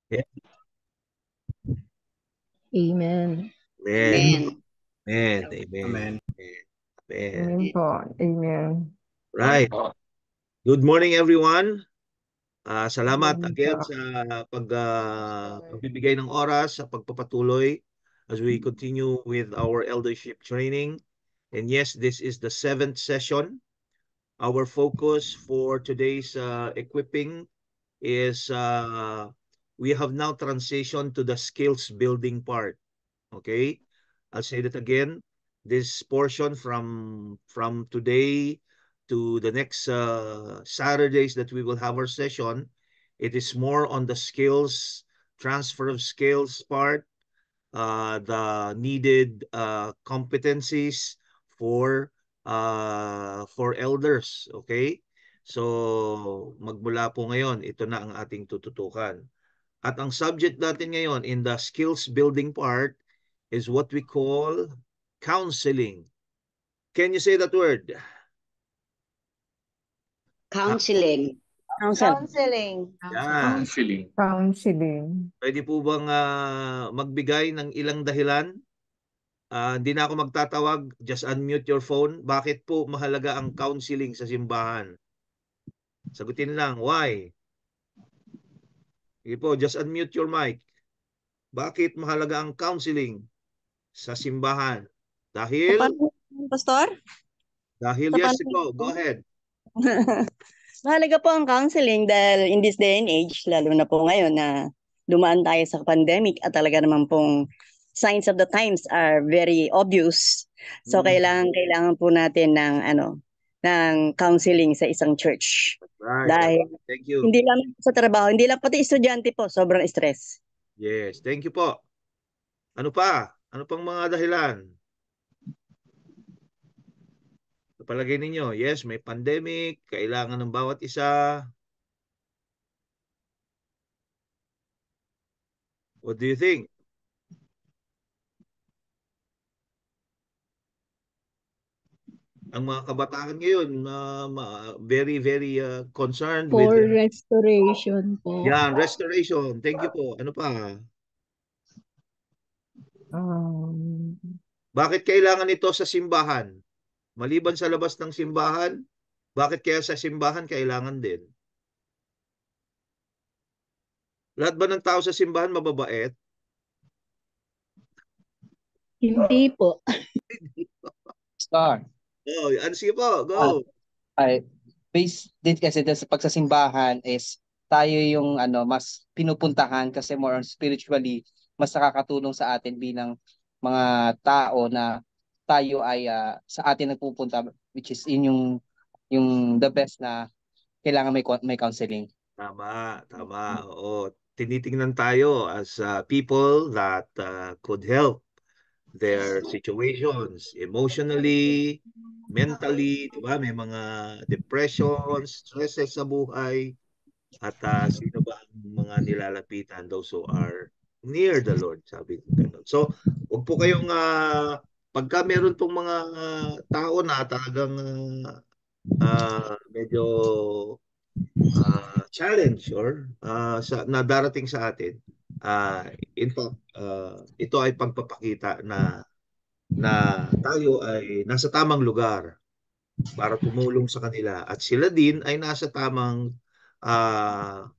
Yeah. Amen. Amen. Amen. Amen. Amen. Amen. Amen. Amen po. Amen. Right. Good morning, everyone. Salamat Amen again po. sa pagbibigay ng oras sa pagpapatuloy as we continue with our eldership training. And yes, this is the 7th session. Our focus for today's equipping is we have now transitioned to the skills building part. Okay, I'll say that again. This portion from today to the next Saturdays that we will have our session, it is more on the skills, transfer of skills part, the needed competencies for elders. Okay, so magmula po ngayon, ito na ang ating tututukan. At ang subject natin ngayon in the skills building part is what we call counseling. Can you say that word? Counseling. Counseling. Yan. Counseling. Pwede po bang magbigay ng ilang dahilan? Hindi na ako magtatawag. Just unmute your phone. Bakit po mahalaga ang counseling sa simbahan? Sagutin lang. Why? Sige po, just unmute your mic. Bakit mahalaga ang counseling sa simbahan? Dahil? Pastor? Dahil, Sa yes, panahon go ahead. Mahalaga po ang counseling dahil in this day and age, lalo na po ngayon na dumaan tayo sa pandemic at talaga naman pong signs of the times are very obvious. So kailangan po natin ng counseling sa isang church. Right. Dahil Thank you. hindi lang sa trabaho, hindi lang pati estudyante po, sobrang stress. Yes, thank you po. Ano pa? Ano pang mga dahilan? Sa palagay ninyo, yes, may pandemic, kailangan ng bawat isa. What do you think? Ang mga kabataan ngayon, very, very concerned with For restoration po. yan, restoration. Thank you po. Ano pa? Bakit kailangan ito sa simbahan? Maliban sa labas ng simbahan, bakit kaya sa simbahan kailangan din? Lahat ba ng tao sa simbahan mababait? Hindi po. Star. Oh, ano sige po, go. Ay, based din kasi sa pagsasimbahan is tayo yung mas pinupuntahan kasi more on spiritually mas nakakatulong sa atin bilang mga tao na tayo ay sa atin nagpupunta, which is yung the best na kailangan may counseling. Tama, tama. Oo, tinitingnan tayo as people that could help their situations emotionally, mentally, di ba? May mga depressions, stresses sa buhay. At sino ba ang mga nilalapitan? Those who are near the Lord, sabi ko ganun. So, huwag po kayong, pagka meron pong mga tao na talagang medyo challenge or na darating sa atin, in fact, ito ay pagpapakita na tayo ay nasa tamang lugar para tumulong sa kanila at sila din ay nasa tamang uh,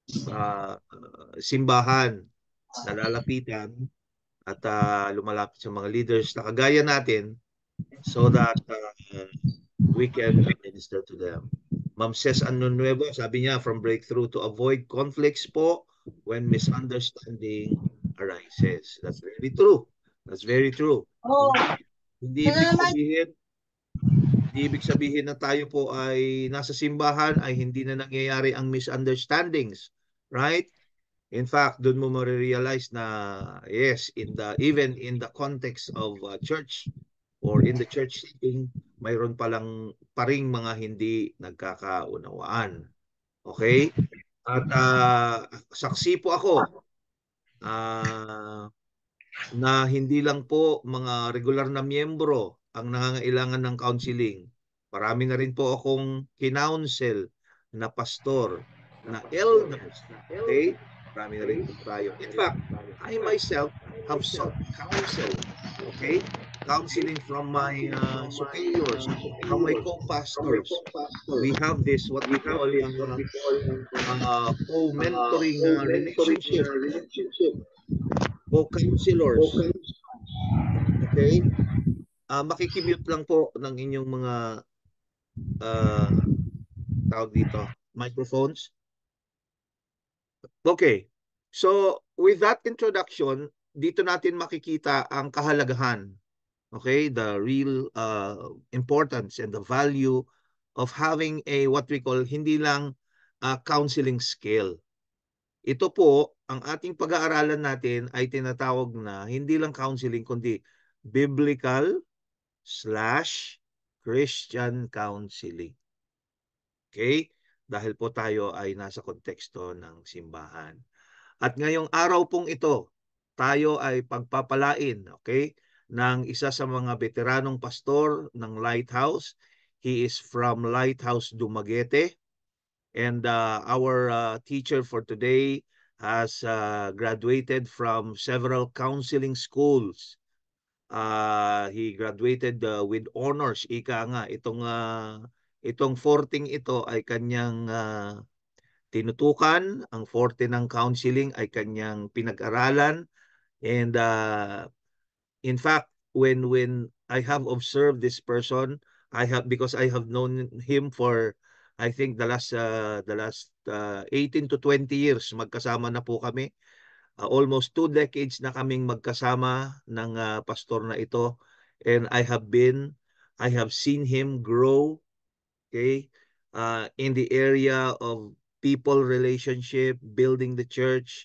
simbahan na lalapitan at lumalapit sa mga leaders na kagaya natin so that we can minister to them. Ma'am Ces Nuevo, sabi niya, from breakthrough to avoid conflicts po when misunderstanding arises. That's very true. That's very true. Oh, Hindi ibig sabihin na tayo po ay nasa simbahan ay hindi na nangyayari ang misunderstandings. Right? In fact, doon mo ma-realize na yes, even in the context of church or in the church setting, mayroon pa ring mga hindi nagkakaunawaan. Okay? At saksi po ako na hindi lang po mga regular na miyembro ang nangangailangan ng counseling. Marami na rin po akong kinounsel na pastor, na elders. Okay? Marami na rin po tayo. In fact, I myself have sought counsel, okay? Counseling from my superiors, from my co-pastors. We have this, what we call co-mentoring relationship, co-counselors, okay? Makikimute lang po ng inyong mga tawag dito, microphones. Okay. So, with that introduction, dito natin makikita ang kahalagahan, okay, the real importance and the value of having a what we call hindi lang counseling skill. Ito po, ang ating pag-aaralan natin ay tinatawag na hindi lang counseling kundi biblical/Christian counseling. Okay? Dahil po tayo ay nasa konteksto ng simbahan. At ngayong araw pong ito, tayo ay pagpapalain, okay, ng isa sa mga veteranong pastor ng Lighthouse. He is from Lighthouse Dumaguete. And our teacher for today has graduated from several counseling schools. He graduated with honors. Ika nga, itong 14 ito ay kanyang tinutukan. Ang 40 ng counseling ay kanyang pinag-aralan. And in fact, when I have observed this person, because I have known him for I think the last 18 to 20 years magkasama na po kami. Almost 2 decades na kaming magkasama ng pastor na ito, and I have seen him grow, okay, in the area of people relationship, building the church,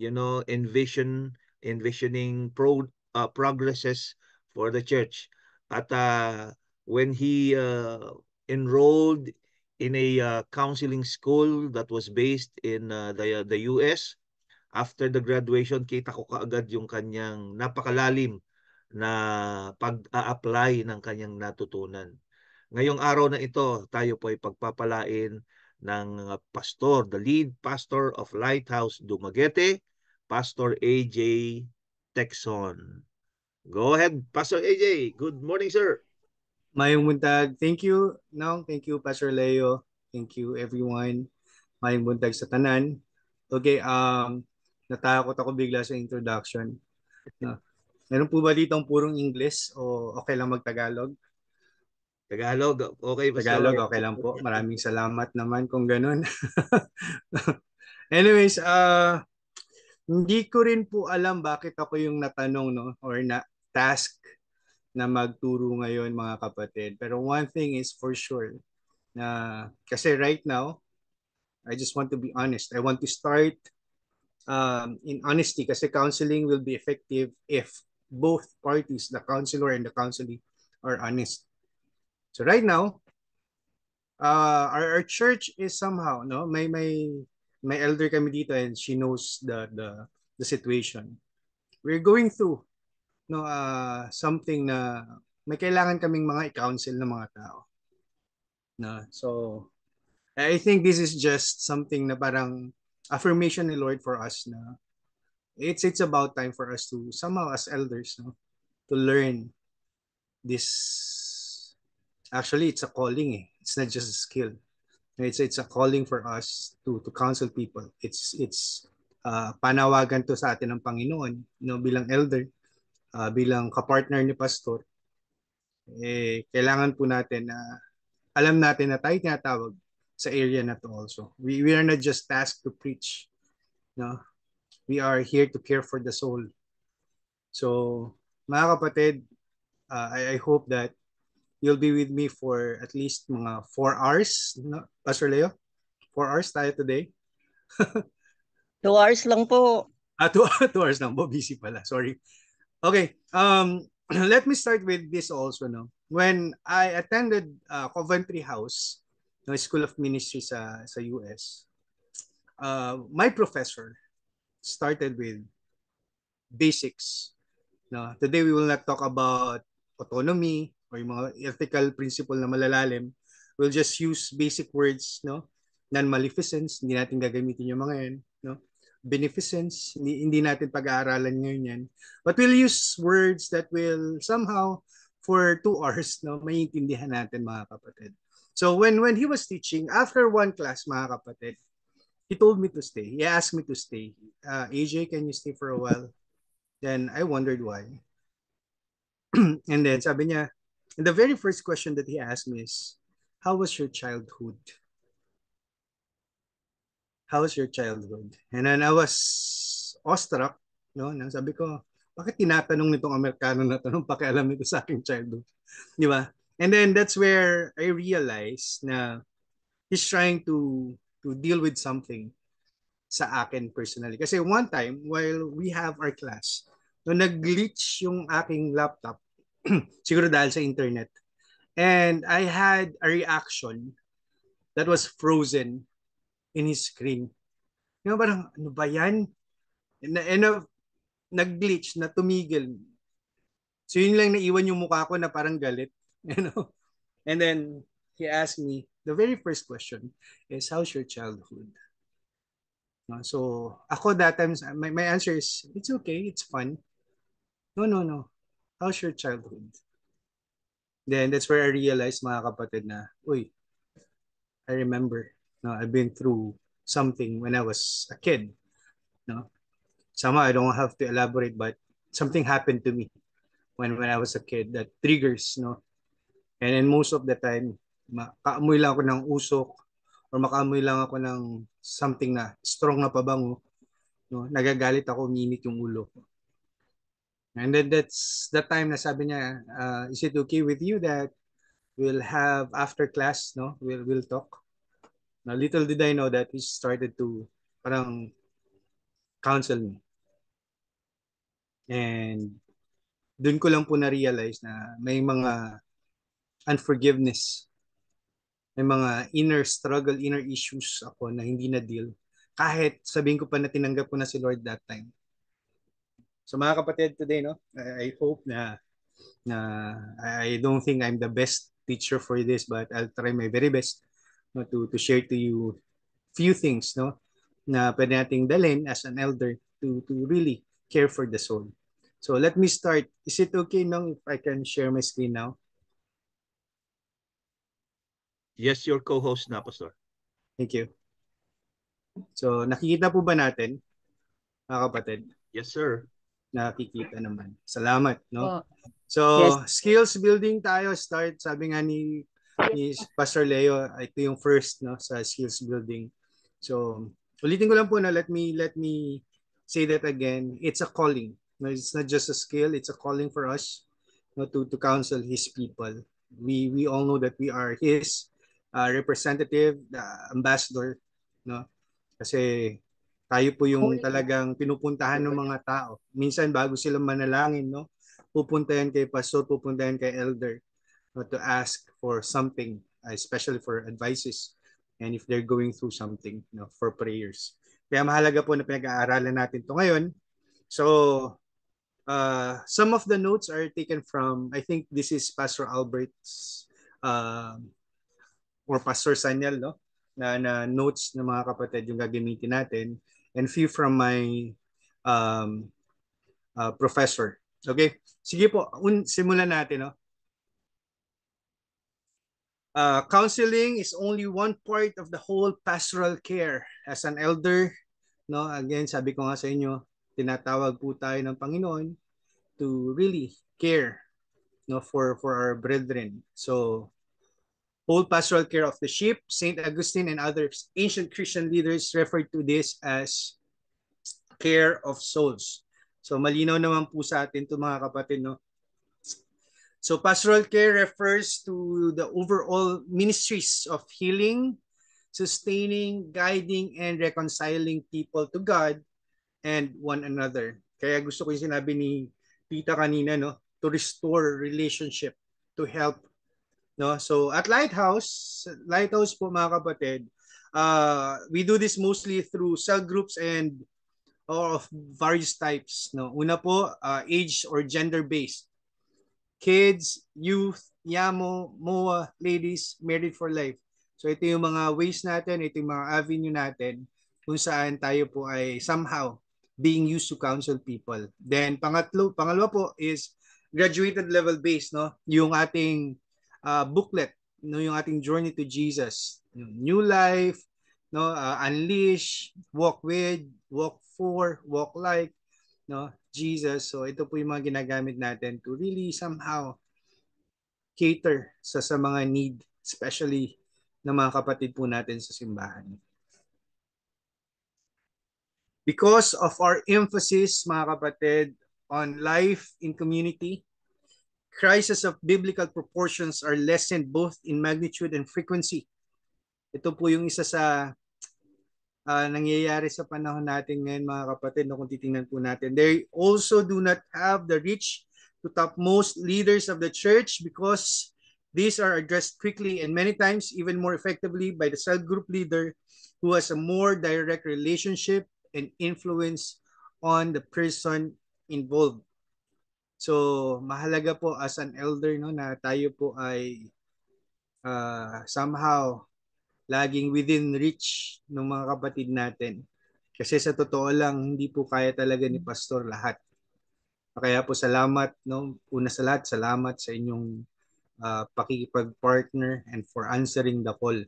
envisioning progresses for the church. At when he enrolled in a counseling school that was based in the US, after the graduation, kita ko kaagad yung kanyang napakalalim na pag-a-apply ng kanyang natutunan. Ngayong araw na ito, tayo po ay pagpapalain ng pastor, the lead pastor of Lighthouse Dumaguete, Pastor AJ Texon. Go ahead, Pastor AJ. Good morning, sir. Mayong buntag. Thank you, Nong. Thank you, Pastor Leo. Thank you, everyone. Mayong buntag sa tanan. Okay, natakot ako bigla sa introduction. No. Meron po ba dito ang purong English o okay lang mag-Tagalog? Tagalog, okay, Pastor. Tagalog, okay lang po. Maraming salamat naman kung ganun. Anyways, hindi ko rin po alam bakit ako yung natanong, no, or na task na magturo ngayon, mga kapatid. Pero one thing is for sure, na kasi right now, I just want to be honest. I want to start in honesty kasi counseling will be effective if both parties, the counselor and the counselee, are honest. So right now, our church is somehow, no, may elder kami dito and she knows the situation. We're going through something na may kailangan kaming mga i-counsel ng mga tao. No, so I think this is just something na parang affirmation ni Lord for us na it's about time for us to somehow as elders, no, to learn this. Actually, it's a calling. It's not just a skill. It's a calling for us to counsel people. It's panawagan to sa atin ng Panginoon, no, bilang elder, bilang kapartner ni pastor. Kailangan po natin na alam natin na tayo tinatawag sa area na to also. We are not just tasked to preach. No? We are here to care for the soul. So, mga kapatid, I hope that you'll be with me for at least mga 4 hours. No? Pastor Leo? 4 hours tayo today? 2 hours lang po. 2 hours lang po. Busy pala. Sorry. Okay. Let me start with this also. No? When I attended Coventry House, no, School of Ministry sa US, my professor started with basics. No? Today we will not talk about autonomy or yung mga ethical principle na malalalim. We'll just use basic words, no? Non-maleficence, hindi natin gagamitin yung mga yan, no? beneficence. Hindi natin pag-aaralan ngayon yan. But we'll use words that will somehow, for 2 hours, no, maiintindihan natin, mga kapatid. So when he was teaching, after one class, mga kapatid, he told me to stay. He asked me to stay. AJ, can you stay for a while? Then I wondered why. And then sabi niya, and the very first question that he asked me is, how was your childhood? How was your childhood? And then I was awestruck, no? Sabi ko, bakit tinatanong nitong Amerikano na to, nung pakialam nito sa aking childhood? Di ba? And then that's where I realized na he's trying to deal with something sa akin personally. Kasi one time, while we have our class, no, nag-glitch yung aking laptop, siguro dahil sa internet. And I had a reaction that was frozen in his screen. Yung parang, ano ba yan? And nag-glitch, na tumigil. So yun lang naiwan yung mukha ko na parang galit. You know? And then he asked me, the very first question is, how's your childhood? So ako that time, my answer is, it's okay, it's fun. No. How's your childhood? Then that's where I realized, mga kapatid, na, uy, I remember, no, I've been through something when I was a kid. No? Somehow I don't have to elaborate, but something happened to me when I was a kid that triggers, no? And then most of the time, makaamoy lang ako ng usok or makaamoy lang ako ng something na strong na pabango, no? Nagagalit ako, uminit yung ulo ko. And then that's the time na sabi niya, is it okay with you that we'll have after class, no? We'll talk. Now, little did I know that he started to parang counsel me. And dun ko lang po na-realize na may mga unforgiveness, may mga inner struggle, inner issues ako na hindi na-deal. Kahit sabihin ko pa na tinanggap ko na si Lord that time. So mga kapatid, today, no, I hope na I don't think I'm the best teacher for this, but I'll try my very best, no, to share to you few things, no, na pwede nating dalhin as an elder to really care for the soul. So let me start. Is it okay, Nong, if I can share my screen now? Yes, your co-host na, Pastor. Thank you. So nakikita po ba natin, mga kapatid? Yes, sir. Nakikita naman. Salamat, no? Oh, So, skills building tayo, start, sabi nga ni Pastor Leo, ito yung first, no, sa skills building. So, ulitin ko lang po na let me say that again. It's a calling. No, it's not just a skill, it's a calling for us, no, to counsel his people. We all know that we are his representative, ambassador, no? Kasi tayo po yung talagang pinupuntahan ng mga tao. Minsan bago sila manalangin, no, pupunta yan kay pastor, pupunta yan kay elder, no, to ask for something, especially for advices, and if they're going through something, no, for prayers. Kaya mahalaga po na pinag-aaralan natin to ngayon. So some of the notes are taken from, I think this is Pastor Albert's or Pastor Sanyal, no, na notes ng mga kapatid yung gagamitin natin, and few from my professor. Okay? Sige po, simulan natin, no? Counseling is only one part of the whole pastoral care. As an elder, no, again, sabi ko nga sa inyo, tinatawag po tayo ng Panginoon to really care, no, for our brethren. So, whole pastoral care of the sheep, St. Augustine and other ancient Christian leaders referred to this as care of souls. So malinaw naman po sa atin ito, mga kapatid, no? So pastoral care refers to the overall ministries of healing, sustaining, guiding, and reconciling people to God and one another. Kaya gusto ko yung sinabi ni Tita kanina, no? To restore relationship, to help, no? So at Lighthouse po, mga kapatid, we do this mostly through cell groups and of various types, no? Una po, age or gender based. Kids, youth, YAMO, MOA, ladies, married for life. So ito yung mga ways natin, ito yung mga avenue natin kung saan tayo po ay somehow being used to counsel people. Then pangalawa po is graduated level based, no? Yung ating booklet, no, yung ating journey to Jesus, new life, no, unleash, walk with, walk for, walk like, no, Jesus. So ito po yung mga ginagamit natin to really somehow cater sa mga need, especially ng mga kapatid po natin sa simbahan. Because of our emphasis, mga kapatid, on life in community, crises of biblical proportions are lessened both in magnitude and frequency. Ito po yung isa sa nangyayari sa panahon natin ngayon, mga kapatid, no, kung titingnan po natin. They also do not have the reach to topmost leaders of the church because these are addressed quickly and many times even more effectively by the cell group leader who has a more direct relationship and influence on the person involved. So, mahalaga po as an elder, no, na tayo po ay somehow laging within reach ng mga kapatid natin. Kasi sa totoo lang, hindi po kaya talaga ni Pastor lahat. Kaya po salamat, no, una sa lahat, salamat sa inyong pakikipag-partner and for answering the call.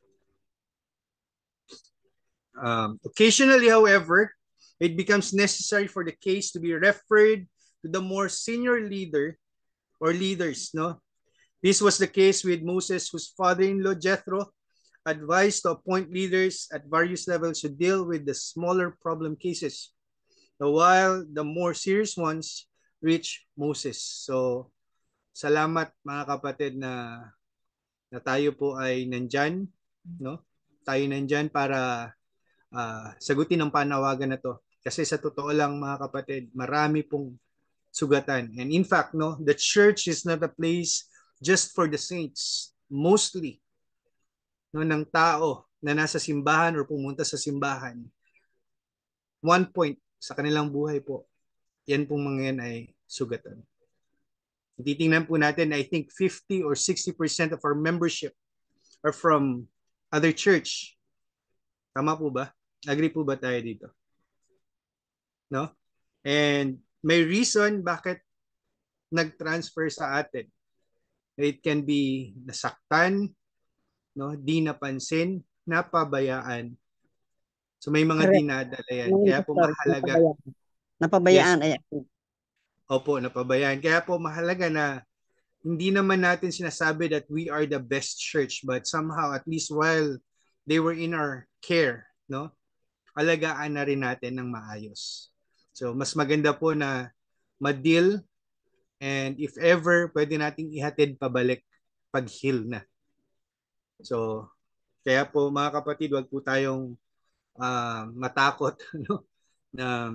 Occasionally, however, it becomes necessary for the case to be referred to the more senior leader or leaders, no? This was the case with Moses, whose father-in-law Jethro advised to appoint leaders at various levels to deal with the smaller problem cases, while the more serious ones reach Moses. So, salamat mga kapatid na tayo po ay nandyan, no? Tayo nandyan para sagutin ang panawagan na to. Kasi sa totoo lang mga kapatid, marami pong sugatan. And in fact, no, the church is not a place just for the saints. Mostly, no, ng tao na nasa simbahan or pumunta sa simbahan, one point sa kanilang buhay po, yan pong mga yan ay sugatan. Titingnan po natin, I think 50 or 60% of our membership are from other church. Tama po ba? Agree po ba tayo dito? No? And may reason bakit nag-transfer sa atin. It can be nasaktan, no, di napansin, napabayaan. So may mga Correct. dinadala yan. Kaya po mahalaga. Napabayaan. Yes. Opo, napabayaan. Kaya po mahalaga na hindi naman natin sinasabi that we are the best church, but somehow at least while they were in our care, no, alagaan na rin natin ng maayos. So mas maganda po na ma-deal, and if ever pwede nating ihatid pabalik pag heal na. So, kaya po mga kapatid, wag po tayong matakot, no, na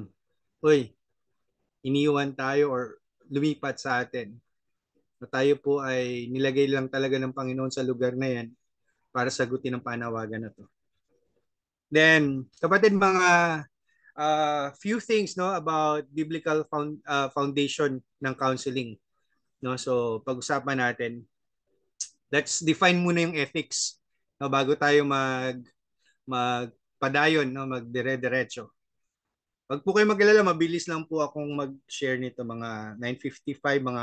iniwan tayo or lumipat sa atin. Na tayo po ay nilagay lang talaga ng Panginoon sa lugar na yan para sagutin ang panawagan na to. Then, kapatid, mga few things, no, about biblical foundation ng counseling. No, so pag-usapan natin. Let's define muna yung ethics, no, bago tayo magpadayon, no, magdire-diretso. Wag po kayo mag-alala, mabilis lang po akong mag-share nito, mga 9:55, mga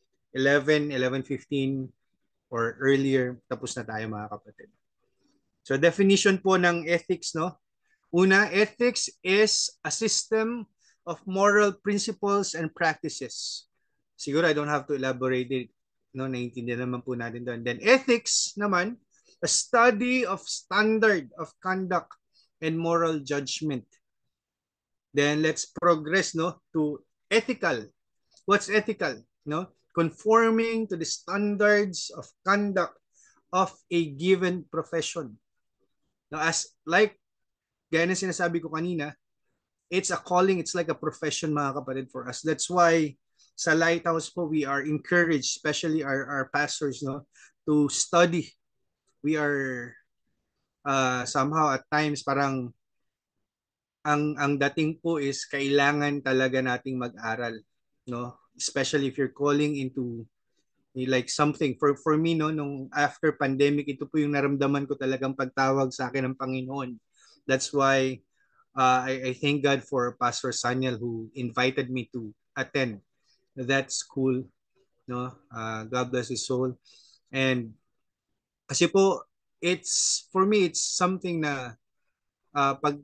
11:15 or earlier, tapos na tayo mga kapatid. So definition po ng ethics, no? Una, ethics is a system of moral principles and practices. Siguro I don't have to elaborate it, no, naiintindihan naman po natin doon. Then ethics naman, a study of standard of conduct and moral judgment. Then let's progress, no, to ethical. What's ethical? No, conforming to the standards of conduct of a given profession. Now, as like gaya na sinasabi ko kanina, it's a calling, it's like a profession mga kapatid for us. That's why sa Lighthouse po, we are encouraged, especially our pastors, no, to study. We are somehow at times parang ang dating po is kailangan talaga nating mag-aral, no, especially if you're calling into like something for me, no, nung after pandemic, ito po yung naramdaman ko talagang pagtawag sa akin ng Panginoon. That's why I thank God for Pastor Sanyal who invited me to attend that school. No, God bless his soul. And kasi po, for me, it's something na pag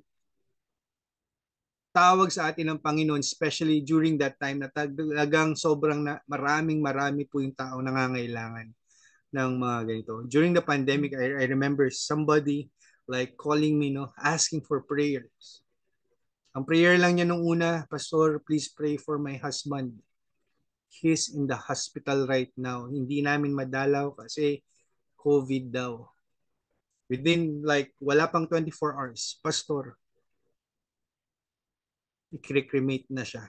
tawag sa atin ng Panginoon, especially during that time na talagang sobrang marami po yung tao nangangailangan ng mga ganito. During the pandemic, I remember somebody like calling me, no, asking for prayers. Ang prayer lang niya nung una, Pastor, please pray for my husband. He's in the hospital right now. Hindi namin madalaw kasi COVID daw. Within like, wala pang 24 hours, Pastor, i-cremate na siya.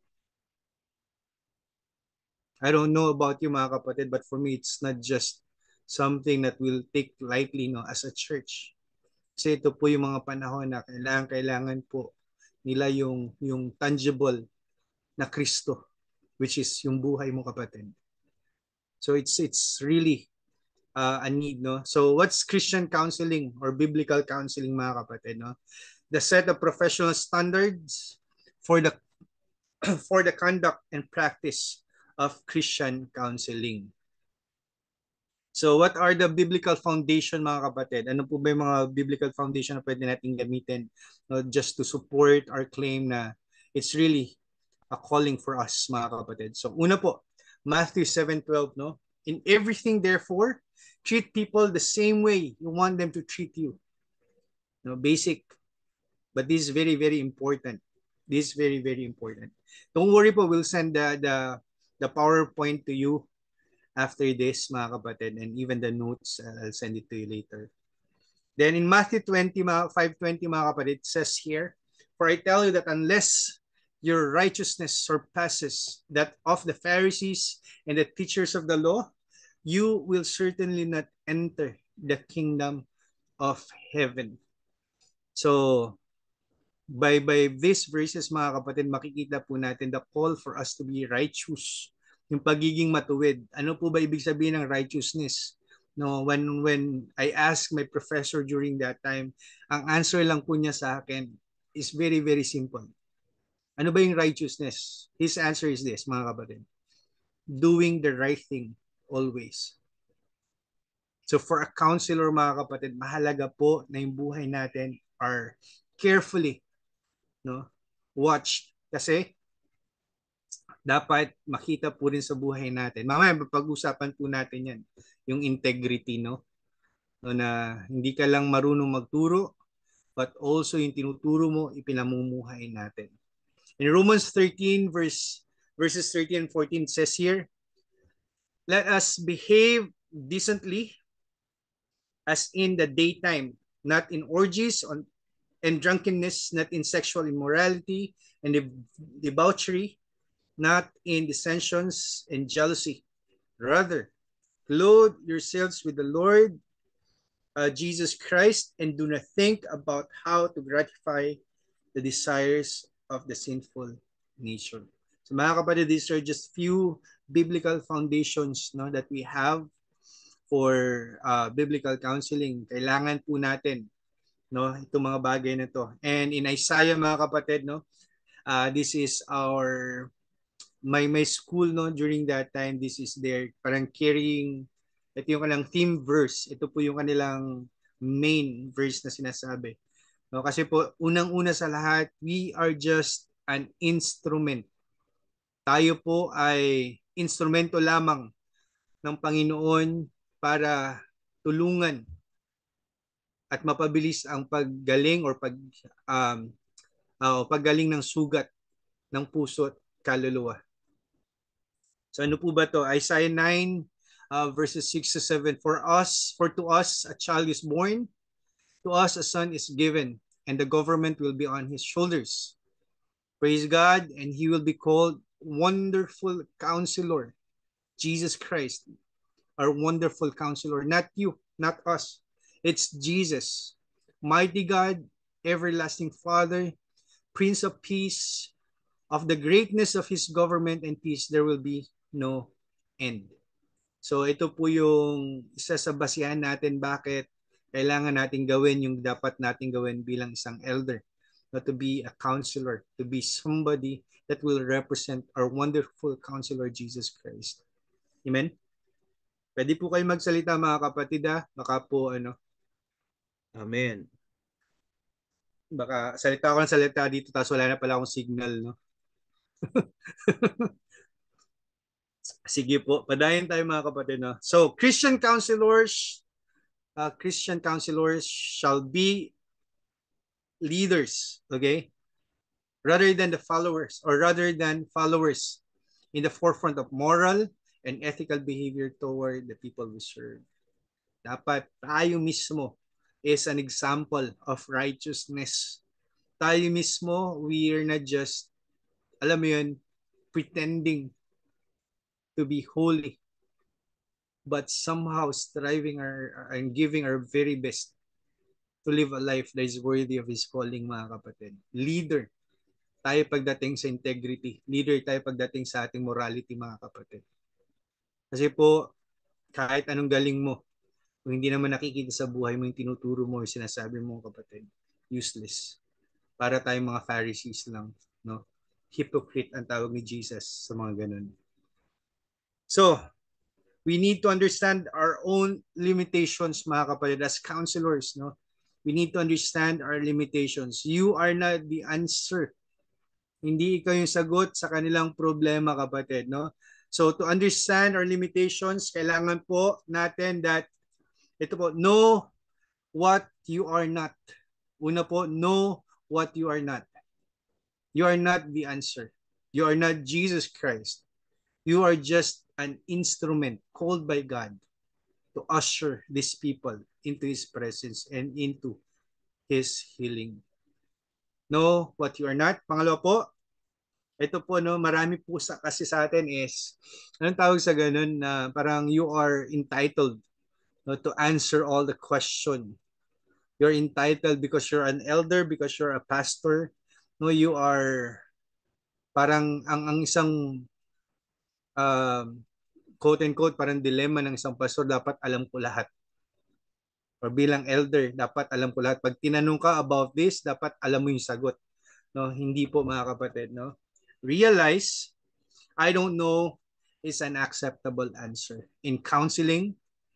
I don't know about you mga kapatid, but for me, it's not just something that we'll take lightly, no, as a church. Kasi ito po yung mga panahon na kailangan po nila yung tangible na Kristo, which is yung buhay mo kapatid. So it's really a need, no? So what's Christian counseling or biblical counseling mga kapatid, no? The set of professional standards for the for the conduct and practice of Christian counseling. So what are the biblical foundation mga kapatid? Ano po ba yung mga biblical foundation na pwede natin gamitin, no, just to support our claim na it's really a calling for us mga kapatid? So una po, Matthew 7:12, no? In everything therefore, treat people the same way you want them to treat you. No, basic, but this is very very important. This is very very important. Don't worry po, we'll send the PowerPoint to you after this mga kapatid, and even the notes, I'll send it to you later. Then in Matthew 5:20 mga kapatid, it says here, for I tell you that unless your righteousness surpasses that of the Pharisees and the teachers of the law, you will certainly not enter the kingdom of heaven. So by these verses mga kapatid, makikita po natin the call for us to be righteous, yung pagiging matuwid. Ano po ba ibig sabihin ng righteousness? No, when I asked my professor during that time, ang answer lang po niya sa akin is very very simple. Ano ba yung righteousness? His answer is this mga kapatid: doing the right thing always. So for a counselor mga kapatid, mahalaga po na yung buhay natin are carefully, no, watched, kasi dapat makita po rin sa buhay natin. Mamaya pag-usapan po natin yan, yung integrity, no? No, na hindi ka lang marunong magturo, but also yung tinuturo mo, ipinamumuhay natin. In Romans 13 verses 13 and 14 says here, let us behave decently as in the daytime, not in orgies and drunkenness, not in sexual immorality and debauchery, not in dissensions and jealousy. Rather, clothe yourselves with the Lord Jesus Christ, and do not think about how to gratify the desires of the sinful nature. So mga kapatid, these are just few biblical foundations, no, that we have for biblical counseling. Kailangan po natin, no, itong mga bagay na to. And in Isaiah mga kapatid, no, this is our my school, no, during that time, this is their parang carrying, ito yung kanilang theme verse. Ito po yung kanilang main verse na sinasabi. No, kasi po unang-una sa lahat, we are just an instrument. Tayo po ay instrumento lamang ng Panginoon para tulungan at mapabilis ang paggaling or paggaling ng sugat ng puso at kaluluwa. So ano po ba to? Isaiah 9 verses 6 to 7. For to us a child is born, to us a son is given, and the government will be on his shoulders. Praise God, and he will be called Wonderful Counselor. Jesus Christ, our wonderful counselor. Not you, not us. It's Jesus. Mighty God, everlasting Father, Prince of Peace. Of the greatness of his government and peace, there will be no end. So ito po yung isa sa basihan natin bakit kailangan natin gawin yung dapat natin gawin bilang isang elder. not to be a counselor, to be somebody that will represent our wonderful counselor, Jesus Christ. Amen? Pwede po kayo magsalita mga kapatid ha. Baka po Amen. baka salita ako ng salita dito tapos wala na pala akong signal, no? Sige po, padayon tayo mga kapatid, no? So, Christian counselors shall be leaders, okay? Rather than followers in the forefront of moral and ethical behavior toward the people we serve. Dapat tayo mismo is an example of righteousness. Tayo mismo, we are not just, alam mo yun, pretending to be holy, but somehow striving and giving our very best to live a life that is worthy of His calling, mga kapatid. Leader tayo pagdating sa integrity. Leader tayo pagdating sa ating morality, mga kapatid. Kasi po, kahit anong galing mo, kung hindi naman nakikita sa buhay mo yung tinuturo mo, yung sinasabi mo, kapatid, useless. Para tayong mga Pharisees lang, no? Hypocrite ang tawag ni Jesus sa mga ganun. So, we need to understand our own limitations, mga kapatid, as counselors, no? We need to understand our limitations. You are not the answer. Hindi ikaw yung sagot sa kanilang problema, kapatid, no? So, to understand our limitations, kailangan po natin that, ito po, know what you are not. Una po, know what you are not. You are not the answer. You are not Jesus Christ. You are just an instrument called by God to usher these people into His presence and into His healing. Know what you are not. Pangalawa po, ito po, no, marami po kasi sa atin is, anong tawag sa ganun na parang you are entitled, no, to answer all the question. You're entitled because you're an elder, because you're a pastor. No, you are parang ang isang quote and quote parang dilemma ng isang pastor, dapat alam ko lahat. Or bilang elder, dapat alam ko lahat. Pag tinanong ka about this, dapat alam mo yung sagot. No, hindi po, mga kapatid, no. Realize I don't know is an acceptable answer. In counseling,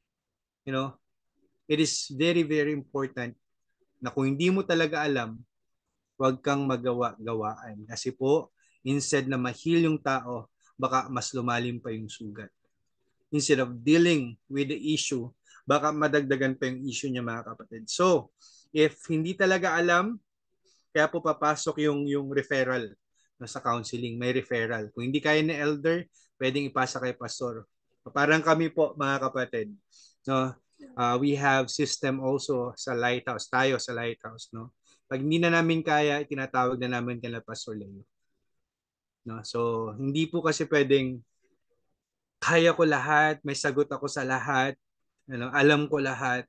it is very, very important na kung hindi mo talaga alam, huwag kang magawa-gawaan. Kasi po, instead na ma-heal yung tao, baka mas lumalim pa yung sugat. Instead of dealing with the issue, baka madagdagan pa yung issue niya, mga kapatid. So, if hindi talaga alam, kaya po papasok yung referral, no, sa counseling, may referral. Kung hindi kaya ni elder, pwedeng ipasa kay pastor. Parang kami po, mga kapatid, no, we have system also sa Lighthouse, tayo sa Lighthouse, no. Pag hindi na namin kaya, itinatawag na namin kay Pastor Leo. No, so hindi po kasi pwedeng kaya ko lahat, may sagot ako sa lahat, alam ko lahat,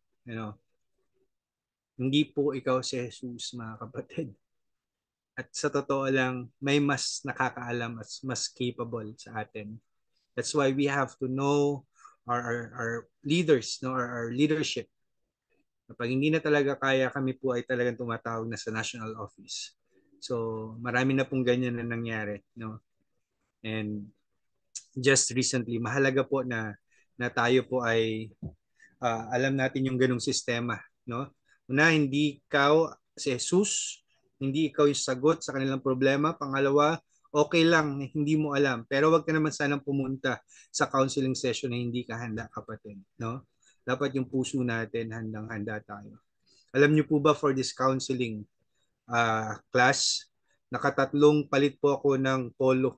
Hindi po ikaw si Jesus, mga kapatid. At sa totoo lang, may mas nakakaalam at mas capable sa atin. That's why we have to know our leaders, no, our leadership. Kapag hindi na talaga kaya, kami po ay talagang tumatawag na sa national office. So, marami na pong ganyan na nangyari, no? And just recently, mahalaga po na tayo po ay alam natin yung ganung sistema, no? Una, hindi ikaw si Jesus, hindi ikaw yung sagot sa kanilang problema. Pangalawa, okay lang, hindi mo alam. Pero wag ka naman sanang pumunta sa counseling session na hindi ka handa, kapatid, no? Dapat yung puso natin handang-handa tayo. Alam niyo po ba, for this counseling class, nakatatlong palit po ako ng polo.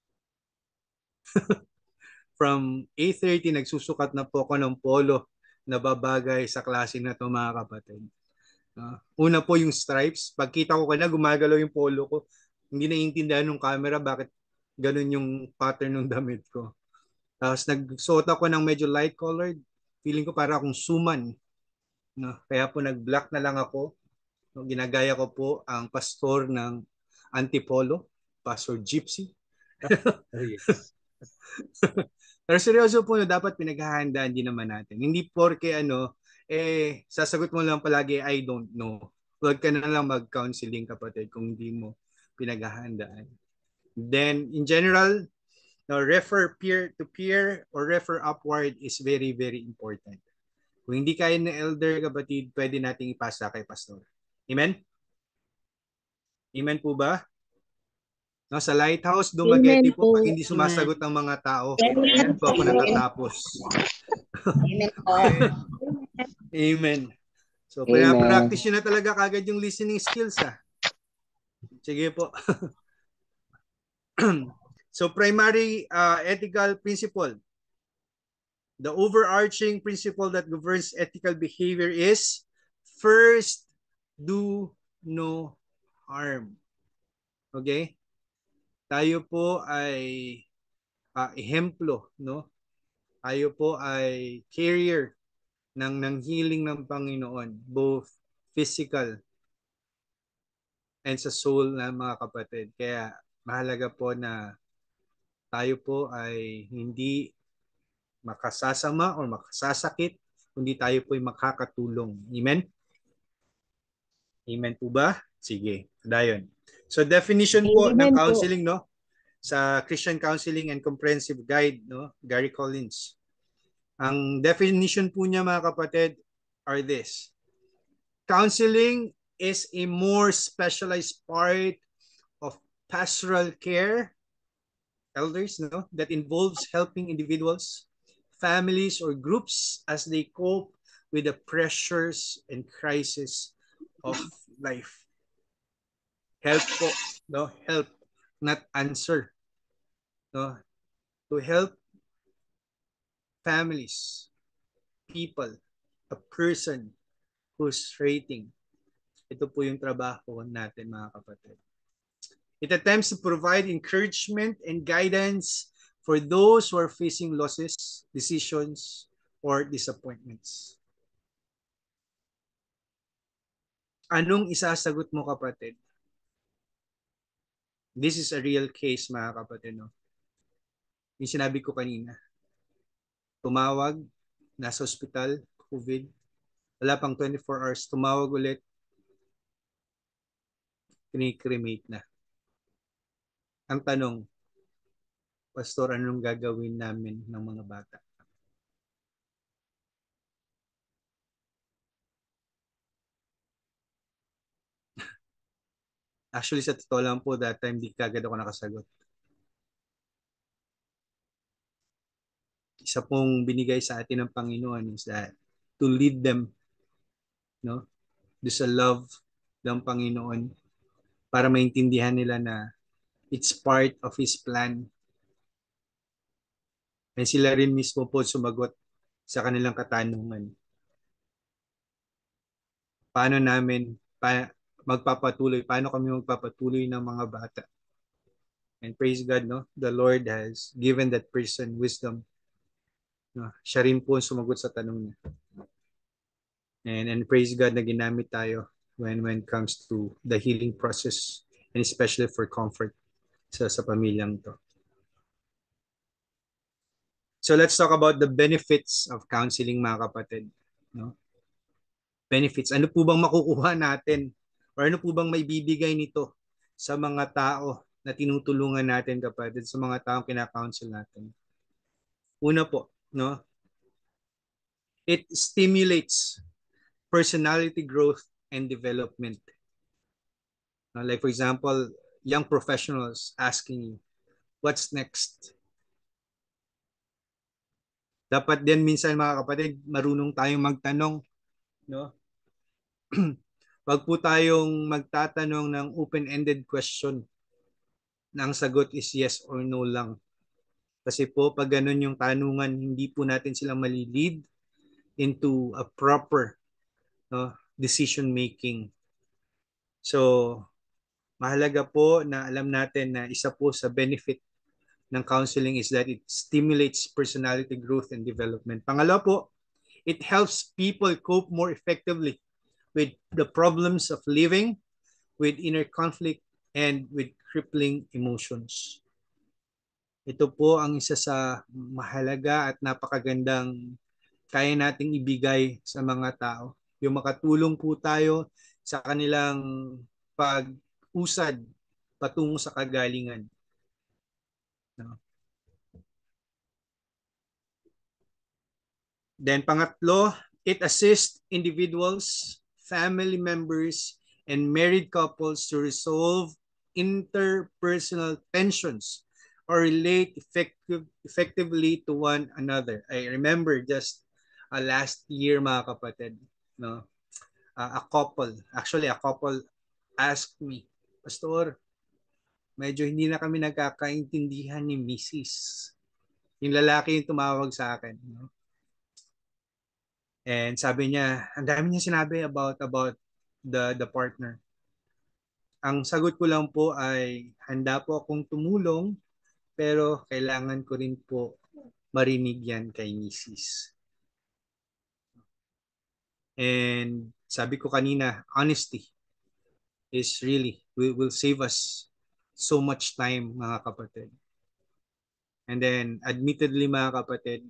From 8:30, nagsusukat na po ako ng polo na babagay sa klase na to, mga kapatid. Una po yung stripes. Pagkita ko kanina, gumagalaw yung polo ko. Hindi naiintindihan ng camera bakit ganun yung pattern ng damit ko. Tapos nagsuot ako ng medyo light colored. Feeling ko para akong suman. No? Kaya po nag-black na lang ako. No? Ginagaya ko po ang pastor ng Antipolo, Pastor Gypsy. Oh, yes. Pero seryoso po, no, dapat pinaghahandaan din naman natin. Hindi porke sasagot mo lang palagi, I don't know. Huwag ka na lang mag-counseling, kapatid, kung hindi mo pinaghahandaan. Then, in general, refer peer-to-peer or refer upward is very, very important. Kung hindi kaya ng elder, kapatid, pwede nating ipasa kay pastor. Amen? Amen po ba? No, sa Lighthouse, Dumaguete Amen po, pag po. hindi sumasagot ang mga tao, Amen. yan po ako natatapos. Amen po. Amen. So, Amen. pinapractice nyo na talaga kagad yung listening skills, ha? Sige po. So, primary ethical principle. The overarching principle that governs ethical behavior is first, do no harm. Okay? Tayo po ay ehemplo, no? Tayo po ay carrier ng healing ng Panginoon, both physical and sa soul na mga kapatid. Kaya mahalaga po na tayo po ay hindi makasasama o makasasakit, kundi tayo po ay makakatulong. Amen? Amen po ba? Sige, dayon. So definition po ng Amen po. counseling, no? Sa Christian Counseling and Comprehensive Guide, no? Gary Collins. Ang definition po niya, mga kapatid, are this. Counseling is a more specialized part of pastoral care, elders, no, that involves helping individuals, families, or groups as they cope with the pressures and crises of life. Help po, no? Help, not answer. No? To help families, people, a person who's rating. Ito po yung trabaho natin, mga kapatid. It attempts to provide encouragement and guidance for those who are facing losses, decisions, or disappointments. Anong isasagot mo, kapatid? This is a real case, mga kapatid. No? Yung sinabi ko kanina. Tumawag, nasa hospital, COVID, wala pang 24 hours, tumawag ulit, kini-cremate na. Ang tanong, Pastor, anong gagawin namin ng mga bata? Actually, sa totoo lang po, that time, di kagad ako nakasagot. Isa pong binigay sa atin ng Panginoon is that to lead them, no? Doon sa love ng Panginoon para maintindihan nila na it's part of His plan. And sila rin mismo po sumagot sa kanilang katanungan. Paano namin magpapatuloy? Paano kami magpapatuloy ng mga bata? And praise God, no? The Lord has given that person wisdom. No? Siya rin po sumagot sa tanong niya. And praise God na ginamit tayo when it comes to the healing process and especially for comfort sa pamilyang to. So let's talk about the benefits of counseling, mga kapatid. No? Benefits. Ano po bang makukuha natin? Or ano po bang may bibigay nito sa mga tao na tinutulungan natin, kapatid, sa mga taong kinakounsel natin? Una po, no? It stimulates personality growth and development. Like for example, young professionals asking you, what's next? Dapat din minsan, mga kapatid, marunong tayong magtanong, no? Wag po tayong magtatanong ng open-ended question na ang sagot is yes or no lang. Kasi po, pag ganun yung tanungan, hindi po natin sila malilid into a proper, no, decision making. So, mahalaga po na alam natin na isa po sa benefit ng counseling is that it stimulates personality growth and development. Pangalawa po, it helps people cope more effectively with the problems of living, with inner conflict, and with crippling emotions. Ito po ang isa sa mahalaga at napakagandang kaya nating ibigay sa mga tao. Yung makatulong po tayo sa kanilang pag-usad patungo sa kagalingan. No? Then pangatlo, it assists individuals, family members, and married couples to resolve interpersonal tensions or relate effectively to one another. I remember just last year, mga kapatid, no? A couple asked me, Pastor, medyo hindi na kami nagkakaintindihan ni Mrs. Yung lalaki yung tumawag sa akin. No? And sabi niya, ang dami niya sinabi about the partner. Ang sagot ko lang po ay handa po akong tumulong pero kailangan ko rin po marinig yan kay Mrs. And sabi ko kanina, honesty is really will save us so much time, mga kapatid. And then admittedly, mga kapatid,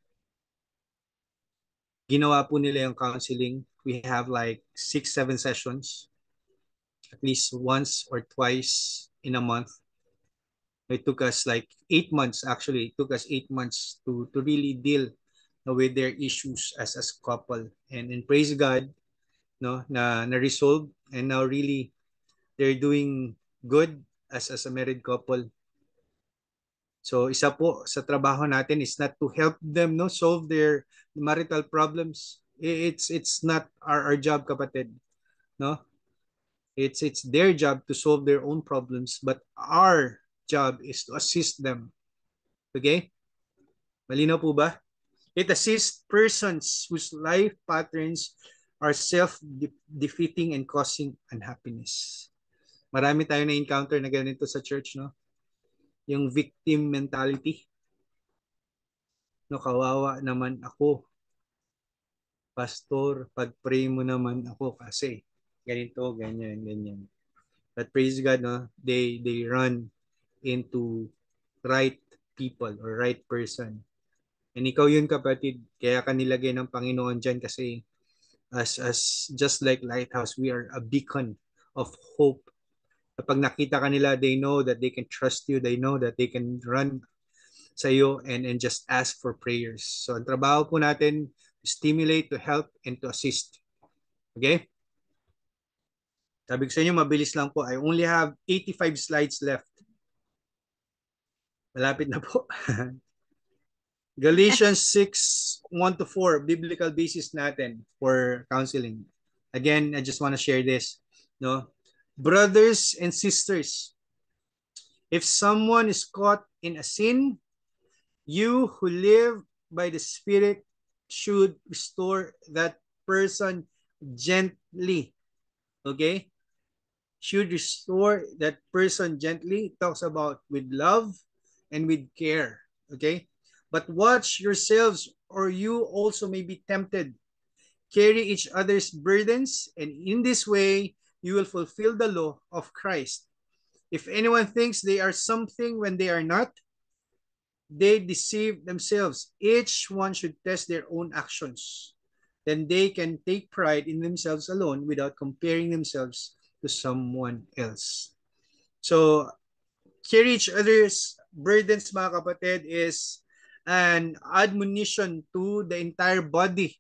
ginawa po nila yung counseling. We have like 6-7 sessions, at least once or twice in a month. It took us like 8 months, actually. It took us 8 months to really deal with their issues as couple. And praise God, no, na resolve, and now really they're doing good as a married couple. So isa po sa trabaho natin is not to help them, no, solve their marital problems. It's not our job, kapatid, no. It's their job to solve their own problems, but our job is to assist them. Okay? Malinaw po ba? It assists persons whose life patterns are self-defeating and causing unhappiness. Marami tayo na-encounter na ganito sa church, no? Yung victim mentality. No, kawawa naman ako. Pastor, pag-pray mo naman ako kasi ganito, ganyan, ganyan. But praise God, no? They run into right people or right person. And ikaw yun, kapatid. Kaya ka nilagay ng Panginoon dyan kasi as just like Lighthouse, we are a beacon of hope. Kapag nakita ka nila, they know that they can trust you. They know that they can run sa iyo and just ask for prayers. So ang trabaho po natin, stimulate, to help, and to assist. Okay? Sabi ko sa inyo, mabilis lang po. I only have 85 slides left. Malapit na po. Galatians 6:1-4, biblical basis natin for counseling. Again, I just want to share this. No? Brothers and sisters, if someone is caught in a sin, you who live by the Spirit should restore that person gently. Okay? Should restore that person gently. It talks about with love and with care. Okay? But watch yourselves, or you also may be tempted. Carry each other's burdens, and in this way you will fulfill the law of Christ. If anyone thinks they are something when they are not, they deceive themselves. Each one should test their own actions. Then they can take pride in themselves alone without comparing themselves to someone else. So, carry each other's burdens, mga kapatid, is an admonition to the entire body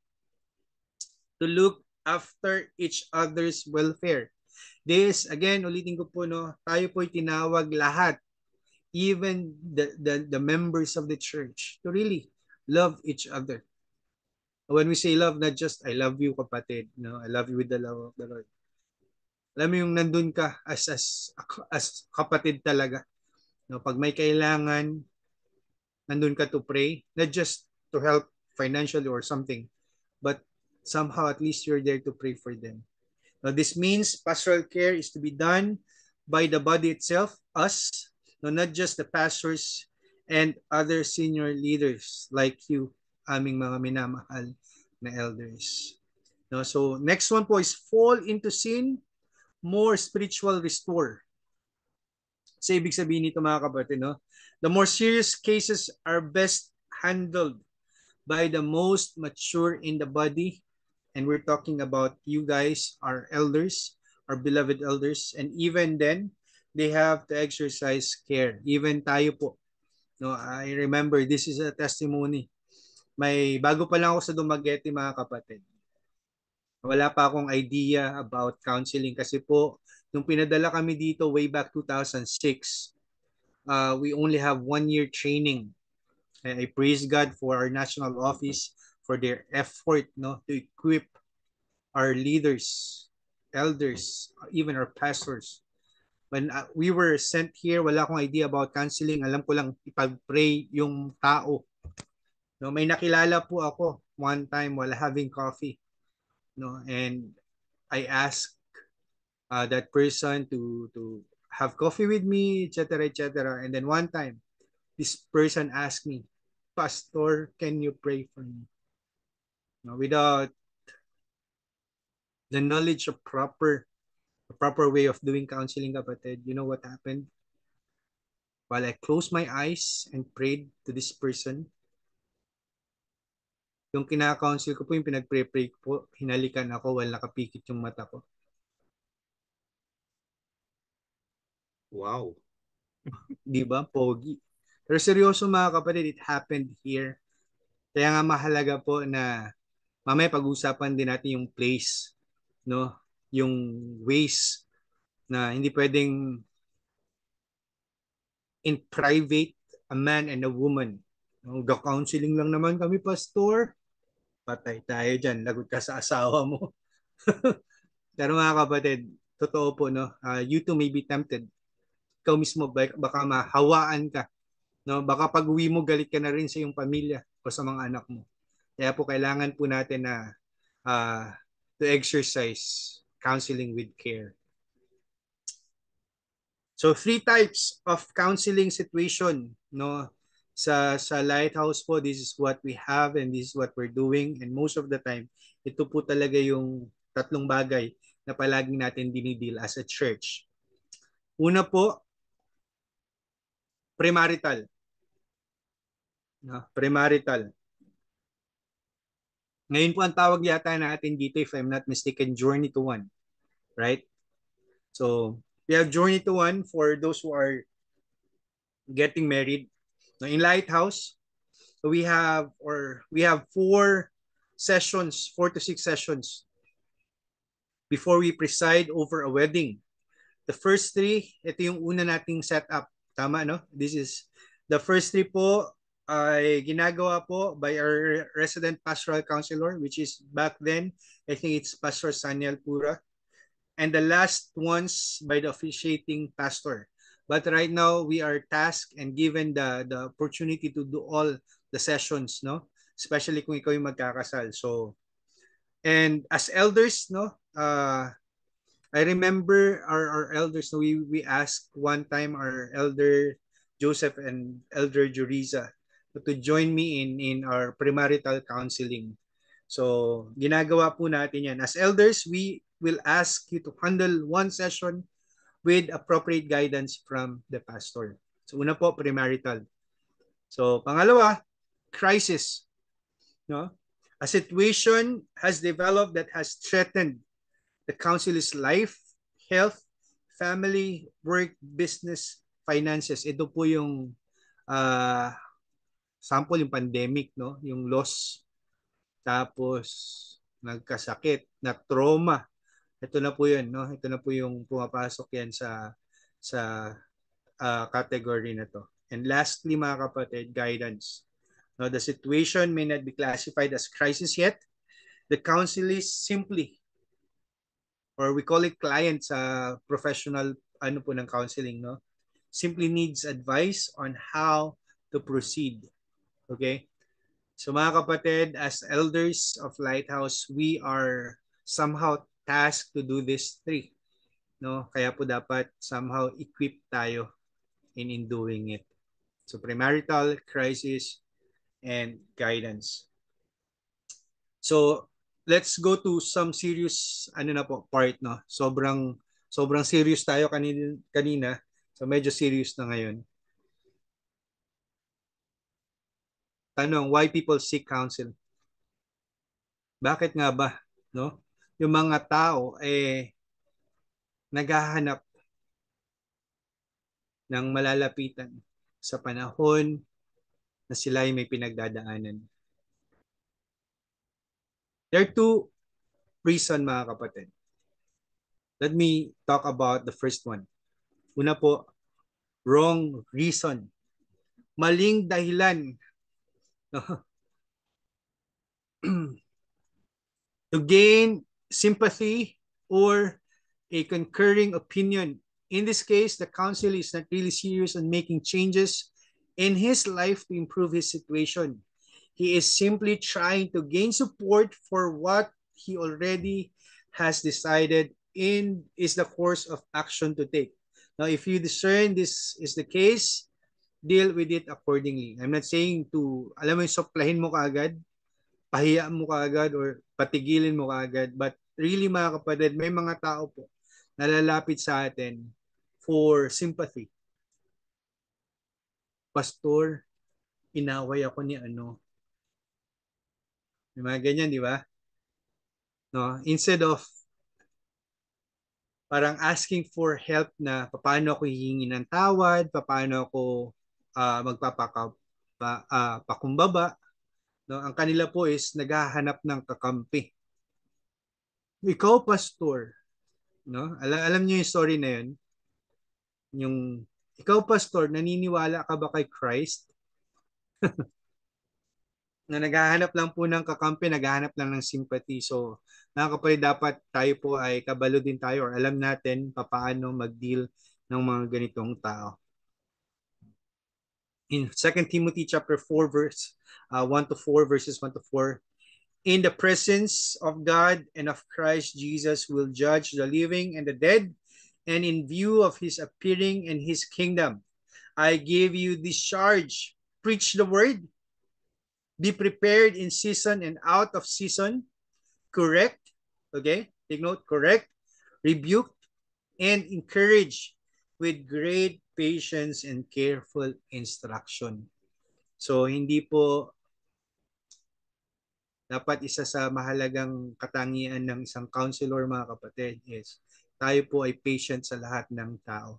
to look after each other's welfare. This, again, ulitin ko po, no, tayo po'y tinawag lahat, even the members of the church, to really love each other. When we say love, not just, I love you, kapatid, no, I love you with the love of the Lord. Alam mo yung nandun ka as kapatid talaga. No, pag may kailangan, nandun ka to pray, not just to help financially or something, but somehow at least you're there to pray for them. Now, this means pastoral care is to be done by the body itself, us, no, not just the pastors and other senior leaders like you, aming mga minamahal na elders. No, so next one po is fall into sin, more spiritual restore. So ibig sabihin nito, mga kapatid, no? The more serious cases are best handled by the most mature in the body. And we're talking about you guys, our elders, our beloved elders, and even then, they have to exercise care. Even tayo po. No, I remember this is a testimony. Bago pa lang ako sa Dumaguete, mga kapatid. Wala pa akong idea about counseling kasi po, nung pinadala kami dito way back 2006, we only have 1 year training. I praise God for our national office for their effort, no, to equip our leaders, elders, even our pastors. When we were sent here, wala akong idea about counseling. Alam ko lang ipag-pray yung tao. No, may nakilala po ako one time while having coffee. No, and I asked that person to have coffee with me, etc., etc. And then one time, this person asked me, "Pastor, can you pray for me?" No, without the knowledge of proper way of doing counseling, kapatid, you know what happened? While I closed my eyes and prayed to this person, yung kina-counsel ko po, yung pinag-pray-pray ko po, hinalikan ako while nakapikit yung mata ko. Wow. Di ba? Pogi. Pero seryoso, mga kapatid, it happened here. Kaya nga mahalaga po na mamaya pag-usapan din natin yung place, no? Yung ways na hindi pwedeng in private, a man and a woman. Counseling lang naman kami, pastor. Patay tayo dyan. Lagot ka sa asawa mo. Pero mga kapatid, totoo po, no? You too may be tempted. Ikaw mismo, baka mahawaan ka. No? Baka pag uwi mo, galit ka na rin sa iyong pamilya o sa mga anak mo. Kaya po kailangan po natin na to exercise counseling with care. So 3 types of counseling situation, no? Sa Lighthouse po, this is what we have and this is what we're doing, and most of the time ito po talaga yung tatlong bagay na palaging natin dinidil as a church. Una po, premarital. No? Premarital. Ngayon po ang tawag yata natin dito, if I'm not mistaken, Journey to One. Right? So, we have Journey to One for those who are getting married. Now, in Lighthouse, we have 4 sessions, 4 to 6 sessions before we preside over a wedding. The first 3, ito yung una nating setup. Tama, no? This is the first 3 po ay ginagawa po by our resident pastoral counselor, which is back then, I think it's Pastor Saniel Pura. And the last ones by the officiating pastor. But right now, we are tasked and given the opportunity to do all the sessions, no? Especially kung ikaw yung magkakasal. So, and as elders, no? I remember our elders, no? We asked one time our elder Joseph and elder Juriza to join me in our premarital counseling. So, ginagawa po natin yan. As elders, we will ask you to handle one session with appropriate guidance from the pastor. So, una po, premarital. So, pangalawa, crisis. No? A situation has developed that has threatened the counselor's life, health, family, work, business, finances. Ito po yung sample, yung pandemic, no? Yung loss, tapos nagkasakit, na trauma. Ito na po yun, no? Ito na po yung pumapasok yan sa category na to. And lastly, mga kapatid, guidance. No, the situation may not be classified as crisis yet. The counsel is simply, or we call it client sa professional ano po ng counseling, no? Simply needs advice on how to proceed. Okay? So mga kapatid, as elders of Lighthouse, we are somehow tasked to do these 3. No? Kaya po dapat somehow equip tayo in doing it. So premarital, crisis, and guidance. So let's go to some serious part, no. Sobrang serious tayo kanina. So medyo serious na ngayon. Tanong, why people seek counsel? Bakit nga ba, no? Yung mga tao naghahanap ng malalapitan sa panahon na sila ay may pinagdadaanan. There are two reasons, mga kapatid. Let me talk about the first one. Una po, wrong reason. Maling dahilan. To gain sympathy or a concurring opinion. In this case, the council is not really serious on making changes in his life to improve his situation. He is simply trying to gain support for what he already has decided in is the course of action to take. Now, if you discern this is the case, deal with it accordingly. I'm not saying to, alam mo yung soplahin mo kaagad, pahiya mo kaagad, or patigilin mo kaagad. But really, mga kapatid, may mga tao po nalalapit sa atin for sympathy. Pastor, inaway ako ni ano. May mga ganyan, di ba? No? Instead of parang asking for help na paano ako hihingi ng tawad, paano ako magpapakumbaba, no? Ang kanila po is naghahanap ng kakampi. Ikaw, pastor, no? Alam niyo yung story na yun? Yung, ikaw, pastor, naniniwala ka ba kay Christ? Na naghahanap lang po ng kakampi, naghahanap lang ng sympathy. So, mga kapatid, dapat tayo po ay kabalo din tayo or alam natin paano mag-deal ng mga ganitong tao. In 2 Timothy chapter 4 verse 1 to 4 verses 1 to 4, in the presence of God and of Christ Jesus will judge the living and the dead, and in view of his appearing in his kingdom, I give you this charge: preach the word, be prepared in season and out of season, correct, okay, take note, correct, rebuke, and encourage with great patience and careful instruction. So, hindi po dapat isa sa mahalagang katangian ng isang counselor, mga kapatid, is tayo po ay patient sa lahat ng tao.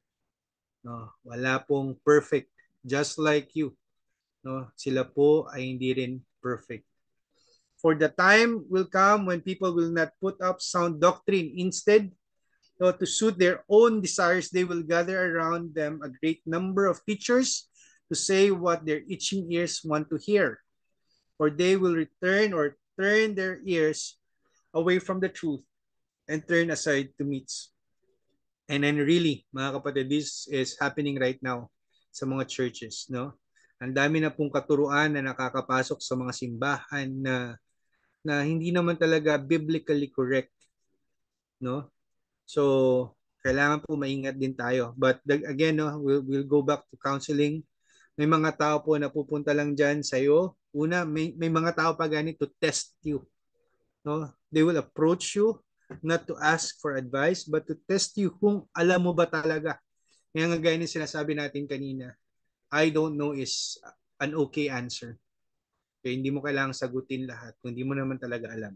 No, wala pong perfect, just like you. No, sila po ay hindi rin perfect. For the time will come when people will not put up sound doctrine. Instead, no, to suit their own desires, they will gather around them a great number of teachers to say what their itching ears want to hear. Or they will return or turn their ears away from the truth and turn aside to myths. And then really, mga kapatid, this is happening right now sa mga churches, no? Ang dami na pong katuruan na nakakapasok sa mga simbahan na hindi naman talaga biblically correct, no? So, kailangan po maingat din tayo. But again, no, we'll go back to counseling. May mga tao po na pupunta lang dyan sa iyo. Una, may mga tao pa ganito to test you. No? They will approach you not to ask for advice, but to test you kung alam mo ba talaga. Kaya nga gaya ng sinasabi natin kanina, I don't know is an okay answer. Kaya hindi mo kailangang sagutin lahat kung hindi mo naman talaga alam.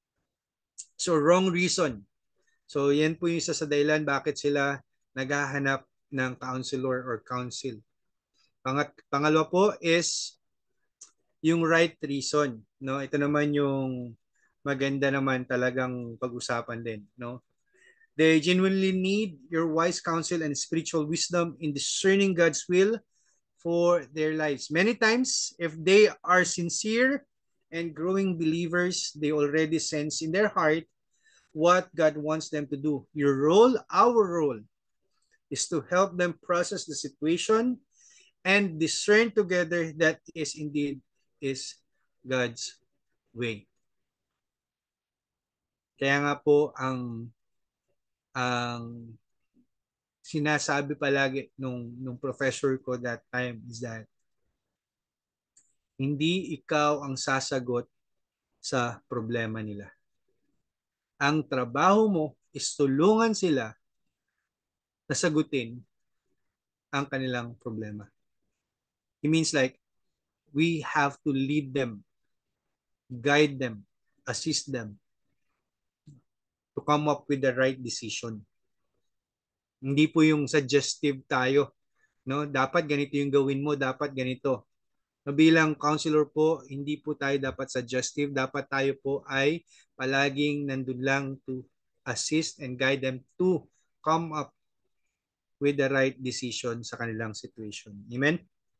So, wrong reason. So, yan po yung isa sa dahilan bakit sila naghahanap ng counselor or counsel. Pangalawa po is yung right reason. No? Ito naman yung maganda naman talagang pag-usapan din. No? They genuinely need your wise counsel and spiritual wisdom in discerning God's will for their lives. Many times, if they are sincere and growing believers, they already sense in their heart what God wants them to do. Your role, our role, is to help them process the situation and discern together that is indeed is God's way. Kaya nga po ang sinasabi palagi nung professor ko that time is that hindi ikaw ang sasagot sa problema nila. Ang trabaho mo is tulungan sila na sagutin ang kanilang problema. It means like we have to lead them, guide them, assist them to come up with the right decision. Hindi po yung suggestive tayo, no? Dapat ganito yung gawin mo, dapat ganito. Bilang counselor po, hindi po tayo dapat suggestive. Dapat tayo po ay palaging nandun lang to assist and guide them to come up with the right decision sa kanilang situation. Amen?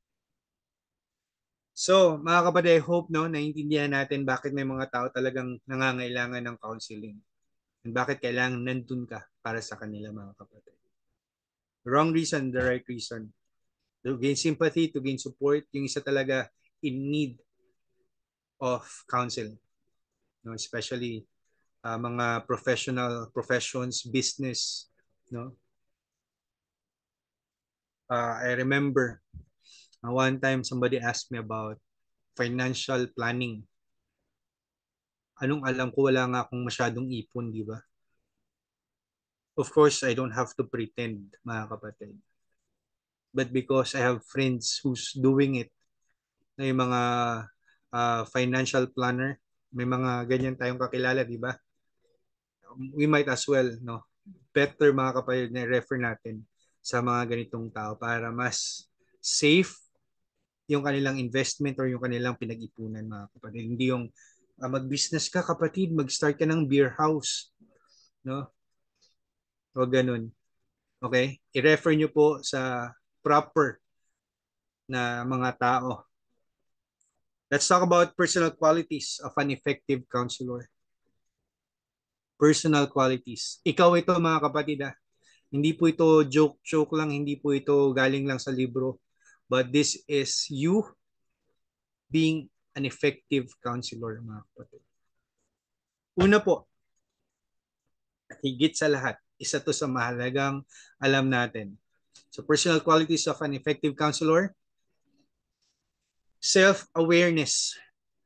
So, mga kapatid, I hope naiintindihan natin bakit may mga tao talagang nangangailangan ng counseling. And bakit kailangan nandun ka para sa kanila, mga kapatid. Wrong reason, the right reason. To gain sympathy, to gain support, yung isa talaga in need of counsel. Especially mga professions, business. I remember one time somebody asked me about financial planning. Anong alam ko, wala nga akong masyadong ipon, di ba? Of course, I don't have to pretend, mga kapatid. But because I have friends who's doing it, na yung mga financial planner, may mga ganyan tayong kakilala, di ba? We might as well, better mga kapatid na refer natin sa mga ganitong tao para mas safe yung kanilang investment or yung kanilang pinag-ipunan, mga kapatid. Hindi yung mag-business ka, kapatid, mag-start ka ng beer house. No? O ganun. Okay? I-refer nyo po sa proper na mga tao. Let's talk about personal qualities of an effective counselor. Personal qualities. Ikaw ito, mga kapatid. Hindi po ito joke lang, hindi po ito galing lang sa libro. But this is you being an effective counselor, mga kapatid. Una po, higit sa lahat, isa to sa mahalagang alam natin. So personal qualities of an effective counselor, self-awareness.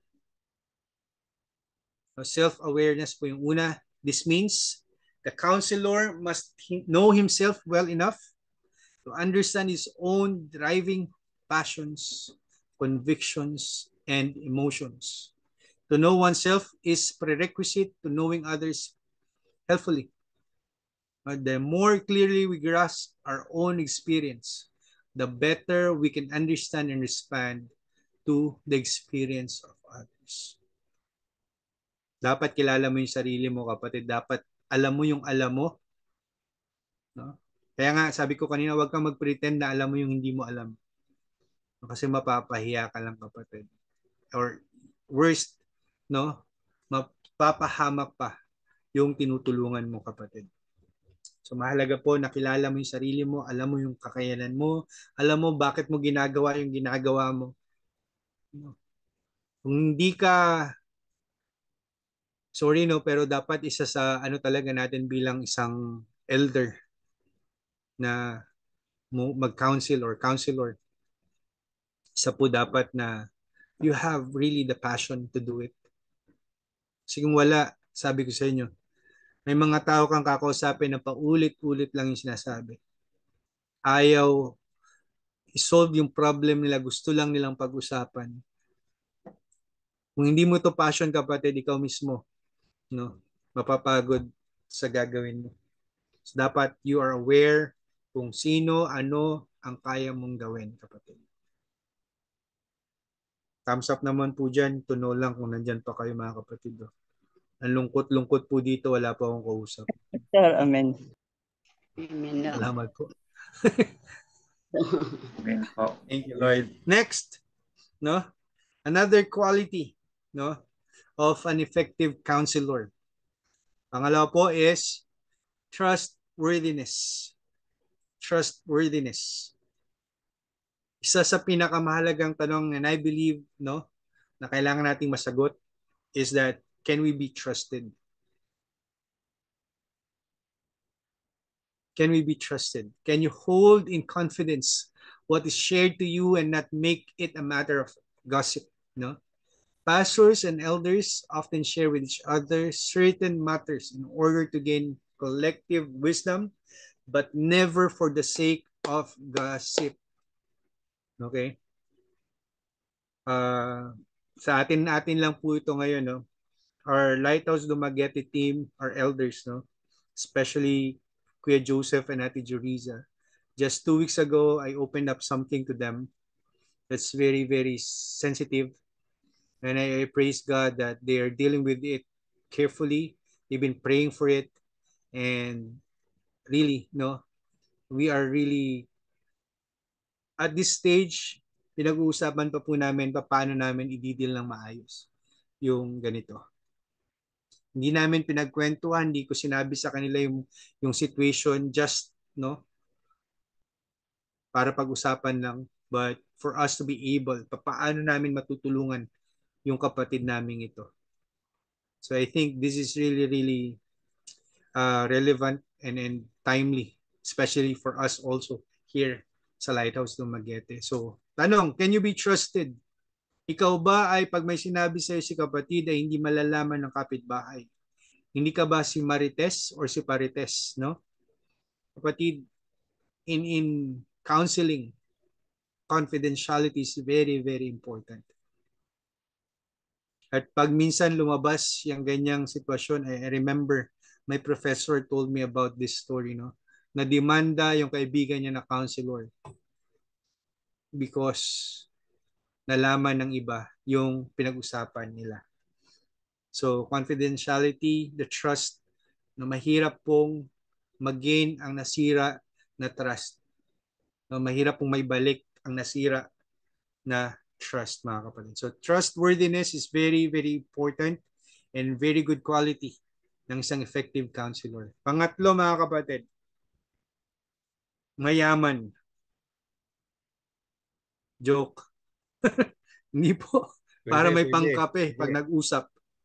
So self-awareness po yung una. This means the counselor must know himself well enough to understand his own driving passions, convictions, and emotions. To know oneself is prerequisite to knowing others helpfully. The more clearly we grasp our own experience, the better we can understand and respond to the experience of others. Dapat kilala mo yung sarili mo, kapatid. Dapat alam mo yung alam mo. No? Kaya nga, sabi ko kanina, huwag kang mag-pretend na alam mo yung hindi mo alam. Kasi mapapahiya ka lang, kapatid. Or worst, mapapahamak pa yung tinutulungan mo, kapatid. So mahalaga po na kilala mo yung sarili mo, alam mo yung kakayanan mo, alam mo bakit mo ginagawa yung ginagawa mo. Kung hindi ka, sorry pero dapat isa sa talaga natin bilang isang elder na mag-counsel or counselor, isa po dapat na you have really the passion to do it. Kasi kung wala, sabi ko sa inyo, may mga tao kang kakausapin na paulit-ulit lang yung sinasabi. Ayaw i-solve yung problem nila, gusto lang nilang pag-usapan. Kung hindi mo to passion, kapatid, ikaw mismo, mapapagod sa gagawin mo. So, dapat you are aware kung sino, ano ang kaya mong gawin, kapatid. Thumbs up naman po dyan, to know lang kung nandyan pa kayo, mga kapatid. Ang lungkot-lungkot po dito, wala pa akong kausap. Sir, amen. Amen. Salamat po. Thank you, Lord. Next, another quality, of an effective counselor. Pangalawa po is trustworthiness. Trustworthiness. Isa sa pinakamahalagang tanong, and I believe, na kailangan nating masagot is that, can we be trusted? Can we be trusted? Can you hold in confidence what is shared to you and not make it a matter of gossip? Pastors and elders often share with each other certain matters in order to gain collective wisdom, but never for the sake of gossip. Okay? Sa atin lang po ito ngayon, Our Lighthouse Dumaguete team, our elders, especially Kuya Joseph and Ate Joriza. Just 2 weeks ago, I opened up something to them that's very, very sensitive. And I praise God that they are dealing with it carefully. They've been praying for it. And really, no, we are really, at this stage, pinag-uusapan pa po namin paano namin i-deal ng maayos yung ganito. Hindi namin pinagkwentuhan, hindi ko sinabi sa kanila yung situation just, no, para pag-usapan lang. But for us to be able, paano namin matutulungan yung kapatid namin ito. So I think this is really, really relevant and timely, especially for us also here sa Lighthouse Dumaguete. So, tanong, can you be trusted? Ikaw ba ay pag may sinabi sa'yo si kapatid ay hindi malalaman ng kapitbahay? Hindi ka ba si Marites or si Parites, no? Kapatid, in counseling, confidentiality is very, very important. At pag minsan lumabas yung ganyang sitwasyon, I remember my professor told me about this story, no? Na demanda yung kaibigan niya na counselor because nalaman ng iba yung pinag-usapan nila. So, confidentiality, the trust, na mahirap pong mag-gain ang nasira na trust. No, mahirap pong may balik ang nasira na trust, mga kapatid. So, trustworthiness is very, very important and very good quality ng isang effective counselor. Pangatlo, mga kapatid, mayaman. Joke. Hindi po. Para may pangkape pag nag-usap.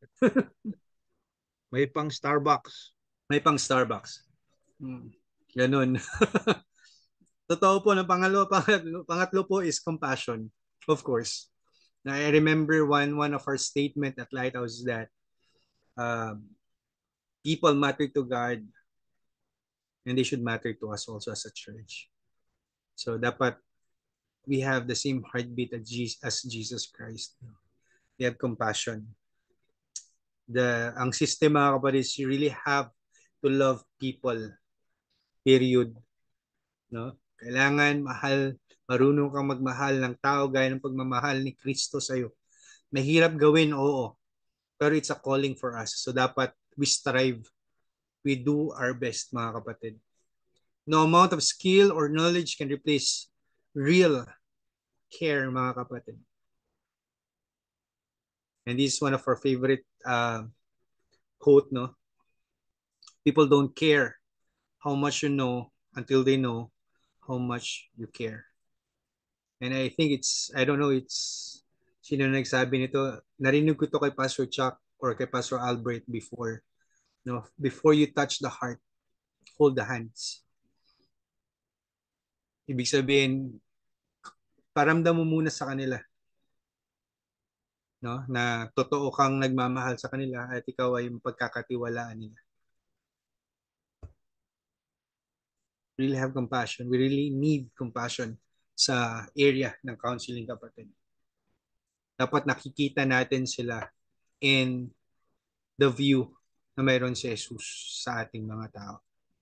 May pang Starbucks. May pang Starbucks. Ganun. Totoo po, ng pangatlo po is compassion, of course. Now, I remember one of our statement at Lighthouse that people matter to God and they should matter to us also as a church. So dapat we have the same heartbeat as Jesus Christ. We have compassion. Ang system, mga kapatid, you really have to love people. Period. No? Kailangan marunong kang magmahal ng tao gaya ng pagmamahal ni Kristo sa'yo. Mahirap gawin, oo. Pero it's a calling for us. So dapat we strive. We do our best, mga kapatid. No amount of skill or knowledge can replace real care, mga kapatid. And this is one of our favorite quote, no? People don't care how much you know until they know how much you care. And I think I don't know, sino nagsabi nito? Narinig ko to kay Pastor Chuck or kay Pastor Albert before. No, before you touch the heart, hold the hands. Ibig sabihin, paramdam mo muna sa kanila, no, na totoo kang nagmamahal sa kanila at ikaw ay pagkakatiwalaan nila. We really have compassion. We really need compassion sa area ng counseling, kapatid. Dapat nakikita natin sila in the view na mayroon si Jesus sa ating mga tao.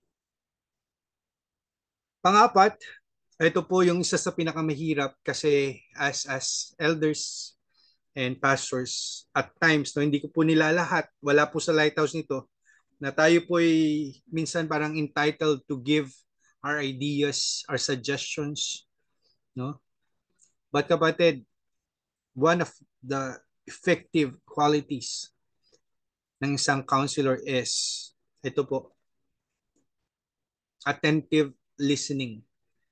Pangapat, ito po yung isa sa pinakamahirap kasi as elders and pastors, at times, no, hindi ko po nila lahat, wala po sa Lighthouse nito, na tayo po ay minsan parang entitled to give our ideas, our suggestions, no? But kapatid, one of the effective qualities ng isang counselor is, ito po, attentive listening.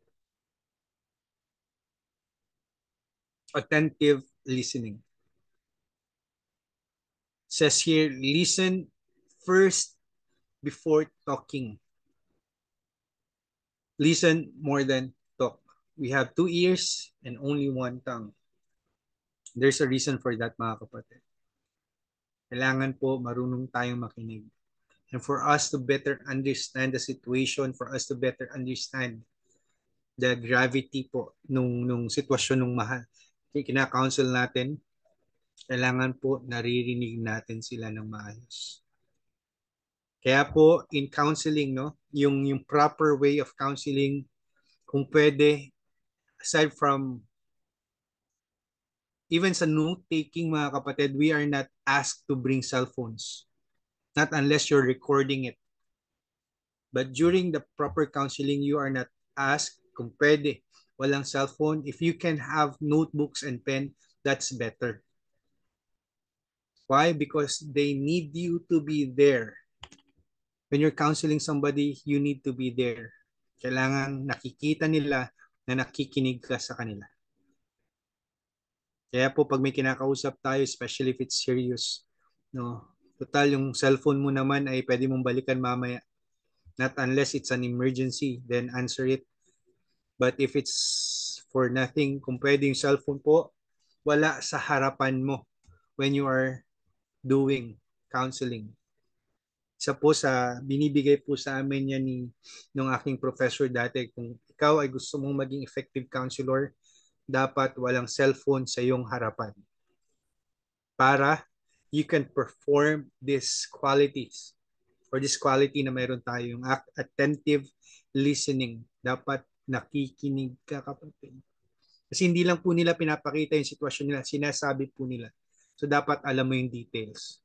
Attentive listening. It says here, listen first before talking. Listen more than talk. We have 2 ears and only 1 tongue. There's a reason for that, mga kapatid. Kailangan po marunong tayong makinig. And for us to better understand the situation, for us to better understand the gravity po nung sitwasyon ng mahal, kina-counsel natin, kailangan po naririnig natin sila ng maayos. Kaya po in counseling, no, yung proper way of counseling, kung pwede, aside from even sa note-taking mga kapatid, we are not asked to bring cell phones. Not unless you're recording it. But during the proper counseling, you are not asked kung pwede, walang cellphone. If you can have notebooks and pen, that's better. Why? Because they need you to be there. When you're counseling somebody, you need to be there. Kailangan nakikita nila na nakikinig ka sa kanila. Kaya po pag may kinakausap tayo, especially if it's serious, no, total yung cellphone mo naman ay pwede mong balikan mamaya. Not unless it's an emergency, then answer it. But if it's for nothing, kung pwede yung cellphone po, wala sa harapan mo when you are doing counseling. Isa po sa binibigay po sa amin yan ng aking professor dati, kung ikaw ay gusto mong maging effective counselor, dapat walang cellphone sa iyong harapan para you can perform these qualities or this quality na mayroon tayo, yung attentive listening. Dapat nakikinig ka, kapatid. Kasi hindi lang po nila pinapakita yung sitwasyon nila, sinasabi po nila. So dapat alam mo yung details.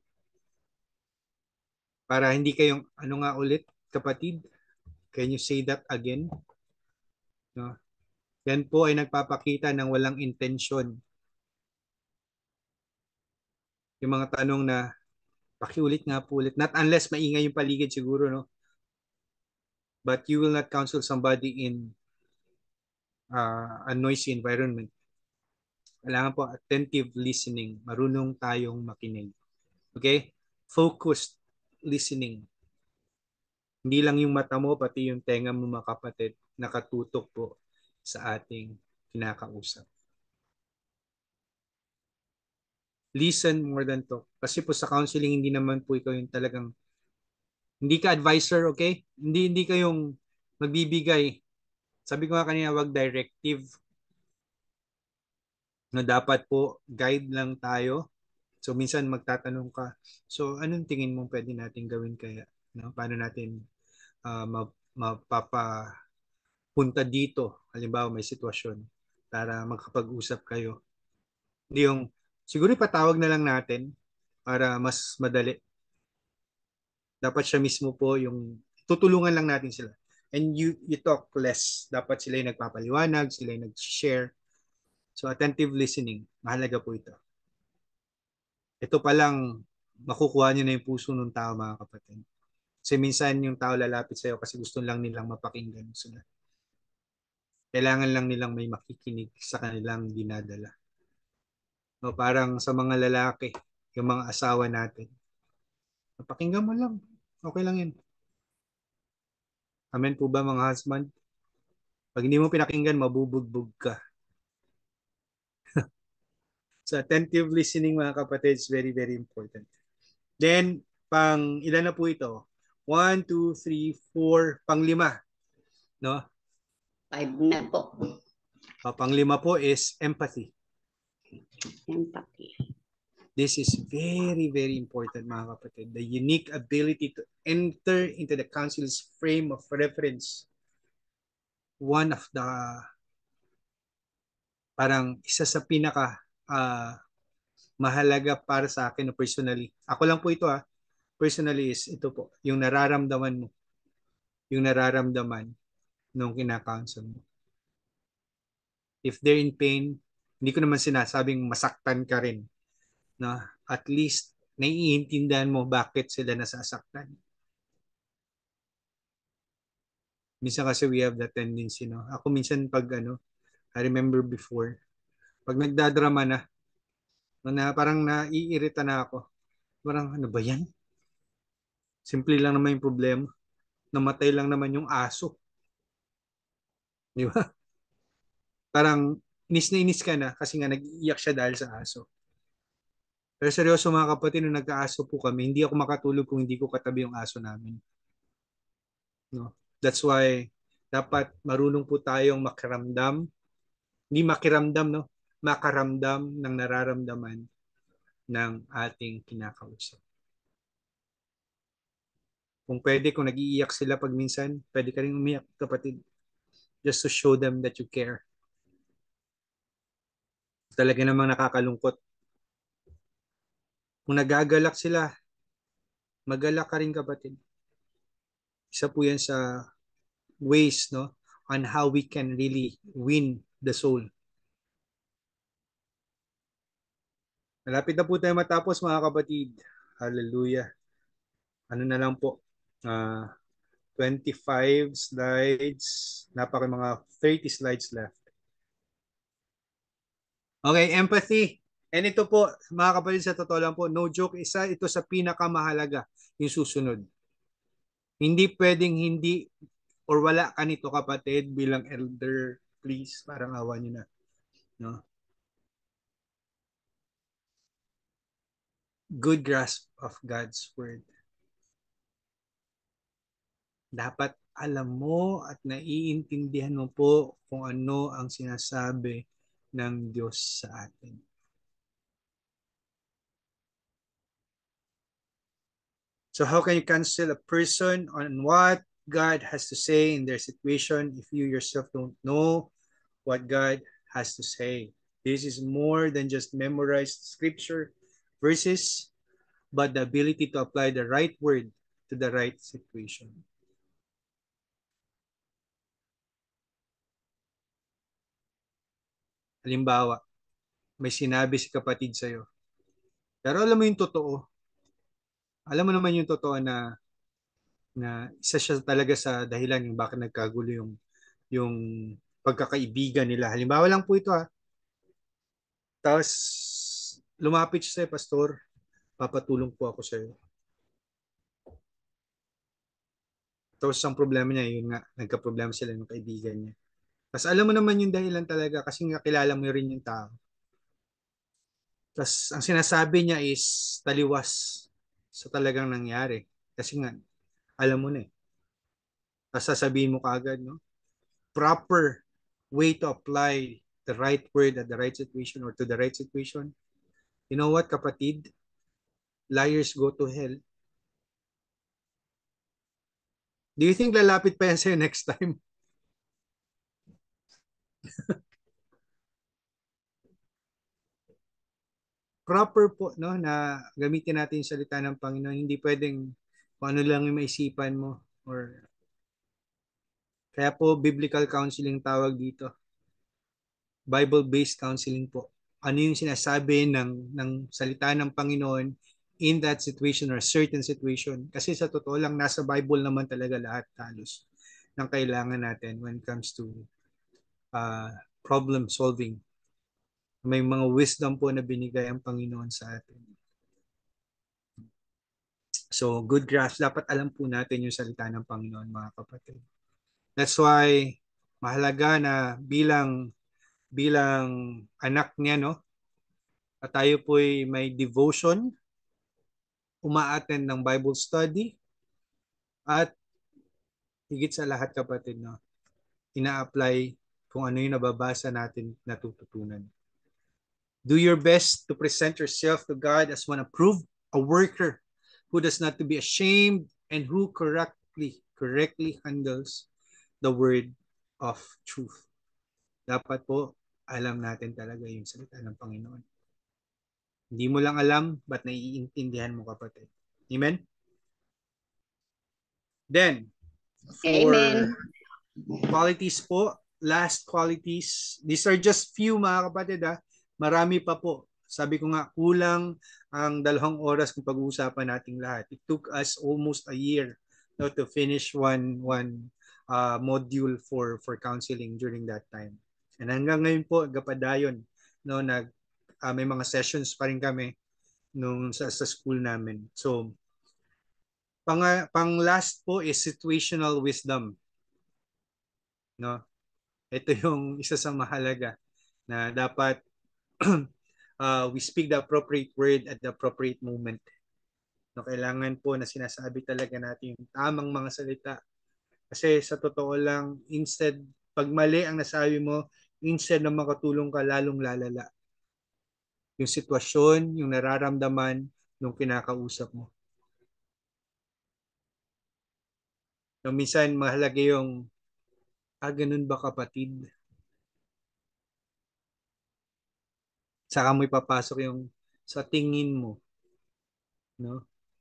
Para hindi kayong, ano nga ulit, kapatid? Can you say that again? No? Yan po ay nagpapakita ng walang intensyon. Yung mga tanong na, pakiulit nga po ulit. Not unless maingay yung paligid siguro, no? But you will not counsel somebody in a noisy environment. Kailangan po attentive listening. Marunong tayong makinig. Okay? Focused listening. Hindi lang yung mata mo, pati yung tenga mo, mga kapatid, nakatutok po sa ating kinakausap. Listen more than talk. Kasi po sa counseling, hindi naman po ikaw yung talagang, hindi ka advisor, okay? Hindi kayong magbibigay. Sabi ko nga kanina, wag directive. No, dapat po guide lang tayo. So minsan magtatanong ka, so anong tingin mo pwede natin gawin kaya? No? Paano natin mapapapunta dito? Halimbawa may sitwasyon para makapag-usap kayo. Hindi yung, siguro ipatawag na lang natin para mas madali. Dapat siya mismo po yung, tutulungan lang natin sila. And you talk less. Dapat sila yung nagpapaliwanag, sila yung nag-share. So attentive listening, mahalaga po ito. Ito pa lang, makukuha nyo na yung puso ng tao, mga kapatid. Kasi minsan yung tao lalapit sa'yo kasi gusto lang nilang mapakinggan sila. Kailangan lang nilang may makikinig sa kanilang dinadala. No, parang sa mga lalaki, yung mga asawa natin, napakinggan mo lang. Okay lang yun. Amen po ba, mga husband? Pag hindi mo pinakinggan, mabubugbog ka. So attentive listening, mga kapatid, is very, very important. Then, pang ilan na po ito? 1, 2, 3, 4, pang-5. No? 5 na po. Pang-5 po is empathy. Empathy. This is very, very important, mga kapatid. The unique ability to enter into the council's frame of reference. One of the, parang isa sa pinaka mahalaga para sa akin personally. Ako lang po ito personally is ito po, yung nararamdaman mo. Yung nararamdaman nung kinakounsel mo. If they're in pain, hindi ko naman sinasabing masaktan ka rin. No? At least, naiintindihan mo bakit sila nasasaktan. Minsan kasi we have that tendency, no? Ako minsan pag I remember before, pag nagdadrama na parang naiirita na ako. Parang ano ba yan? Simple lang naman yung problema. Namatay lang naman yung aso. Di ba? Parang inis na inis ka na kasi nga nag-iiyak siya dahil sa aso. Pero seryoso, mga kapatid, nung nagka-aso po kami, hindi ako makatulog kung hindi ko katabi yung aso namin. No? That's why dapat marunong po tayong makiramdam. Hindi makiramdam, no? Makaramdam ng nararamdaman ng ating kinakausap. Kung pwede, kung nag-iiyak sila pag minsan, pwede ka rin umiyak, kapatid. Just to show them that you care. Talaga namang nakakalungkot. Kung nagagalak sila, magalak ka rin, kapatid. Isa po yan sa ways, no, on how we can really win the soul. Malapit na po tayo matapos, mga kapatid. Hallelujah. Ano na lang po, 25 slides, mga 30 slides left. Okay, empathy. And ito po, mga kapatid, sa totoo lang po, no joke, isa ito sa pinakamahalaga, yung susunod. Hindi pwedeng hindi or wala ka nito, kapatid, bilang elder. Please, parang awa nyo na. No? Good grasp of God's word. Dapat alam mo at naiintindihan mo po kung ano ang sinasabi ng Diyos sa atin. So how can you counsel a person on what God has to say in their situation if you yourself don't know what God has to say? This is more than just memorized scripture verses, but the ability to apply the right word to the right situation. Halimbawa, may sinabi si kapatid sa'yo. Pero alam mo yung totoo. Alam mo naman yung totoo na isa siya talaga sa dahilan yung bakit nagkagulo yung pagkakaibigan nila. Halimbawa lang po ito ha. Tapos lumapit siya sa'yo, pastor, papatulong po ako sa'yo. Tapos ang problema niya, yun nga, nagka-problema sila ng kaibigan niya. Tapos alam mo naman yung dahilan talaga kasi nga kilala mo rin yung tao. Tapos ang sinasabi niya is taliwas sa talagang nangyari. Kasi nga, alam mo na eh. Tapos sasabihin mo kaagad, no? Proper way to apply the right word at the right situation or to the right situation. You know what, kapatid? Liars go to hell. Do you think lalapit pa yan sa'yo next time? Proper po, no, na gamitin natin yung salita ng Panginoon. Hindi pwedeng kung ano lang yung maisipan mo. Or kaya po, biblical counseling tawag dito. Bible-based counseling po. Ano yung sinasabi ng salita ng Panginoon in that situation or certain situation. Kasi sa totoo lang, nasa Bible naman talaga lahat halos ng kailangan natin when it comes to problem solving. May mga wisdom po na binigay ang Panginoon sa atin. So, good grasp. Dapat alam po natin yung salita ng Panginoon, mga kapatid. That's why, mahalaga na bilang anak niya, no? At tayo po'y may devotion, umaattend ng Bible study, at higit sa lahat, kapatid, no? Ina-apply kung ano yung nababasa natin natututunan. Do your best to present yourself to God as one approved, a worker who does not to be ashamed and who correctly handles the word of truth. Dapat po, alam natin talaga yung salita ng Panginoon. Hindi mo lang alam, but naiintindihan mo, kapatid. Amen? Then, for Amen. qualities po, last qualities, these are just few, mga kapatid ha. Marami pa po. Sabi ko nga, kulang ang 2 oras kung pag-uusapan nating lahat. It took us almost a year, no, to finish one module for counseling during that time. And hanggang ngayon po, gapadayon, no, may mga sessions pa rin kami nung sa school namin. So, pang last po is situational wisdom. No? Ito yung isa sa mahalaga na dapat we speak the appropriate word at the appropriate moment. No, kailangan po na sinasabi talaga natin yung tamang mga salita. Kasi sa totoo lang, instead, pag mali ang nasabi mo, instead na makatulong ka, lalong lalala. Yung sitwasyon, yung nararamdaman ng kinakausap mo. No, minsan mahalaga yung, ganun ba kapatid? Saka mo ipapasok yung sa tingin mo. No?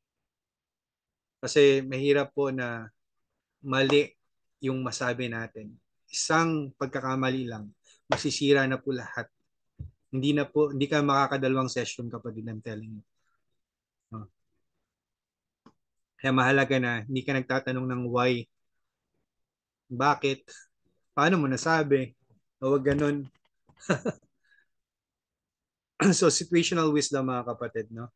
Kasi mahirap po na mali yung masabi natin. Isang pagkakamali lang, masisira na po lahat. Hindi ka makakadalawang session kapatid, I'm telling you. No? Kaya mahalaga na hindi ka nagtatanong ng why. Bakit? Paano mo nasabi? Huwag ganun. So situational wisdom mga kapatid, no?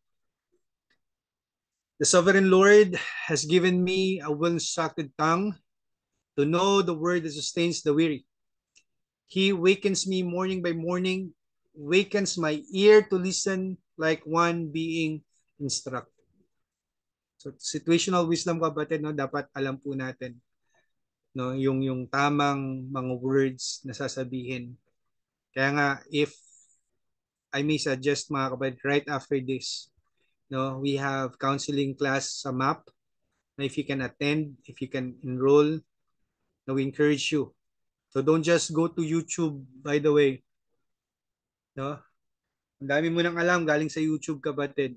The sovereign Lord has given me a well-instructed tongue to know the word that sustains the weary. He wakens me morning by morning, wakens my ear to listen like one being instructed. So situational wisdom kapatid, no, dapat alam po natin, no, yung tamang mga words na sasabihin. Kaya nga, if I may suggest mga kapatid, right after this, no, we have counseling class sa MAP. Now, if you can attend, if you can enroll, no, we encourage you. So don't just go to YouTube, by the way. No? Ang dami mo nang alam galing sa YouTube kapatid.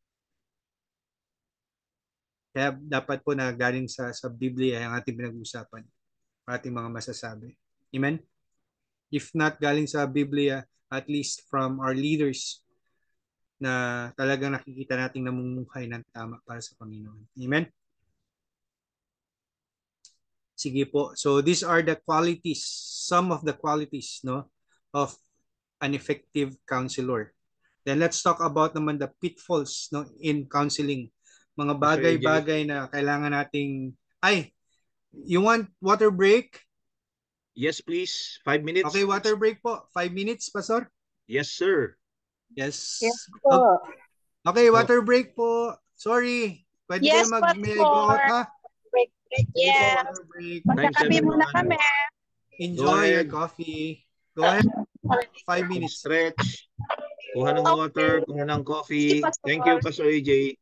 Kaya dapat po na galing sa Biblia ang ating pinag-uusapan, ating mga masasabi. Amen? If not galing sa Biblia, at least from our leaders na talagang nakikita nating namumuhay ng tama para sa Panginoon. Amen? Sige po. So these are the qualities, some of the qualities, no, of an effective counselor. Then let's talk about naman the pitfalls, no, in counseling. Mga bagay-bagay na kailangan nating you want water break? Yes, please. 5 minutes. Okay, water break po. 5 minutes, Pastor? Yes, sir. Yes. Yes po. Okay, water break po. Sorry. Pwede Yes, kayo may go out, ha? Break, Sige po, yes. water break. Magkakape muna 9:71. kami. Enjoy your ahead. coffee. Go ahead. 5 minutes. Stretch. Kuha ng water, kuha ng coffee. Sige, Pastor. Thank you, Pastor AJ.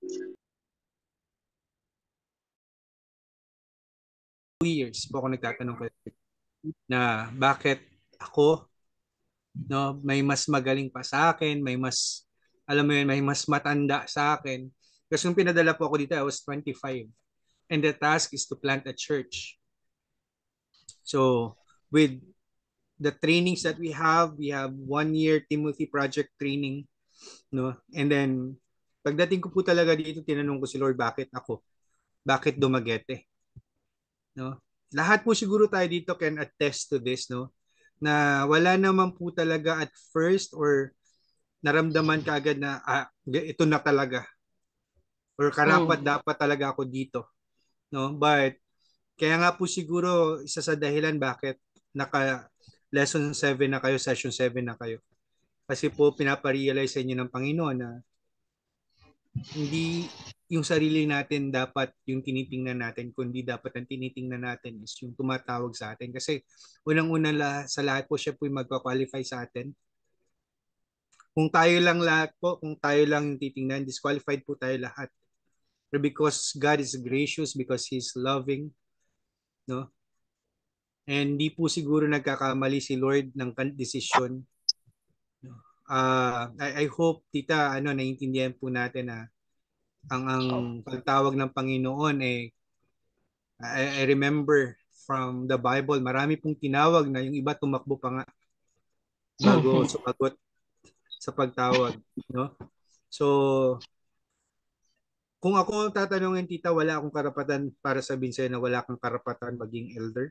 2 years po ako nagtatanong kayo na bakit ako, no, may mas magaling pa sa akin, may mas, alam mo yun, may mas matanda sa akin. Kasi nung pinadala po ako dito, I was 25. And the task is to plant a church. So, with the trainings that we have 1-year Timothy Project training, no? And then, pagdating ko po talaga dito, tinanong ko si Lord, bakit ako? Bakit Dumaguete? No? Lahat po siguro tayo dito can attest to this, no? Na wala naman po talaga at first or naramdaman kaagad na ito na talaga or karapat dapat talaga ako dito, no? But kaya nga po siguro isa sa dahilan bakit naka lesson 7 na kayo, session 7 na kayo. Kasi po pinaparealize sa inyo ng Panginoon na hindi yung sarili natin dapat yung tinitingnan natin, kundi dapat ang tinitingnan natin is yung tumatawag sa atin. Kasi unang-una sa lahat po siya po yung magpa-qualify sa atin. Kung tayo lang lahat po, kung tayo lang yung titingnan, disqualified po tayo lahat. But because God is gracious, because He's loving, no? And di po siguro nagkakamali si Lord ng desisyon. I hope, tita, naiintindihan po natin na ang pagtawag ng Panginoon I remember from the Bible, marami pong tinawag na yung iba tumakbo pa nga bago sumagot sa pagtawag, no? So kung ako tatanungin, tita, wala akong karapatan para sabihin sa'yo na wala kang karapatan maging elder.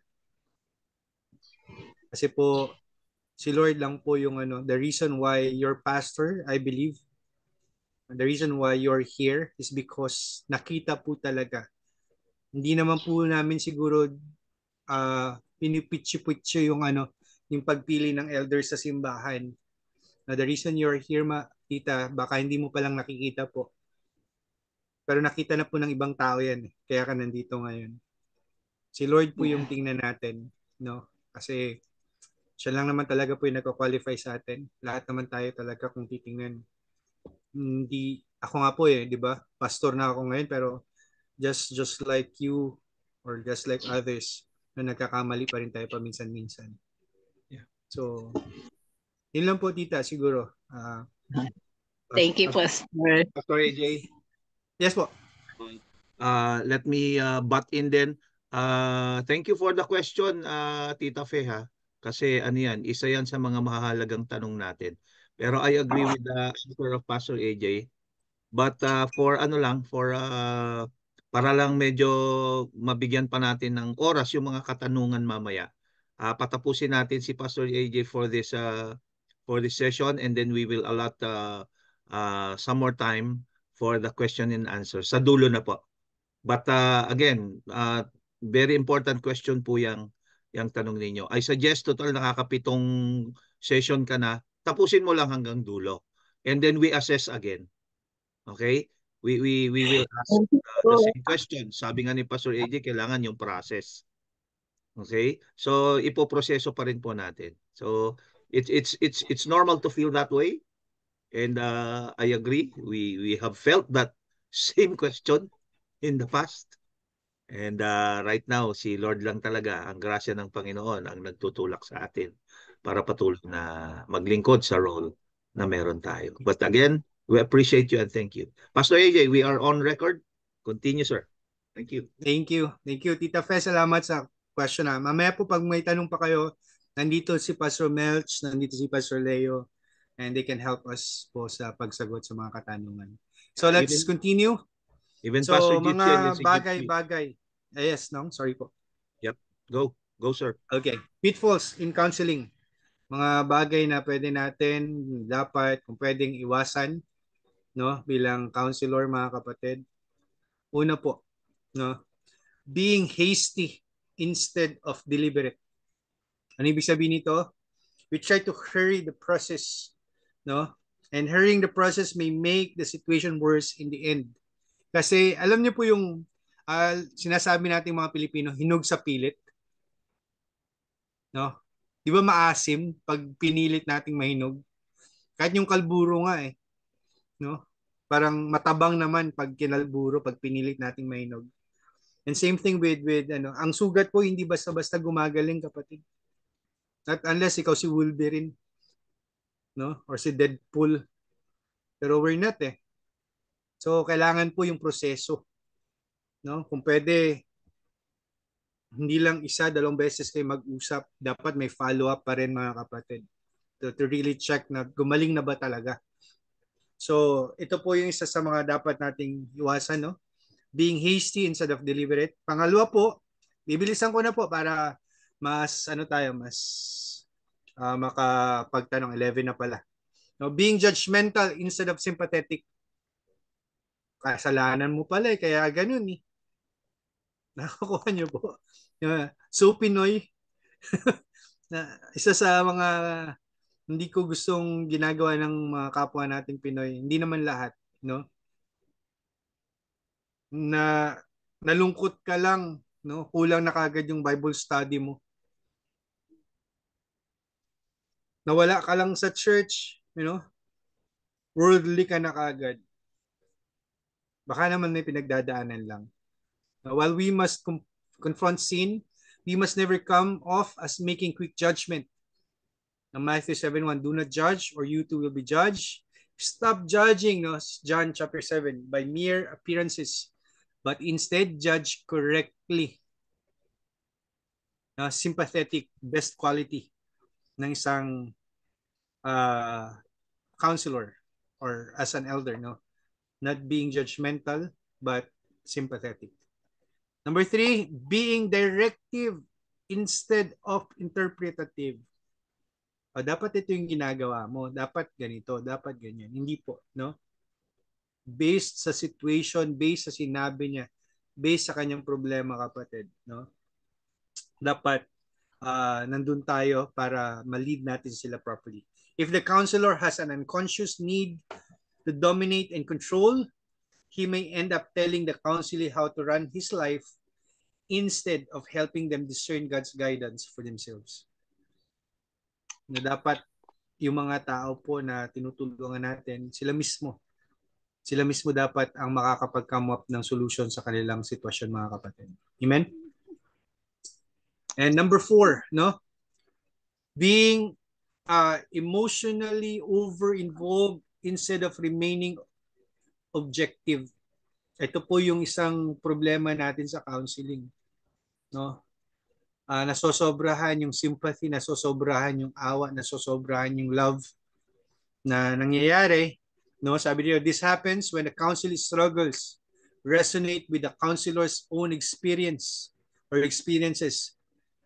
Kasi po si Lord lang po yung the reason why your pastor, I believe, the reason why you're here is because nakita po talaga. Hindi naman po namin siguro pinipitsi-pitsi yung yung pagpili ng elders sa simbahan. Now, the reason you're here, tita, baka hindi mo palang nakikita po. Pero nakita na po ng ibang tao yan. Kaya ka nandito ngayon. Si Lord po yung tingnan natin, no? Kasi siya lang naman talaga po yung nagko-qualify sa atin. Lahat naman tayo talaga kung titingnan. Hindi, ako nga po di ba? Pastor na ako ngayon, pero just like you, or just like others na nagkakamali pa rin tayo paminsan-minsan. Yeah. So, yun lang po, tita, siguro. Thank you po, sir. Pastor AJ, Yes po. let me butt in then. Thank you for the question, Tita Fe, ha? Kasi ano yan, isa yan sa mga mahalagang tanong natin. Pero I agree with the answer of Pastor AJ. But for ano lang, para lang medyo mabigyan pa natin ng oras yung mga katanungan mamaya. Patapusin natin si Pastor AJ for this session, and then we will allot some more time for the question and answer. Sa dulo na po. But again, very important question po yung tanong ninyo. I suggest, total nakakapitong session ka na, tapusin mo lang hanggang dulo. And then we assess again. Okay? We will ask the same question. Sabi nga ni Pastor AJ, kailangan yung process. Okay? So ipoproseso pa rin po natin. So it's normal to feel that way. And I agree. We have felt that same question in the past. And right now, si Lord lang talaga, ang grasya ng Panginoon ang nagtutulak sa atin para patuloy na maglingkod sa role na meron tayo. But again, we appreciate you and thank you. Pastor AJ, we are on record. Continue, sir. Thank you. Thank you. Thank you, Tita Fe. Salamat sa question. Mamaya po pag may tanong pa kayo, nandito si Pastor Melch, nandito si Pastor Leo, and they can help us po sa pagsagot sa mga katanungan. So let's continue. Even So Pastor Gypsy and mga Lindsay bagay-bagay. Yes, no? Sorry po. Yep. Go, sir. Okay. Pitfalls in counseling. Mga bagay na pwede natin, dapat, kung pwedeng iwasan, no? Bilang counselor, mga kapatid. Una po, no? Being hasty instead of deliberate. Ano ibig sabihin nito? We try to hurry the process, no? And hurrying the process may make the situation worse in the end. Kasi alam niyo po yung sinasabi nating mga Pilipino, hinog sa pilit. No? Di ba maasim pag pinilit nating mahinog? Kahit yung kalburo nga eh. No? Parang matabang naman pag kinalburo, pag pinilit nating mahinog. And same thing with ang sugat po hindi basta-basta gumagaling, kapatid. Not unless ikaw si Wolverine, no? Or si Deadpool. Pero we're not eh. So kailangan po yung proseso, no? Kung pwede, hindi lang isa, 2 beses kayo mag-usap, dapat may follow-up pa rin, mga kapatid. To really check na gumaling na ba talaga. So ito po yung isa sa mga dapat nating iwasan, no? Being hasty instead of deliberate. Pangalawa po, bibilisan ko na po para mas makapagtanong. 11 na pala. No, being judgmental instead of sympathetic. Kasalanan mo pala eh, kaya ganun eh. Nakukuha niyo po. So Pinoy, na isa sa mga hindi ko gustong ginagawa ng mga kapwa nating Pinoy. Hindi naman lahat, no? Na nalungkot ka lang, no? Kulang na kagad yung Bible study mo. Nawala ka lang sa church, worldly ka na kagad. Baka naman may pinagdadaanan lang. While we must confront sin, we must never come off as making quick judgment. Now, Matthew 7:1, do not judge or you too will be judged. Stop judging, no? John chapter 7, by mere appearances, but instead judge correctly. Sympathetic, best quality ng isang counselor or as an elder, no? Not being judgmental, but sympathetic. Number 3, being directive instead of interpretative. Dapat ito yung ginagawa mo. Dapat ganito. Dapat ganyan. Hindi po, no? Based sa situation, based sa sinabi niya, based sa kanyang problema, kapatid, no? Dapat nandun tayo para ma-lead natin sila properly. If the counselor has an unconscious need to dominate and control, he may end up telling the counselee how to run his life instead of helping them discern God's guidance for themselves. Na dapat yung mga tao po na tinutulungan natin, sila mismo dapat ang makakapag-come up ng solution sa kanilang sitwasyon, mga kapatid. Amen? And number 4, no? Being emotionally over-involved instead of remaining objective. Ito po yung isang problema natin sa counseling, no? Nasosobrahan yung sympathy, nasosobrahan yung awa, nasosobrahan yung love na nangyayari, no? Sabi niyo, this happens when the counseling struggles resonate with the counselor's own experience or experiences.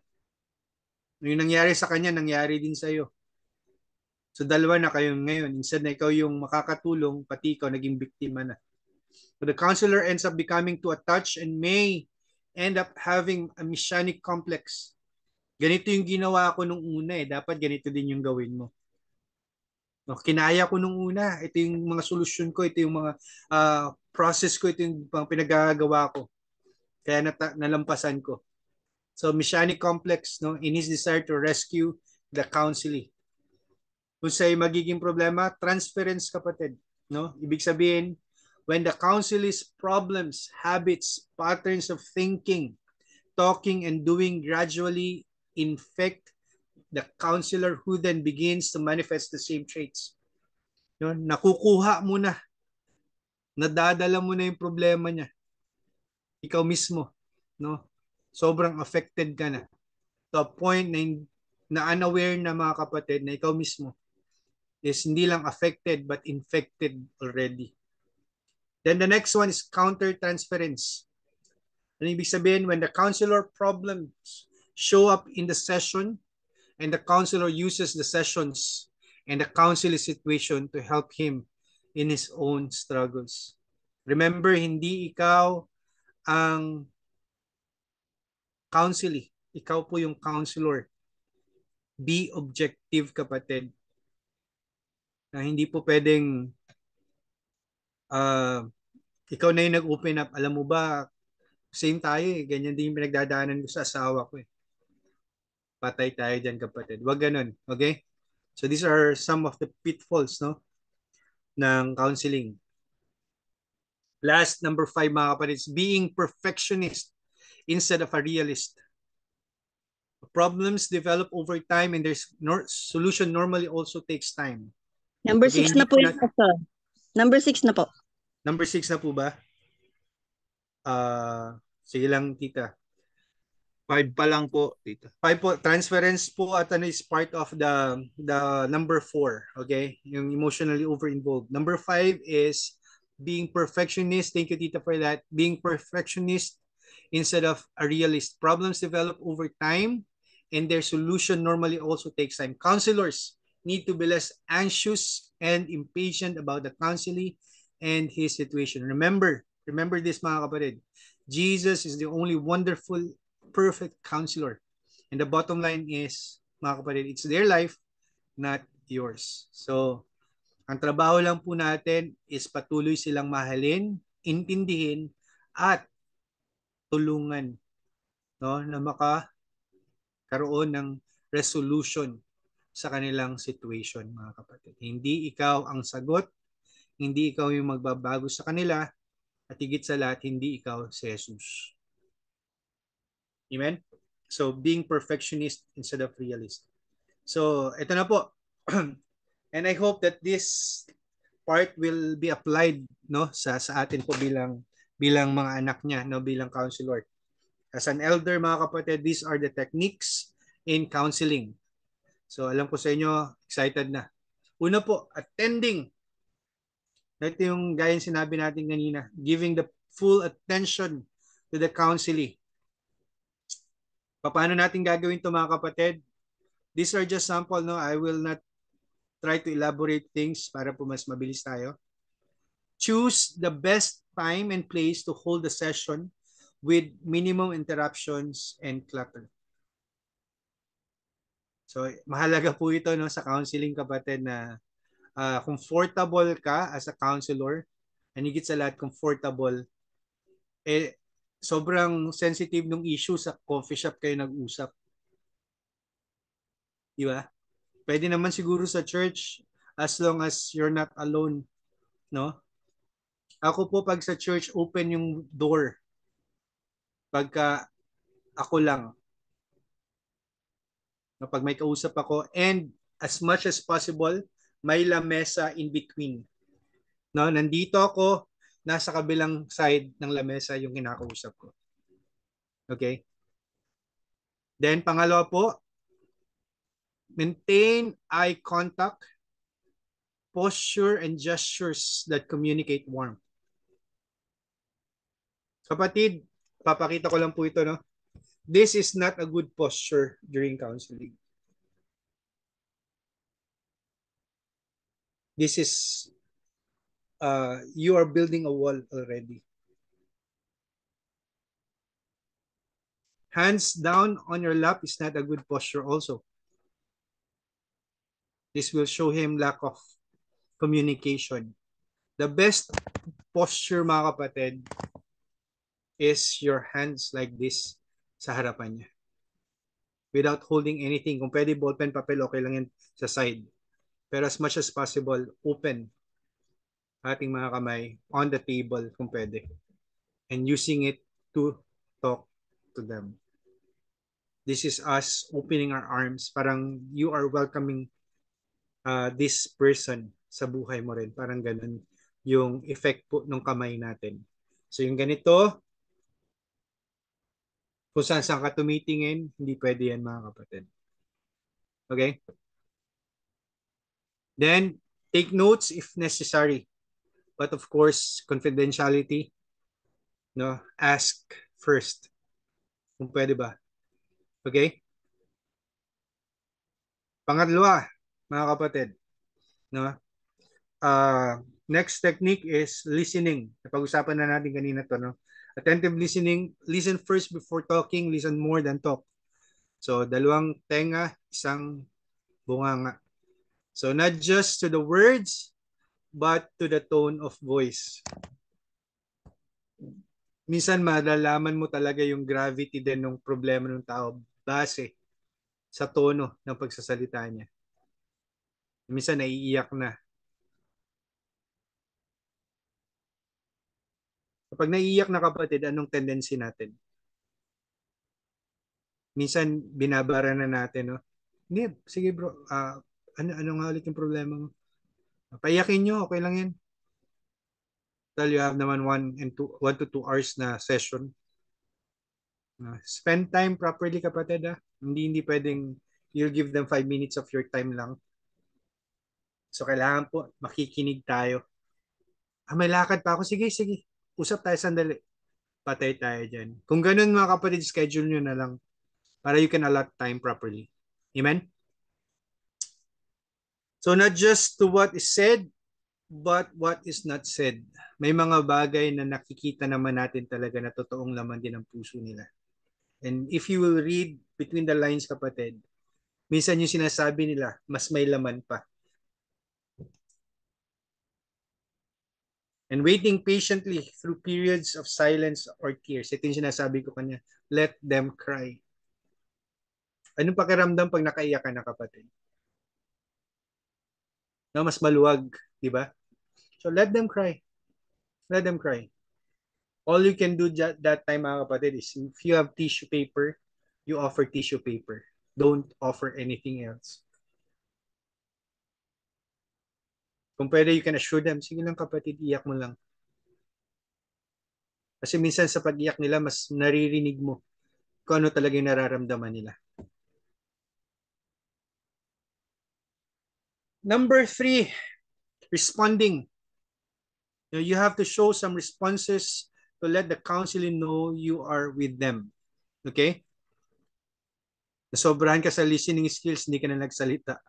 Yung nangyari sa kanya, nangyari din sa iyo. So dalawa na kayo ngayon. Instead na ikaw yung makakatulong, pati ikaw naging biktima na. So the counselor ends up becoming too attached and may end up having a messianic complex. Ganito yung ginawa ko nung una dapat ganito din yung gawin mo. No, kinaya ko nung una, ito yung mga solusyon ko, ito yung mga process ko, ito yung pinagagawa ko. Kaya nalampasan ko. So messianic complex, no, in his desire to rescue the counselee. Kung sa'yo magiging problema, transference, kapatid, no? Ibig sabihin, when the counselee's problems, habits, patterns of thinking, talking, and doing gradually infect the counselor who then begins to manifest the same traits. No? Nakukuha mo na, nadadala mo na yung problema niya. Ikaw mismo, no? Sobrang affected ka na. To a point na unaware na, mga kapatid, na ikaw mismo is hindi lang affected but infected already. Then the next one is counter-transference. Ano ibig sabihin? When the counselor problems show up in the session and the counselor uses the sessions and the counseling situation to help him in his own struggles. Remember, hindi ikaw ang counselee. Ikaw po yung counselor. Be objective, kapatid. Na hindi po pwedeng ikaw na yung nag-open up. Alam mo ba, same tayo ganyan din yung pinagdadaanan ko sa asawa ko Patay tayo dyan, kapatid. Wag ganun, okay? So these are some of the pitfalls, no, ng counseling. Last, number 5, mga kapatid, being perfectionist instead of a realist. Problems develop over time and their solution normally also takes time. Number 6 na po yun, Pastor. Number 6 na po. Number 6 na po ba? Sige lang, tita. 5 pa lang po, tita. 5 po, transference po at is part of the number 4, okay? Yung emotionally over-involved. Number 5 is being perfectionist. Thank you, tita, for that. Being perfectionist instead of a realist. Problems develop over time and their solution normally also takes time. Counselors need to be less anxious and impatient about the counselee and his situation. Remember this, mga kapatid. Jesus is the only wonderful, perfect counselor. And the bottom line is, mga kapatid, it's their life, not yours. So, ang trabaho lang po natin is patuloy silang mahalin, intindihin, at tulungan, no, na makakaroon ng resolution sa kanilang situation, mga kapatid. Hindi ikaw ang sagot, hindi ikaw yung magbabago sa kanila, at higit sa lahat, hindi ikaw si Jesus. Amen? So, being perfectionist instead of realist. So, ito na po. And I hope that this part will be applied, no, sa atin po bilang mga anak niya, no, bilang counselor. As an elder, mga kapatid, these are the techniques in counseling. So, alam ko sa inyo, excited na. Una po, attending. Ito yung gaya sinabi natin kanina, giving the full attention to the counselee. Paano natin gagawin ito, mga kapatid? These are just sample, no? I will not try to elaborate things para po mas mabilis tayo. Choose the best time and place to hold the session with minimum interruptions and clutter. So, mahalaga po ito, no, sa counseling, kapatid, na comfortable ka as a counselor, and higit sa lahat, comfortable. Sobrang sensitive ng issue sa coffee shop kayo nag-usap. Di ba? Pwede naman siguro sa church as long as you're not alone, no? Ako po, pag sa church, open yung door. Pagka ako lang. Kapag may kausap ako, and as much as possible, may lamesa in between. No, nandito ako, nasa kabilang side ng lamesa yung kinakausap ko. Okay? Then pangalawa po, maintain eye contact, posture and gestures that communicate warmth. Kapatid, papakita ko lang po ito, no? This is not a good posture during counseling. This is, you are building a wall already. Hands down on your lap is not a good posture also. This will show him lack of communication. The best posture, mga kapatid, is your hands like this sa harapan niya. Without holding anything. Kung pwede ballpen, papel, okay lang yan sa side. Pero as much as possible, open ating mga kamay on the table kung pwede. And using it to talk to them. This is us opening our arms. Parang you are welcoming this person sa buhay mo rin. Parang ganun yung effect po ng kamay natin. So yung ganito, kung saan ka tumitingin, hindi pwede yan mga kapatid. Okay? Then, take notes if necessary. But of course, confidentiality, no? Ask first. Kung pwede ba. Okay? Pangatlo, mga kapatid, no? Next technique is listening. Napag-usapan na natin kanina to, no? Attentive listening. Listen first before talking. Listen more than talk. So, dalawang tenga, isang bunganga. So, not just to the words, but to the tone of voice. Minsan, malalaman mo talaga yung gravity din ng problema ng tao base sa tono ng pagsasalita niya. Minsan, naiiyak na. Kapag naiiyak na kapatid, anong tendency natin? Minsan, binabara na natin, no? Hindi, sige bro, ano nga ulit yung problema mo? Paiyakin nyo, okay lang yan. Well, you have naman 1 to 2 hours na session. Spend time properly kapatid. Hindi pwedeng you'll give them 5 minutes of your time lang. So kailangan po makikinig tayo. May lakad pa ako. Sige. Usap tayo sandali. Patay tayo dyan. Kung ganun mga kapatid, schedule nyo na lang para you can allot time properly. Amen? So not just to what is said, but what is not said. May mga bagay na nakikita naman natin talaga na totoong laman din ang puso nila. And if you will read between the lines, kapatid, minsan yung sinasabi nila, mas may laman pa. And waiting patiently through periods of silence or tears. Ito yung sinasabi ko kanya, let them cry. Anong pakiramdam pag nakaiyak ka na, kapatid? No, mas maluwag, di ba? So let them cry. Let them cry. All you can do that time, mga kapatid, is if you have tissue paper, you offer tissue paper. Don't offer anything else. Kung pwede, you can assure them, sige lang kapatid, iyak mo lang. Kasi minsan sa pag-iyak nila, mas naririnig mo kung ano talaga yung nararamdaman nila. Number 3, responding. You have to show some responses to let the counselor know you are with them. Okay? Nasobrahan ka sa listening skills, hindi ka na nagsalita.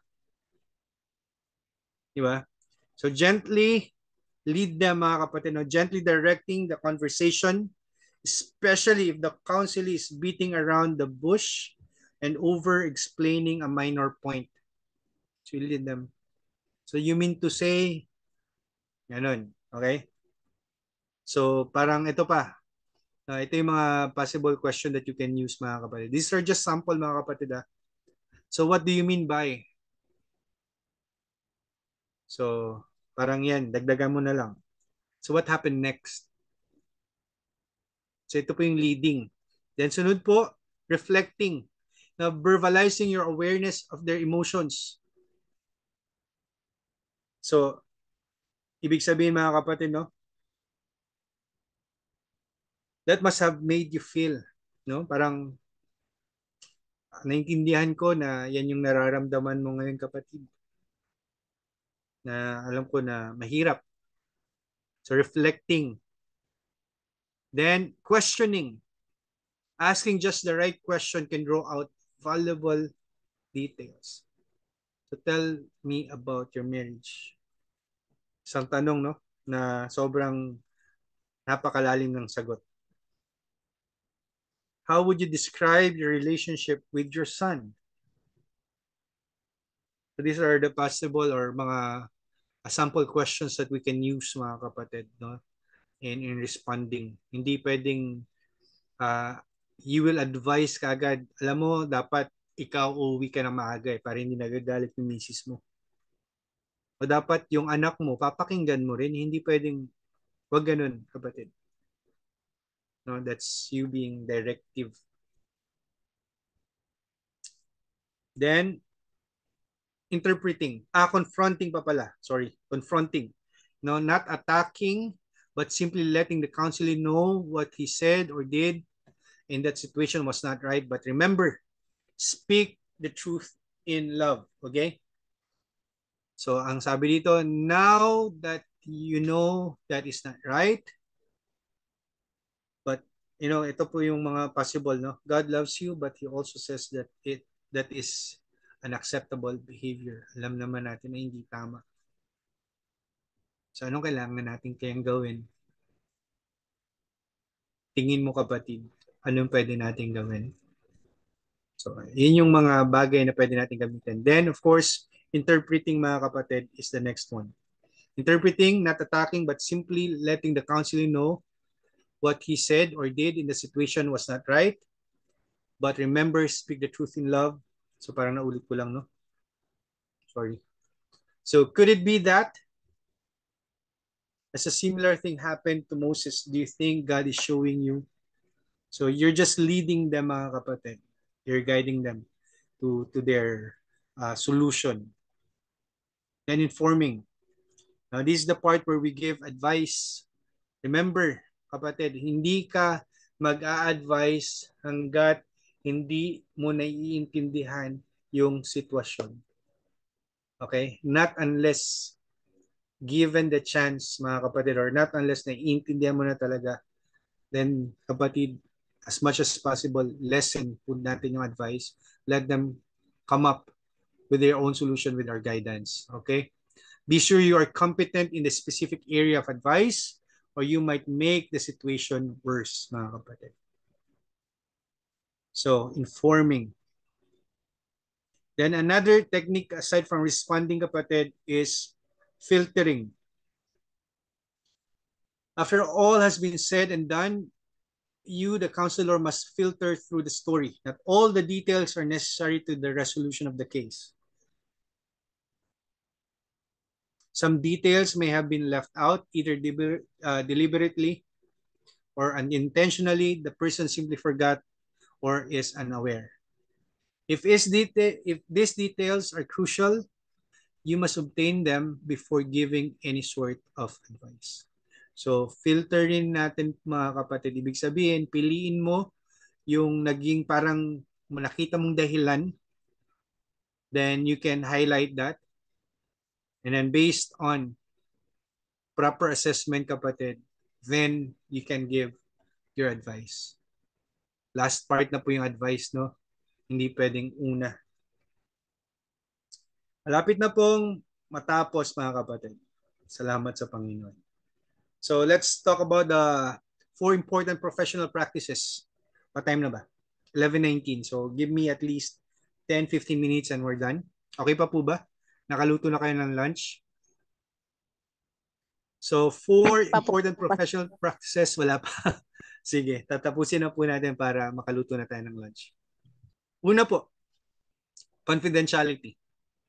Diba? So gently lead them, mga kapatid, no? Gently directing the conversation, especially if the counselor is beating around the bush and over-explaining a minor point. So lead them. So you mean to say, ganun, okay? So parang ito pa, ito yung mga possible question that you can use, mga kapatid. These are just sample, mga kapatid. So what do you mean by? So parang yan, dagdagan mo na lang. So what happened next? So ito po yung leading. Then sunod po, reflecting. na verbalizing your awareness of their emotions. So, ibig sabihin mga kapatid, no? That must have made you feel, no? Parang naintindihan ko na yan yung nararamdaman mo ngayon, kapatid. Na alam ko na mahirap. So, reflecting. Then, questioning. Asking just the right question can draw out valuable details. So, tell me about your marriage. Isang tanong, no? Na sobrang napakalalim ng sagot. How would you describe your relationship with your son? So these are the possible or mga sample questions that we can use, mga kapatid, no? In responding. Hindi pwedeng you will advise kagad. Alam mo, dapat ikaw uuwi ka ng maaga para hindi nagagalit yung misis mo. O dapat yung anak mo, papakinggan mo rin. Hindi pwedeng, wag ganun, kapatid. No, that's you being directive. Then, confronting pa pala. Sorry, confronting. No, not attacking, but simply letting the counselor know what he said or did in that situation was not right. But remember, speak the truth in love. Okay? So, ang sabi dito, now that you know that is not right, but, ito po yung mga possible, no? God loves you, but He also says that that is unacceptable behavior. Alam naman natin na hindi tama. So, anong kailangan natin kayang gawin? Tingin mo, kapatid, anong pwede natin gawin? So, yun yung mga bagay na pwede natin gamitin. Then, of course, interpreting, mga kapatid, is the next one. Interpreting, not attacking, but simply letting the counselor know what he said or did in the situation was not right. But remember, speak the truth in love. So, parang naulit ko lang, no? Sorry. So, could it be that as a similar thing happened to Moses, do you think God is showing you? So, you're just leading them, mga kapatid. You're guiding them to their solution. Then informing. Now, this is the part where we give advice. Remember, kapatid, hindi ka mag-a-advise hanggat hindi mo naiintindihan yung sitwasyon. Okay? Not unless given the chance, mga kapatid, or not unless naiintindihan mo na talaga, then, kapatid, as much as possible, lessen po natin yung advice. Let them come up with their own solution with our guidance. Okay? Be sure you are competent in the specific area of advice or you might make the situation worse, mga kapatid. So, informing. Then another technique aside from responding, kapatid, is filtering. After all has been said and done, you, the counselor, must filter through the story. Not all the details are necessary to the resolution of the case. Some details may have been left out, either deliberately or unintentionally. The person simply forgot or is unaware. If these details are crucial, you must obtain them before giving any sort of advice. So, filterin natin, mga kapatid. Ibig sabihin, piliin mo yung naging parang nakita mong dahilan, then you can highlight that. And then based on proper assessment, kapatid, then you can give your advice. Last part na po yung advice, no? Hindi pwedeng una. Malapit na pong matapos, mga kapatid. Salamat sa Panginoon. So let's talk about the 4 important professional practices. What time na ba? 11:19. So give me at least 10-15 minutes and we're done. Okay pa po ba? Nakaluto na kayo ng lunch? So 4 important professional practices, wala pa. Sige, tatapusin na po natin para makaluto na tayo ng lunch. Una po, confidentiality.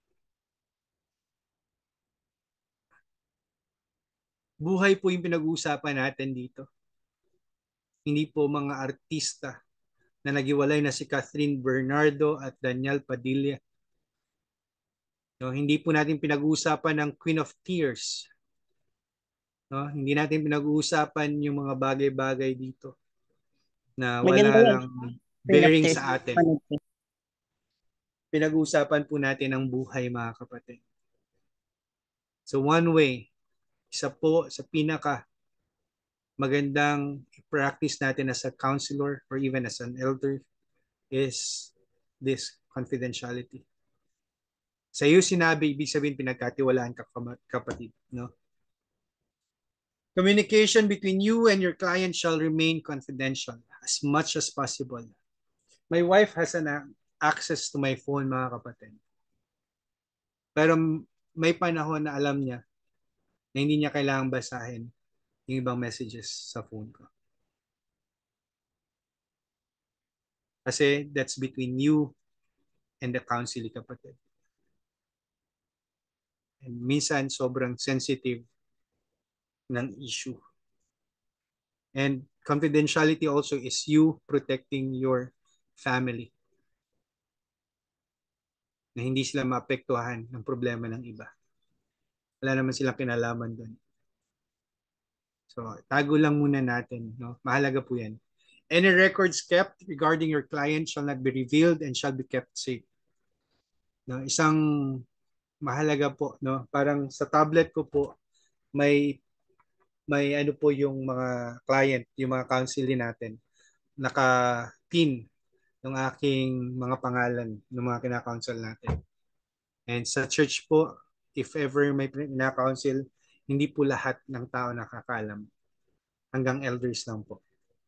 Buhay po yung pinag-uusapan natin dito. Hindi po mga artista na naghiwalay na si Catherine Bernardo at Daniel Padilla. No, hindi po natin pinag-uusapan ng Queen of Tears. No, hindi natin pinag-uusapan yung mga bagay-bagay dito na Maganda wala yan. lang Queen of bearing Tears. sa atin. Pinag-uusapan po natin ang buhay, mga kapatid. So one way, isa po sa pinaka magandang i-practice natin as a counselor or even as an elder is this confidentiality. Sa iyo sinabi, ibig sabihin pinagkatiwalaan ka, kapatid, no? Communication between you and your client shall remain confidential as much as possible. My wife has an access to my phone, mga kapatid. Pero may panahon na alam niya na hindi niya kailangang basahin yung ibang messages sa phone ko. Kasi that's between you and the counseling, kapatid. And minsan sobrang sensitive ng issue. And confidentiality also is you protecting your family. Na hindi sila maapektuhan ng problema ng iba. Wala naman silang kinalaman doon. So, tago lang muna natin. No? Mahalaga po yan. Any records kept regarding your client shall not be revealed and shall be kept safe. No? Isang mahalaga po. No? Parang sa tablet ko po, may ano po yung mga client, yung mga counseling natin. Naka-pin ng aking mga pangalan ng mga kinakounsel natin. And sa church po, if ever may kinakounsel, hindi po lahat ng tao nakakalam. Hanggang elders lang po.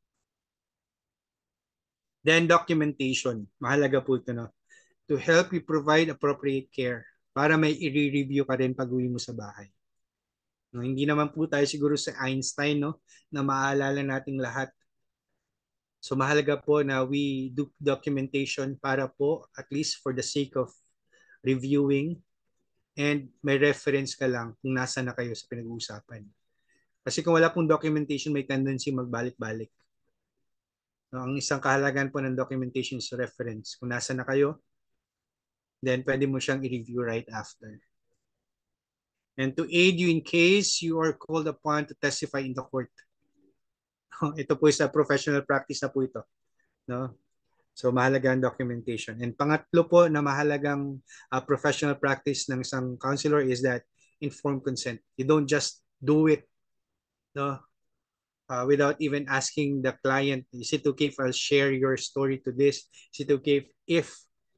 Then documentation. Mahalaga po ito, no? To help you provide appropriate care para may i-review ka rin pag uwi mo sa bahay. No, hindi naman po tayo siguro sa Einstein, no, na maalala nating lahat. So mahalaga po na we do documentation para po at least for the sake of reviewing and may reference ka lang kung nasa na kayo sa pinag-uusapan. Kasi kung wala pong documentation, may tendency magbalik-balik. No, ang isang kahalagan po ng documentation is reference. Kung nasa na kayo, then pwede mo siyang i-review right after. And to aid you in case you are called upon to testify in the court. Ito po sa professional practice na po ito. No? So mahalaga ang documentation. And pangatlo po na mahalagang professional practice ng isang counselor is that informed consent. You don't just do it, no, without even asking the client, is it okay if I'll share your story to this? Is it okay if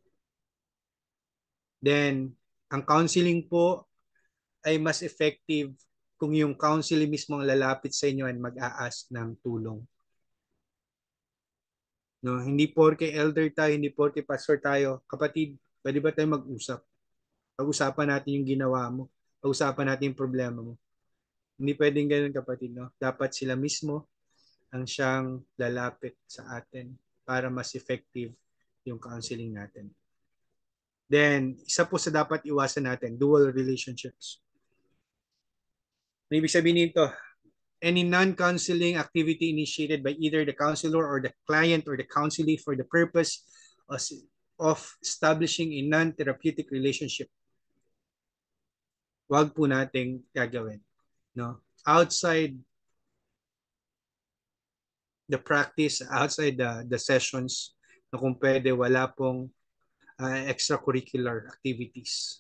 then ang counseling po ay mas effective kung yung counseling mismo ang lalapit sa inyo at mag-a-ask ng tulong. No, hindi porke elder tayo, hindi porke pastor tayo, kapatid, pwede ba tayo mag-usap? Pag-usapan natin yung ginawa mo. Pag-usapan natin yung problema mo. Hindi pwedeng ganun, kapatid, no? Dapat sila mismo ang siyang lalapit sa atin para mas effective yung counseling natin. Then, isa po sa dapat iwasan natin, dual relationships. Ibig sabihin nito, any non-counseling activity initiated by either the counselor or the client or the counselee for the purpose of establishing a non-therapeutic relationship. Wag po nating gagawin. No? Outside the practice, outside the sessions, na kung pwede, wala pong extracurricular activities.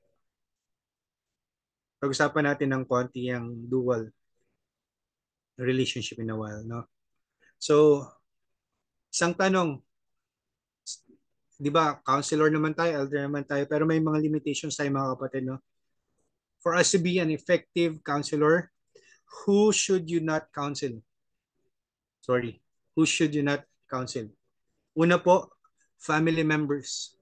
Pag-usapan natin ng konti ang dual relationship in a while, no? So, isang tanong, di ba, counselor naman tayo, elder naman tayo, pero may mga limitations tayo, mga kapatid, no? For us to be an effective counselor, who should you not counsel? Sorry, who should you not counsel? Una po, family members.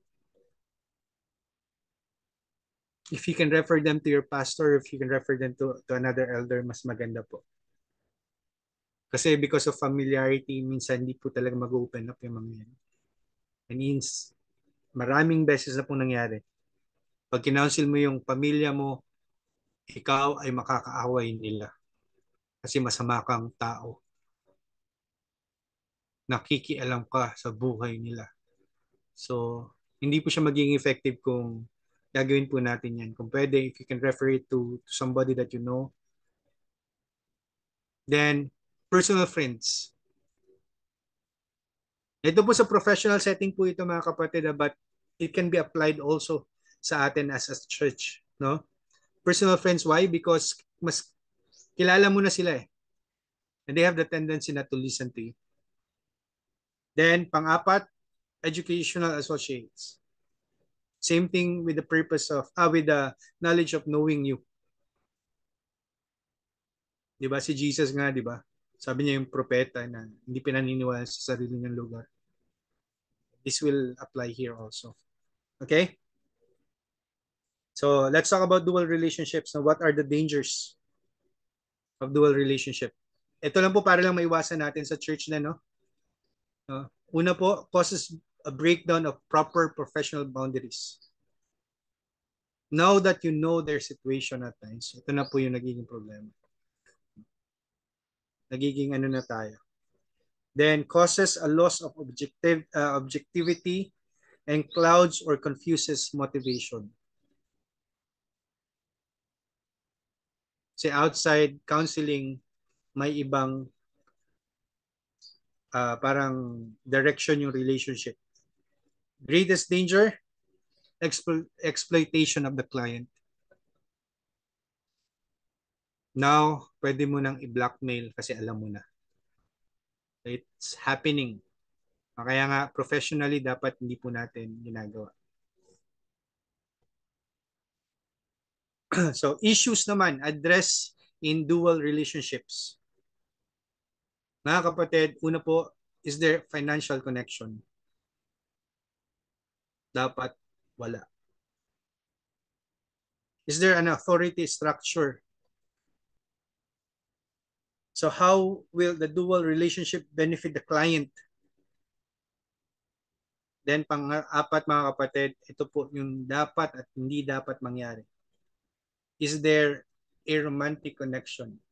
If you can refer them to your pastor, if you can refer them to another elder, mas maganda po. Kasi because of familiarity, minsan hindi po talaga mag-open up yung mga yan. And means, maraming beses na po nangyari. Pag kinounsel mo yung pamilya mo, ikaw ay makakaaway nila. Kasi masama kang tao. nakikialam ka sa buhay nila. So, hindi po siya magiging effective kung gagawin po natin yan. Kung pwede, if you can refer it to somebody that you know. Then, personal friends. Ito po sa professional setting po ito mga kapatid, but it can be applied also sa atin as a church, no? Personal friends, why? Because mas kilala mo na sila eh. And they have the tendency not to listen to you. Then, pang-apat, educational associates. Same thing with the purpose of, with the knowledge of knowing you. Di ba? Si Jesus nga, di ba? Sabi niya yung propeta na hindi pinaniniwala sa sarili niyang lugar. This will apply here also. Okay? So, let's talk about dual relationships. Now, what are the dangers of dual relationship? Ito lang po para lang maiwasan natin sa church na, no? Una po, causes a breakdown of proper professional boundaries. Now that you know their situation at times, ito na po yung nagiging problema. Nagiging ano na tayo. Then causes a loss of objectivity and clouds or confuses motivation. Say outside counseling, may ibang parang direction yung relationship. Greatest danger, exploitation of the client. Now, pwede mo nang i-blackmail kasi alam mo na. It's happening. Kaya nga, professionally, dapat hindi po natin ginagawa. So, issues naman, address in dual relationships. Mga kapatid, una po, is there financial connection? Dapat wala. Is there an authority structure? So how will the dual relationship benefit the client? Then pang-apat mga kapatid, ito po yung dapat at hindi dapat mangyari. Is there a romantic connection?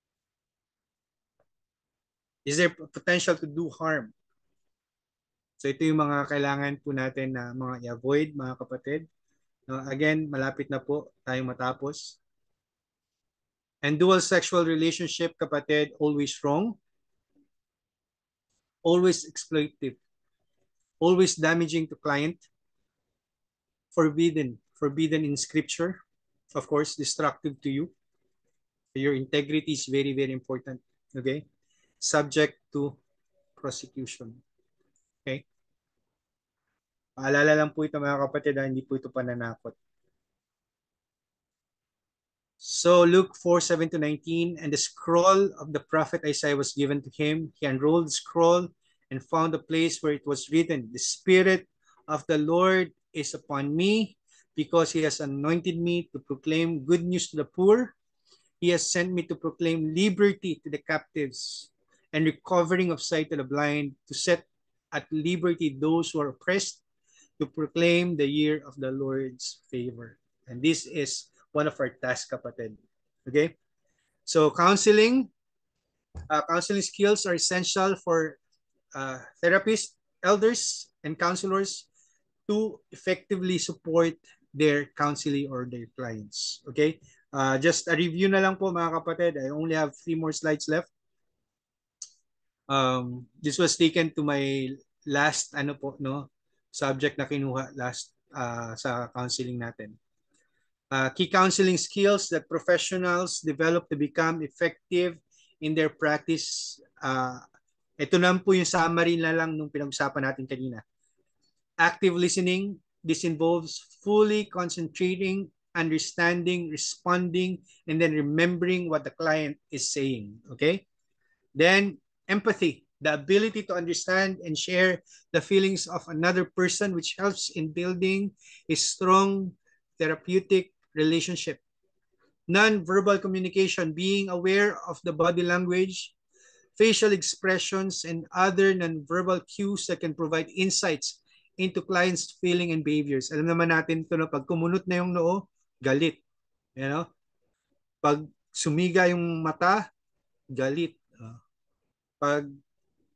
Is there potential to do harm? So ito yung mga kailangan po natin na mga i-avoid mga kapatid. Again, malapit na po tayong matapos. And dual sexual relationship, kapatid, always wrong, always exploitative, always damaging to client, forbidden in scripture, of course, destructive to you. Your integrity is very, very important. Okay? Subject to prosecution. Okay? Paalala lang po ito mga kapatid, hindi po ito pananakot. So Luke 4:7-19, and the scroll of the prophet Isaiah was given to him. He unrolled the scroll and found a place where it was written, "The Spirit of the Lord is upon me, because he has anointed me to proclaim good news to the poor. He has sent me to proclaim liberty to the captives and recovering of sight to the blind, to set at liberty those who are oppressed, to proclaim the year of the Lord's favor." And this is one of our tasks, kapatid. Okay? So counseling skills are essential for therapists, elders, and counselors to effectively support their counseling or their clients. Okay? Just a review na lang po mga kapatid. I only have 3 more slides left. This was taken to my last subject na kinuha last sa counseling natin. Key counseling skills that professionals develop to become effective in their practice. Ito na po yung summary na lang nung pinag-usapan natin kanina. Active listening. This involves fully concentrating, understanding, responding, and then remembering what the client is saying. Okay? Then, empathy. The ability to understand and share the feelings of another person, which helps in building a strong therapeutic relationship. Non-verbal communication, being aware of the body language, facial expressions, and other non-verbal cues that can provide insights into clients' feeling and behaviors. Alam naman natin ito na pag kumunot na yung noo, galit. You know? Pag sumiga yung mata, galit. Pag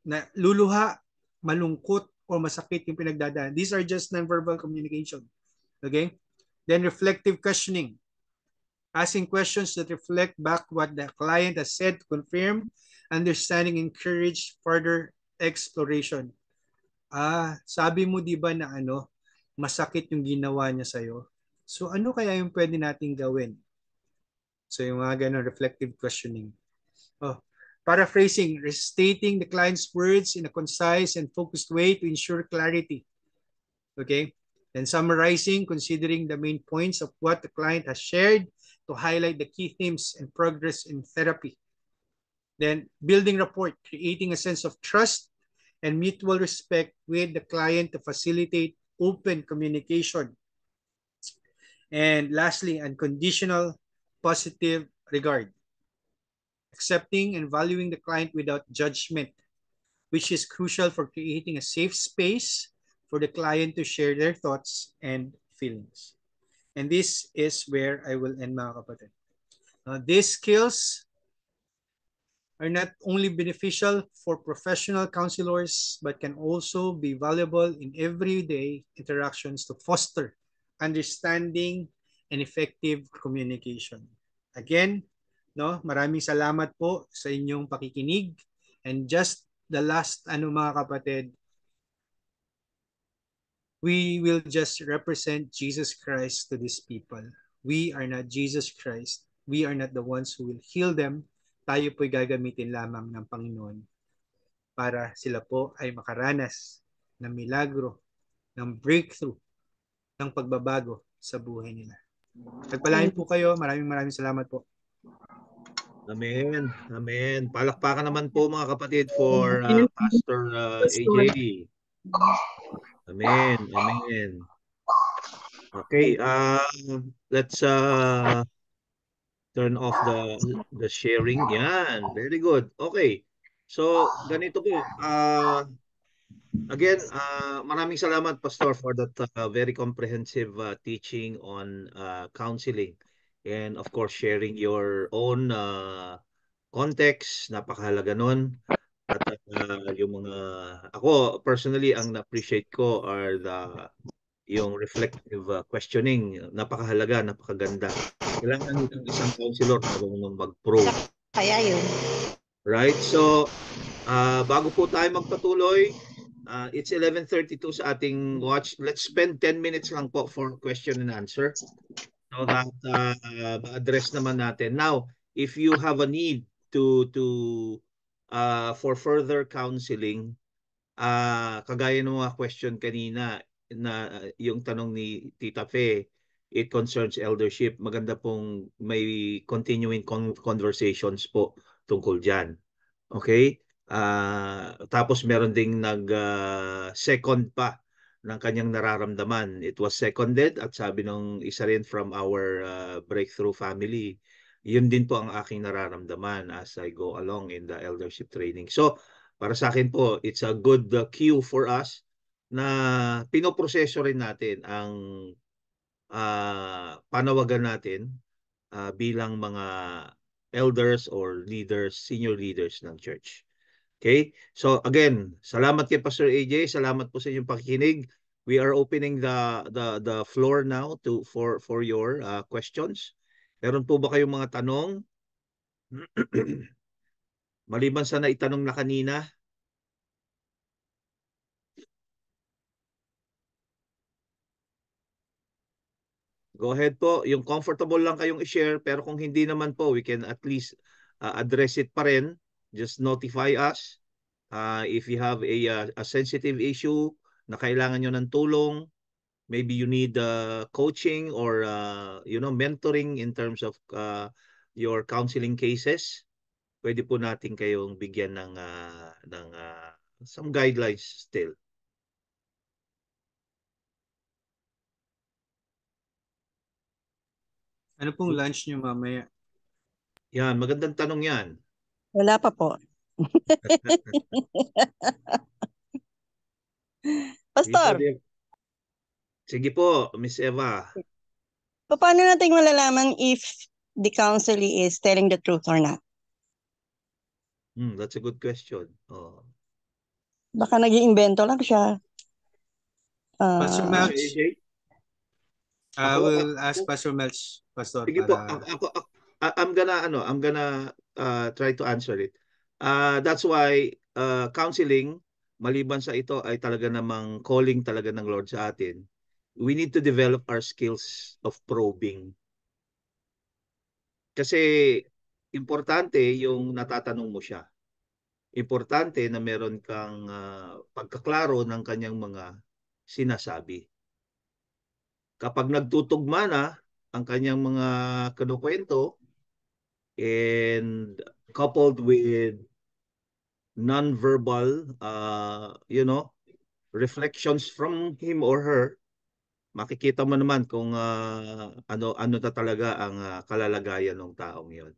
na luluha, malungkot, o masakit yung pinagdadaan. These are just nonverbal communication. Okay? Then reflective questioning. Asking questions that reflect back what the client has said to confirm, understanding, encourage further exploration. Sabi mo di ba na masakit yung ginawa niya sa'yo? So ano kaya yung pwede nating gawin? So yung mga ganun, reflective questioning. Paraphrasing, restating the client's words in a concise and focused way to ensure clarity. Okay? And summarizing, considering the main points of what the client has shared to highlight the key themes and progress in therapy. Then building rapport, creating a sense of trust and mutual respect with the client to facilitate open communication. And lastly, unconditional positive regard. Accepting and valuing the client without judgment, which is crucial for creating a safe space for the client to share their thoughts and feelings. And this is where I will end, mga kapatid. These skills are not only beneficial for professional counselors, but can also be valuable in everyday interactions to foster understanding and effective communication. Again, maraming salamat po sa inyong pakikinig. And just the last, mga kapatid, we will just represent Jesus Christ to these people. We are not Jesus Christ. We are not the ones who will heal them. Tayo po'y gagamitin lamang ng Panginoon para sila po ay makaranas ng milagro, ng breakthrough, ng pagbabago sa buhay nila. Pagpalain po kayo. Maraming salamat po. Amen. Amen. Palakpakan naman po mga kapatid for Pastor AJ. Amen. Amen. Okay, let's turn off the sharing. Yan, very good. Okay. So, ganito po. Again, maraming salamat Pastor for that very comprehensive teaching on counseling. And of course, sharing your own context, napakahalaga nun. At yung mga, ako personally, ang na-appreciate ko are yung reflective questioning. Napakahalaga, napakaganda. Kailangan ang isang counselor marunong mag-probe. Kaya yun. Right? So, bago po tayo magpatuloy, it's 11:32 sa ating watch. Let's spend 10 minutes lang po for question and answer. So that ma-address naman natin. Now, if you have a need to for further counseling, kagaya ng mga question kanina na yung tanong ni Tita Fe, it concerns eldership. Maganda pong may continuing conversations po tungkol dyan. Okay? Tapos meron ding second pa ng kanyang nararamdaman. It was seconded at sabi ng isa rin from our breakthrough family, yun din po ang aking nararamdaman as I go along in the eldership training. So, para sa akin po, it's a good cue for us na pinoproseso rin natin ang panawagan natin bilang mga elders or leaders, senior leaders ng church. Okay? So again, salamat kay Pastor AJ, salamat po sa inyong pakikinig. We are opening the floor now for your questions. Meron po ba kayong mga tanong? Maliban sa naitanong na kanina. Go ahead po. Yung comfortable lang kayong i-share, pero kung hindi naman po, we can at least address it pa rin. Just notify us. If you have a sensitive issue na kailangan nyo ng tulong, maybe you need coaching or mentoring in terms of your counseling cases, pwede po natin kayong bigyan ng some guidelines still. Ano pong lunch nyo mamaya? Yan, magandang tanong yan. Wala pa po. Pastor, sige po, Miss Eva. paano natin malalaman if the counselee is telling the truth or not? That's a good question. Oh. Baka nag-iimbento lang siya. Pastor Ah, Melch, AJ? I Ako, will ask Pastor Melch, Pastor, sige po, para I'm gonna try to answer it. That's why counseling, maliban sa ito ay talaga namang calling talaga ng Lord sa atin. We need to develop our skills of probing. Kasi importante yung natatanong mo siya. Importante na meron kang pagkaklaro ng kanyang mga sinasabi. Kapag nagtutugma na ang kanyang mga kinukwento and coupled with non-verbal, reflections from him or her, makikita mo naman kung ano na talaga ang kalalagayan ng taong yon.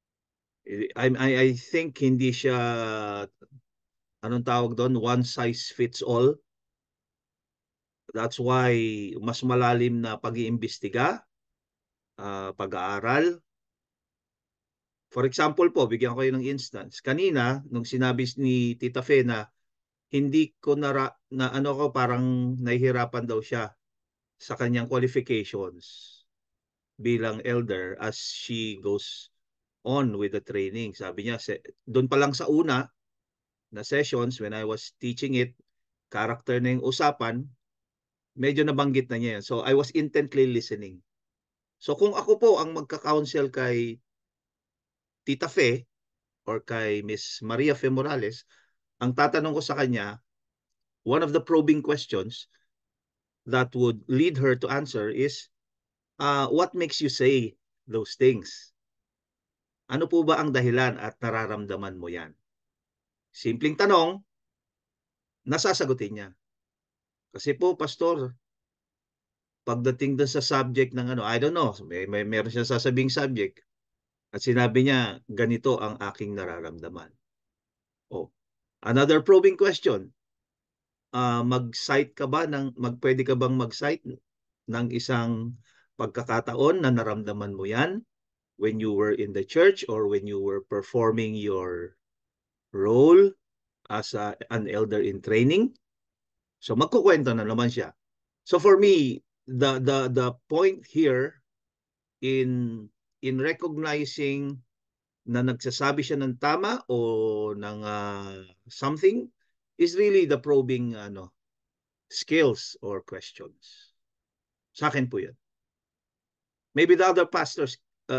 I think hindi siya, anong tawag doon, one size fits all. That's why mas malalim na pag-iimbestiga, pag-aaral. For example po, bigyan ko kayo ng instance. Kanina, nung sinabi ni Tita Fe na hindi ko na ano ko, parang nahihirapan daw siya sa kanyang qualifications bilang elder as she goes on with the training. Sabi niya, doon pa lang sa una na sessions when I was teaching it, character na yung usapan, medyo nabanggit na niya yan. So I was intently listening. So kung ako po ang magka-counsel kay Tita Fe or kay Miss Maria Fe Morales, ang tatanong ko sa kanya, one of the probing questions that would lead her to answer is, what makes you say those things? Ano po ba ang dahilan at nararamdaman mo yan? Simpleng tanong, nasasagutin niya. Kasi po, Pastor, pagdating doon sa subject ng I don't know, meron siya sasabing subject at sinabi niya, ganito ang aking nararamdaman. Oh, another probing question, mag-cite ka ba pwede ka bang mag-cite ng isang pagkakataon na naramdaman mo yan when you were in the church or when you were performing your role as an elder in training? So magkukwento na naman siya. So for me, the point here in recognizing na nagsasabi siya ng tama o ng something is really the probing skills or questions. Sa akin po 'yun. Maybe the other pastors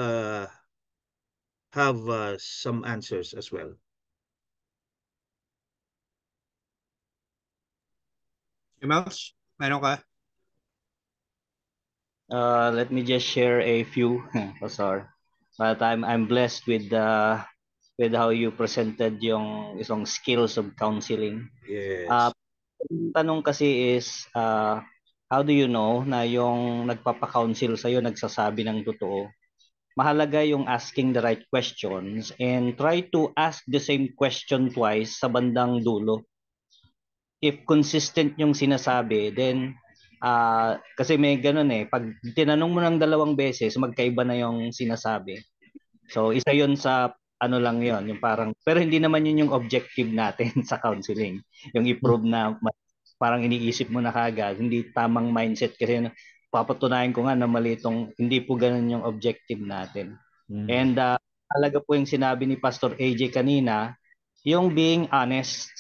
have some answers as well. Melch, meron ka? Let me just share a few, Pastor. But I'm blessed with how you presented yung isang skills of counseling. Yes. Yung tanong kasi is, how do you know na yung nagpapa-counsel sa'yo nagsasabi ng totoo? Mahalaga yung asking the right questions and try to ask the same question twice sa bandang dulo. If consistent yung sinasabi, then kasi may ganun pag tinanong mo ng 2 beses, magkaiba na yung sinasabi. So isa yun sa lang yon, yung parang, pero hindi naman yun yung objective natin sa counseling. Yung i-prove na parang iniisip mo na kagad, hindi tamang mindset kasi papatunayan ko nga na mali itong, hindi po ganun yung objective natin. And talaga po yung sinabi ni Pastor AJ kanina, yung being honest.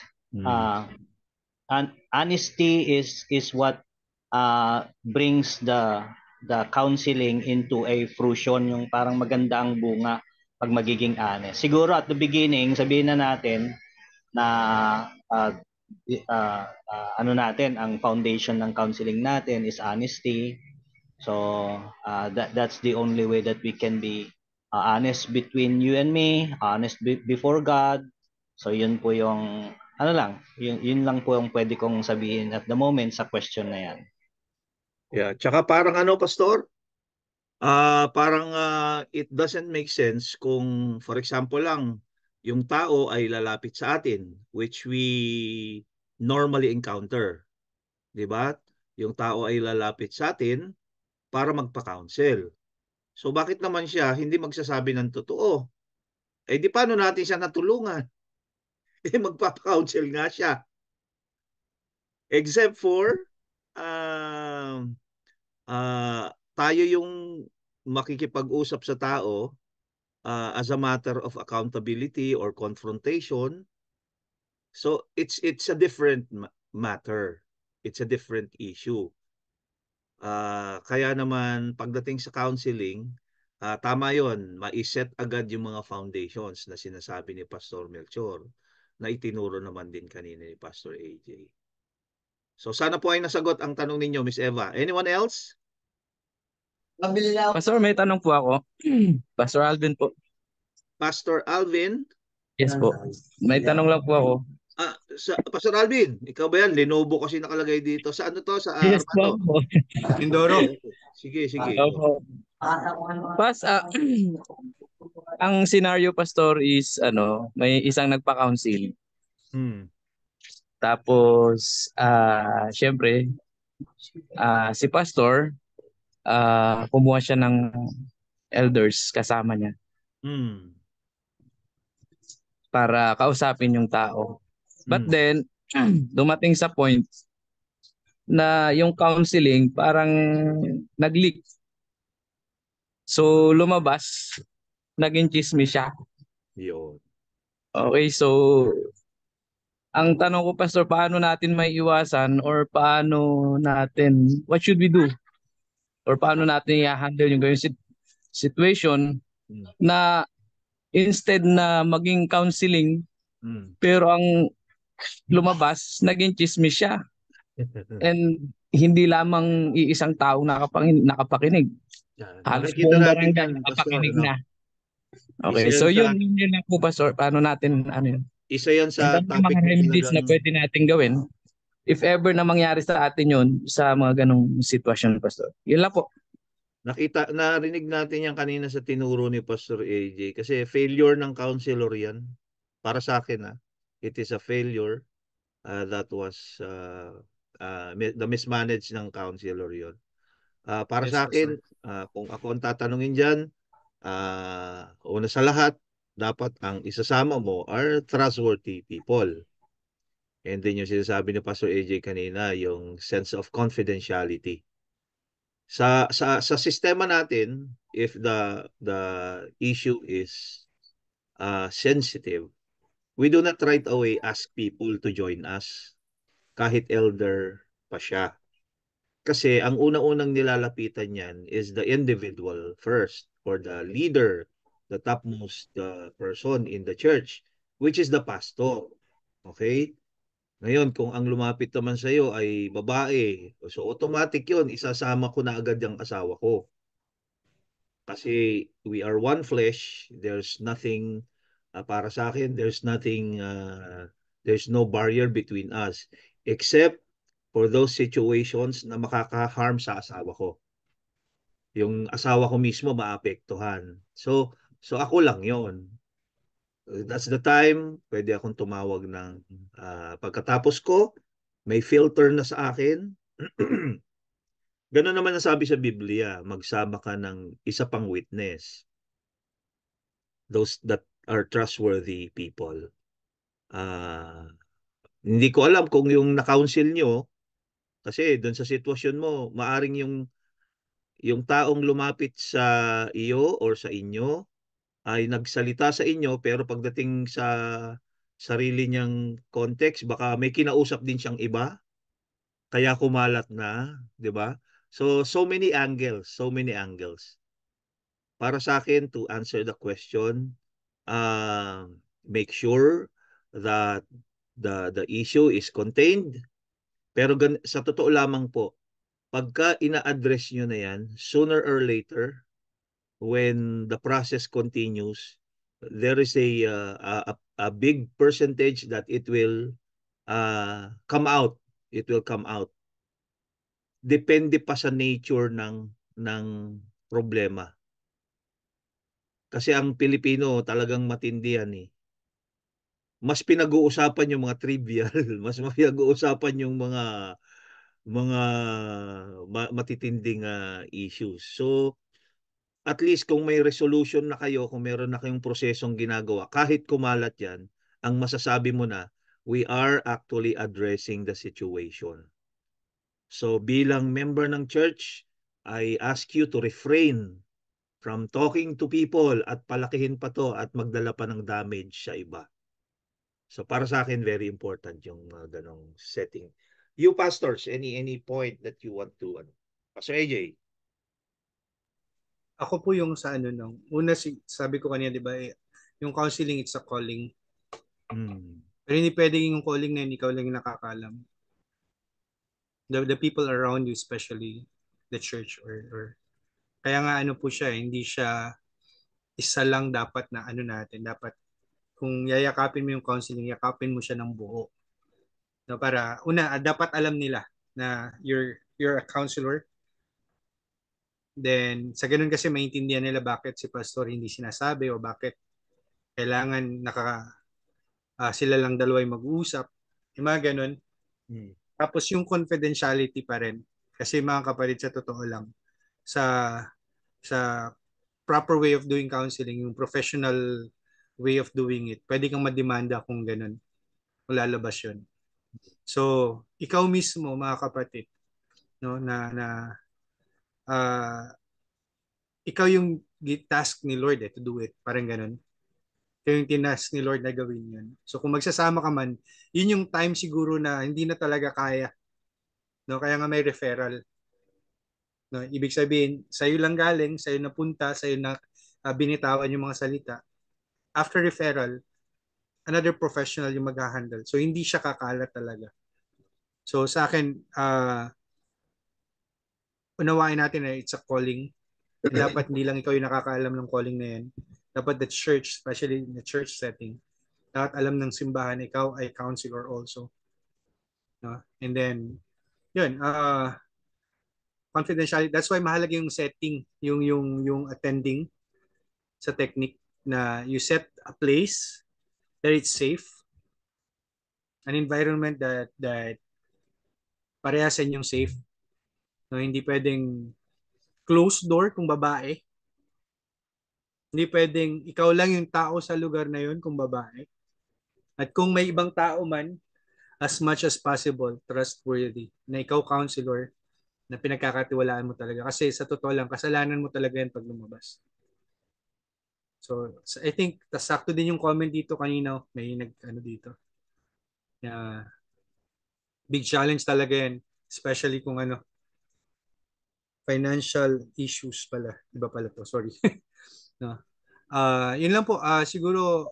Honesty is what brings the counseling into a fruition, yung parang maganda ang bunga pag magiging honest. Siguro at the beginning, sabihin na natin na natin, ang foundation ng counseling natin is honesty. So that's the only way that we can be honest between you and me, honest before God. So yun po yung yun lang po yung pwede kong sabihin at the moment sa question na yan. Yeah, tsaka parang Pastor, parang it doesn't make sense kung for example lang yung tao ay lalapit sa atin, which we normally encounter. 'Di ba? Yung tao ay lalapit sa atin para magpa-counsel. So bakit naman siya hindi magsasabi ng totoo? Eh di paano natin siya natulungan? Eh magpa-counsel nga siya. Except for tayo yung makikipag-usap sa tao as a matter of accountability or confrontation. So it's a different matter. It's a different issue. Kaya naman pagdating sa counseling, tama yon, ma-set agad yung mga foundations na sinasabi ni Pastor Melchor na itinuro naman din kanina ni Pastor AJ. So sana po ay nasagot ang tanong ninyo, Miss Eva. Anyone else? Pastor, may tanong po ako. Pastor Alvin po. Pastor Alvin? Yes po. May tanong lang po ako. Pastor Alvin, ikaw ba yan? Lenovo kasi nakalagay dito. Sa ano to? Sa Yes Armando? po. Mindoro. Sige. Opo. Ang scenario, Pastor, is may isang nagpa-counsel. Tapos, syempre, si Pastor, kumuha siya ng elders kasama niya para kausapin yung tao. But then, dumating sa point na yung counseling parang nag-leak. So, lumabas, naging chismis siya. Yun. Okay, so ang tanong ko, Pastor, paano natin may iwasan or paano natin, what should we do? Or paano natin i-handle yung ganyung situation na instead na maging counseling, pero ang lumabas, naging chismis siya. And hindi lamang iisang tao nakapakinig. Halos Nakikita buong natin barangay yan, Pastor, nakapakinig ano? na. Okay, Isa so yan yun lang po, Pastor. Paano natin, yun? Isa yan sa Ang topic mga na remedies na talagang pwede natin gawin if ever na mangyari sa atin yun sa mga ganong sitwasyon, Pastor. Yun lang po. narinig natin yan kanina sa tinuro ni Pastor AJ kasi failure ng counselor yan. Para sa akin, it is a failure that was the mismanaged ng counselor yon. Para Yes, sa akin, Pastor. kung ako ang tatanungin dyan, una sa lahat, dapat ang isasama mo are trustworthy people. And then yung sinasabi ni Pastor AJ kanina, yung sense of confidentiality. Sa sistema natin, if the issue is sensitive, we do not right away ask people to join us kahit elder pa siya. Kasi ang unang-unang nilalapitan niyan is the individual first, or the leader, the topmost person in the church, which is the pastor. Okay? Ngayon, kung ang lumapit naman sa iyo ay babae, so automatic yun, isasama ko na agad yung asawa ko. Kasi we are one flesh, there's nothing, para sa akin, there's no barrier between us, except for those situations na makaka-harm sa asawa ko. Yung asawa ko mismo maapektuhan. So ako lang yon. That's the time, pwede akong tumawag ng pagkatapos ko, may filter na sa akin. Ganun naman ang sabi sa Biblia, magsama ka ng isa pang witness. Those that are trustworthy people. Hindi ko alam kung yung na-counsel nyo, kasi doon sa sitwasyon mo, maaring yung taong lumapit sa iyo or sa inyo ay nagsalita sa inyo, pero pagdating sa sarili niyang context, baka may kinausap din siyang iba, kaya kumalat na, di ba? So many angles, Para sa akin, to answer the question, make sure that the issue is contained. Pero sa totoo lamang po, pagka ina-address nyo na yan, sooner or later, when the process continues, there is a big percentage that it will come out. It will come out. Depende pa sa nature ng problema. Kasi ang Pilipino talagang matindi yan eh. Mas pinag-uusapan yung mga trivial, mas pinag-uusapan yung mga matitinding issues. So at least kung may resolution na kayo, kung meron na kayong prosesong ginagawa, kahit kumalat yan, ang masasabi mo na, we are actually addressing the situation. So bilang member ng church, I ask you to refrain from talking to people at palakihin pa to at magdala pa ng damage sa iba. So para sa akin, very important yung ganong setting. You pastors, any point that you want to, Pastor AJ? Ako po yung sa una sabi ko kanina, di ba, yung counseling, it's a calling. Pero hindi pwedeng yung calling na yun, ikaw lang yung nakakaalam. The people around you, especially the church or kaya nga po siya, hindi siya isa lang dapat na natin. Dapat kung yayakapin mo yung counseling, yakapin mo siya ng buo. No, para una, dapat alam nila na you're a counselor. Then sa ganun kasi maintindihan nila bakit si pastor hindi sinasabi o bakit kailangan sila lang dalawa yung mag-uusap. Yung mga ganun. Tapos yung confidentiality pa rin. Kasi mga kapatid, sa totoo lang, sa proper way of doing counseling, yung professional way of doing it, pwede kang mademanda kung ganun. Kung lalabas yun. So, ikaw mismo, mga kapatid, no, ikaw yung task ni Lord to do it. Parang ganun. Ikaw yung tinask ni Lord na gawin yun. So, kung magsasama ka man, yun yung time siguro na hindi na talaga kaya. No, kaya nga may referral. No, ibig sabihin, sa'yo lang galing, sa'yo napunta, sa'yo na binitawan yung mga salita. After referral, another professional yung mag-handle. So, hindi siya kakalat talaga. So, sa akin, unawain natin na it's a calling. Dapat hindi lang ikaw yung nakakaalam ng calling na yan. Dapat the church, especially in the church setting, dapat alam ng simbahan, ikaw ay counselor also. No? And then, yun, confidentiality. That's why mahalaga yung setting, yung attending sa technique na you set a place that it's safe, an environment that parehas sa inyong safe. No, hindi pwedeng closed door kung babae. Hindi pwedeng ikaw lang yung tao sa lugar na yun kung babae. At kung may ibang tao man, as much as possible, trustworthy, na ikaw counselor, na pinagkakatiwalaan mo talaga. Kasi sa totoo lang, kasalanan mo talaga yan pag lumabas. So I think, sakto din yung comment dito kanina, may dito. Big challenge talaga yan. Especially kung financial issues pala. Iba pala to, sorry. No. Yun lang po, siguro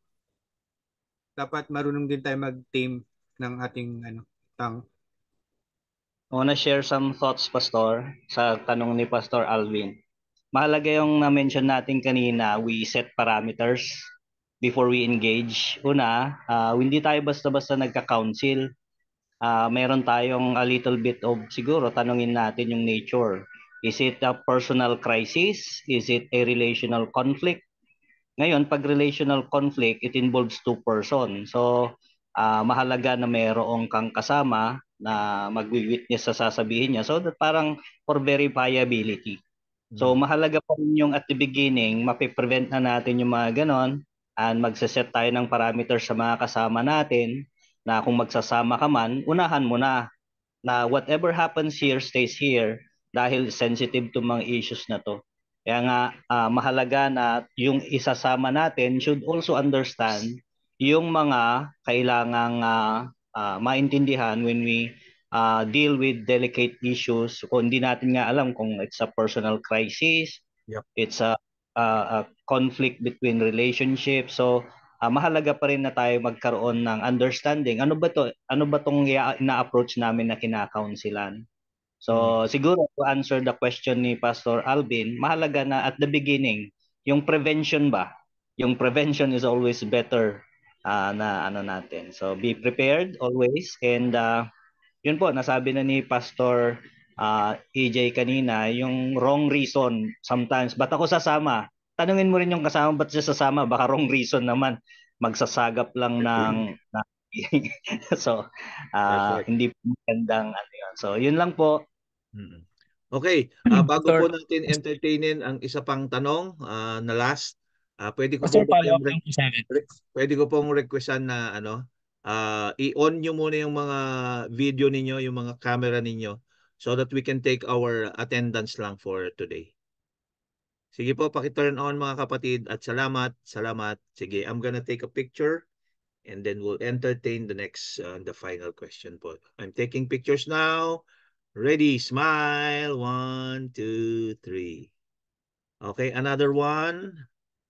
dapat marunong din tayo mag-tame ng ating tongue. I wanna share some thoughts, Pastor, sa tanong ni Pastor Alvin. Mahalaga yung na-mention natin kanina, we set parameters before we engage. Una, hindi tayo basta-basta nagka-counsel. Meron tayong a little bit of, siguro, tanungin natin yung nature. Is it a personal crisis? Is it a relational conflict? Ngayon, pag relational conflict, it involves two persons. So, mahalaga na mayroong kang kasama na magwi-witness sa sasabihin niya. So, that parang for verifiability. So, mahalaga pa rin yung at the beginning, mapiprevent na natin yung mga ganon and magsaset tayo ng parameters sa mga kasama natin na kung magsasama ka man, unahan mo na whatever happens here stays here dahil sensitive to mga issues na to. Kaya nga mahalaga na yung isasama natin should also understand yung mga kailangang maintindihan when we deal with delicate issues. Kung hindi natin nga alam kung it's a personal crisis, it's a conflict between relationships. So mahalaga pa rin na tayo magkaroon ng understanding. Ano ba tong ina-approach namin na kinakaunsilan? So siguro to answer the question ni Pastor Alvin, mahalaga na at the beginning, yung prevention ba? Yung prevention is always better na natin. So be prepared always, and yun po, nasabi na ni Pastor EJ kanina, yung wrong reason sometimes. Ba't ako sasama? Tanungin mo rin yung kasama, ba't siya sasama? Baka wrong reason naman. Magsasagap lang ng so, hindi po magandang yun. So, yun lang po. Okay, bago po natin entertainin ang isa pang tanong na last, pwede ko pong requestan na i-on nyo muna yung mga video ninyo, yung mga camera ninyo, so that we can take our attendance lang for today. Sige po, paki-turn on mga kapatid at salamat. Sige, I'm gonna take a picture and then we'll entertain the next, the final question po. I'm taking pictures now. Ready, smile. 1, 2, 3. Okay, another one.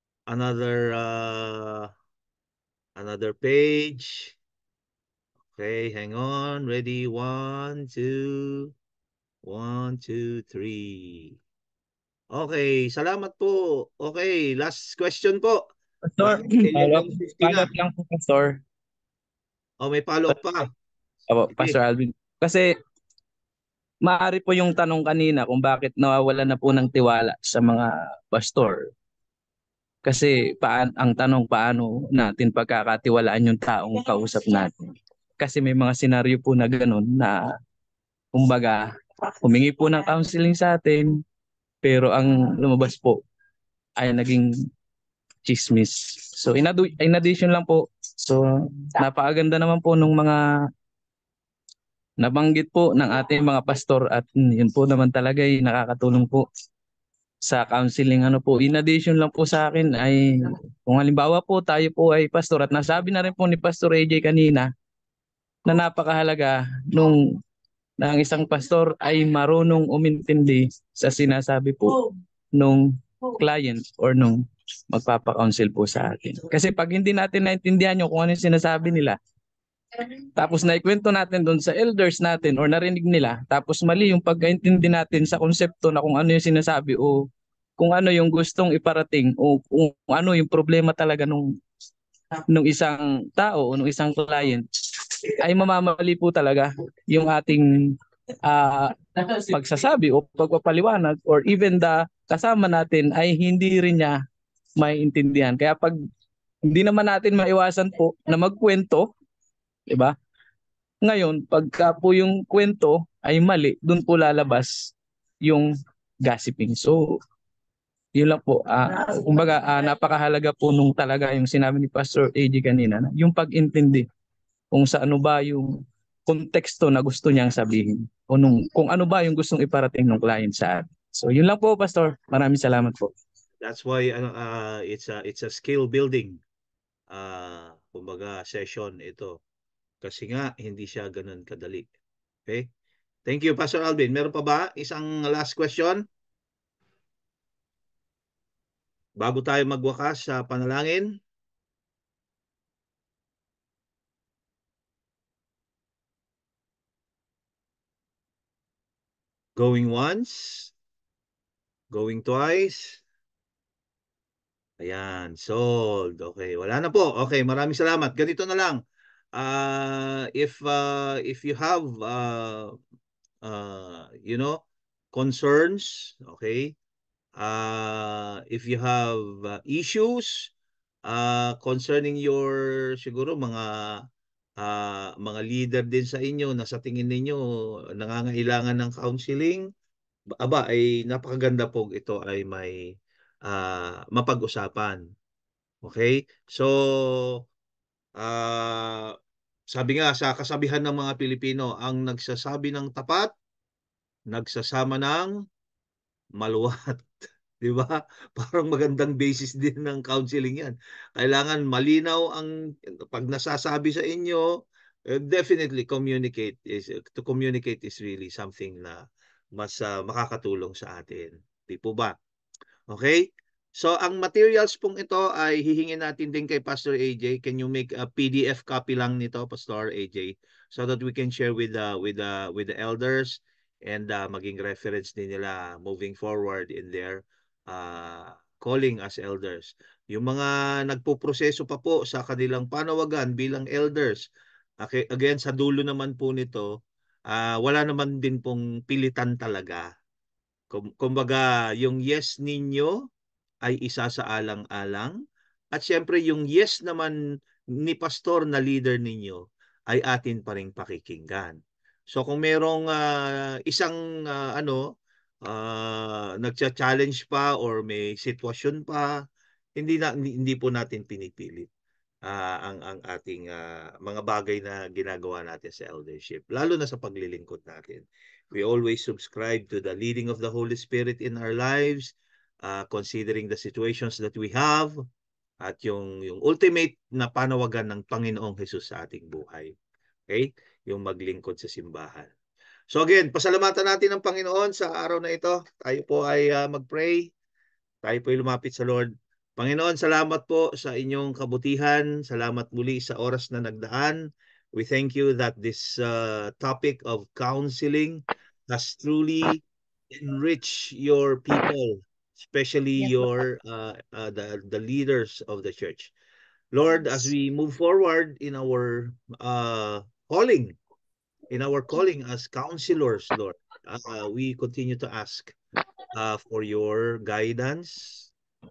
Another page. Okay, hang on. Ready, 1, 2. 1, 2, 3. Okay, salamat po. Okay, last question po. Pastor, 11:50 na. follow-up lang po, Pastor. Oh, may follow-up pa. Opo, Sige. Pastor Alvin. Kasi maaari po yung tanong kanina kung bakit nawawalan na po ng tiwala sa mga pastor. Kasi ang tanong, paano natin pagkakatiwalaan yung taong kausap natin? Kasi may mga senaryo po na gano'n na kumbaga humingi po ng counseling sa atin, pero ang lumabas po ay naging chismis. So in addition lang po, so napakaganda naman po nung mga nabanggit po ng ating mga pastor at yun po naman talaga ay nakakatulong po sa counseling. Ano po, in addition lang po sa akin ay kung halimbawa po tayo po ay pastor at nasabi na rin po ni Pastor AJ kanina na napakahalaga nung na ang isang pastor ay marunong umintindi sa sinasabi po nung client or nung magpapa-counsel po sa atin. Kasi pag hindi natin naintindihan yung kung ano yung sinasabi nila, tapos naikwento natin doon sa elders natin or narinig nila, tapos mali yung pagkaintindi natin sa konsepto na kung ano yung sinasabi o kung ano yung gustong iparating o kung ano yung problema talaga nung isang tao o nung isang client, ay mamamali po talaga yung ating pagsasabi o pagpapaliwanag or even the kasama natin ay hindi rin niya maiintindihan. Kaya pag hindi naman natin maiwasan po na magkwento, 'di ba? Ngayon, pagka po yung kwento ay mali, doon po lalabas yung gossiping. So, yun lang po. Kumbaga, napakahalaga po nung talaga yung sinabi ni Pastor AJ kanina, yung pag-intindi kung sa ano ba yung konteksto na gusto niyang sabihin o kung ano ba yung gustong iparating ng client sa atin. So, yun lang po, Pastor. Maraming salamat po. That's why it's a skill building kumbaga session ito. Kasi nga hindi siya ganoon kadali. Okay? Thank you, Pastor Alvin. Meron pa ba isang last question? Bago tayo magwakas sa panalangin. Going once. Going twice. Ayan, sold. Okay, wala na po. Okay, maraming salamat. Ganito na lang. If you have concerns, okay? If you have issues concerning your siguro mga leader din sa inyo na sa tingin ninyo nangangailangan ng counseling, ay napakaganda po ito ay may mapag-usapan. Okay? So, sabi nga sa kasabihan ng mga Pilipino, ang nagsasabi ng tapat, nagsasama ng maluwat. Di ba? Parang magandang basis din ng counseling yan. Kailangan malinaw ang pag nasasabi sa inyo, definitely to communicate is really something na mas makakatulong sa atin. Di po ba? Okay? So ang materials pong ito ay hihingin natin din kay Pastor AJ. Can you make a PDF copy lang nito, Pastor AJ, so that we can share with the elders and maging reference din nila moving forward in their calling as elders. Yung mga nagpoproseso pa po sa kanilang panawagan bilang elders, okay, again sa dulo naman po nito, wala naman din pong pilitan talaga. Kumbaga, yung yes ninyo ay isa sa alang-alang at syempre yung yes naman ni pastor na leader ninyo ay atin pa ring pakikinggan. So kung merong isang nagcha-challenge pa or may sitwasyon pa, hindi po natin pinipilit. ang ating mga bagay na ginagawa natin sa eldership, lalo na sa paglilingkod natin. We always subscribe to the leading of the Holy Spirit in our lives, considering the situations that we have, at yung ultimate na panawagan ng Panginoong Jesus sa ating buhay. Okay? Yung maglingkod sa simbahan. So again, pasalamatan natin ang Panginoon sa araw na ito. Tayo po ay mag-pray. Tayo po ay lumapit sa Lord. Panginoon, salamat po sa inyong kabutihan. Salamat muli sa oras na nagdaan. We thank you that this topic of counseling has truly enriched your people, especially your the leaders of the church. Lord, as we move forward in our calling as counselors, Lord, we continue to ask for your guidance,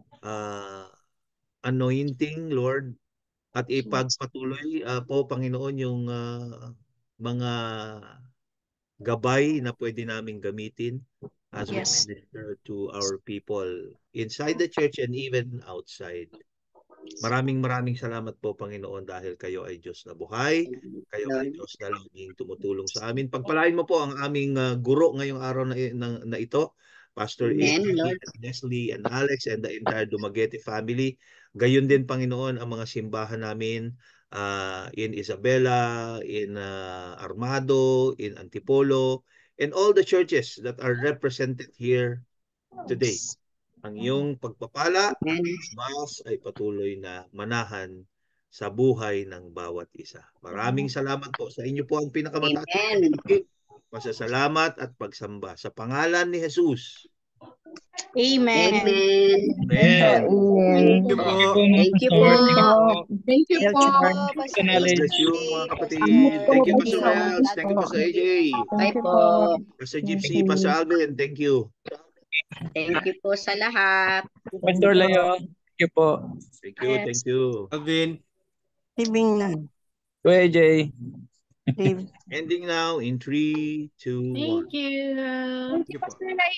anointing, Lord, at ipagpatuloy po, Panginoon, yung mga gabay na pwede naming gamitin as we minister to our people inside the church and even outside. Maraming salamat po, Panginoon, dahil kayo ay Diyos na buhay. Kayo ay Diyos na laging tumutulong sa amin. Pagpalain mo po ang aming guro ngayong araw na ito, Pastor Amy, Leslie, and Alex, and the entire Dumaguete family. Gayon din, Panginoon, ang mga simbahan namin in Isabela, in Armado, in Antipolo, and all the churches that are represented here today. Ang iyong pagpapala mas ay patuloy na manahan sa buhay ng bawat isa. Maraming salamat po sa inyo po ang pinakamataas na pasasalamat at pagsamba sa pangalan ni Jesus. Amen. Amen. Thank you po. Thank you po. Thank you po. God bless you, mga kapatid. Thank you, Pastor Miles. Thank you, Pastor AJ. Bye po. Pastor Gypsy, Pastor Alvin. Thank you. Thank you po sa lahat. Pastor Leo, thank you po. Thank you. Thank you. Alvin. Living na. Kuya AJ. Live. Ending now in 3, 2, 1. Thank you. Thank you po.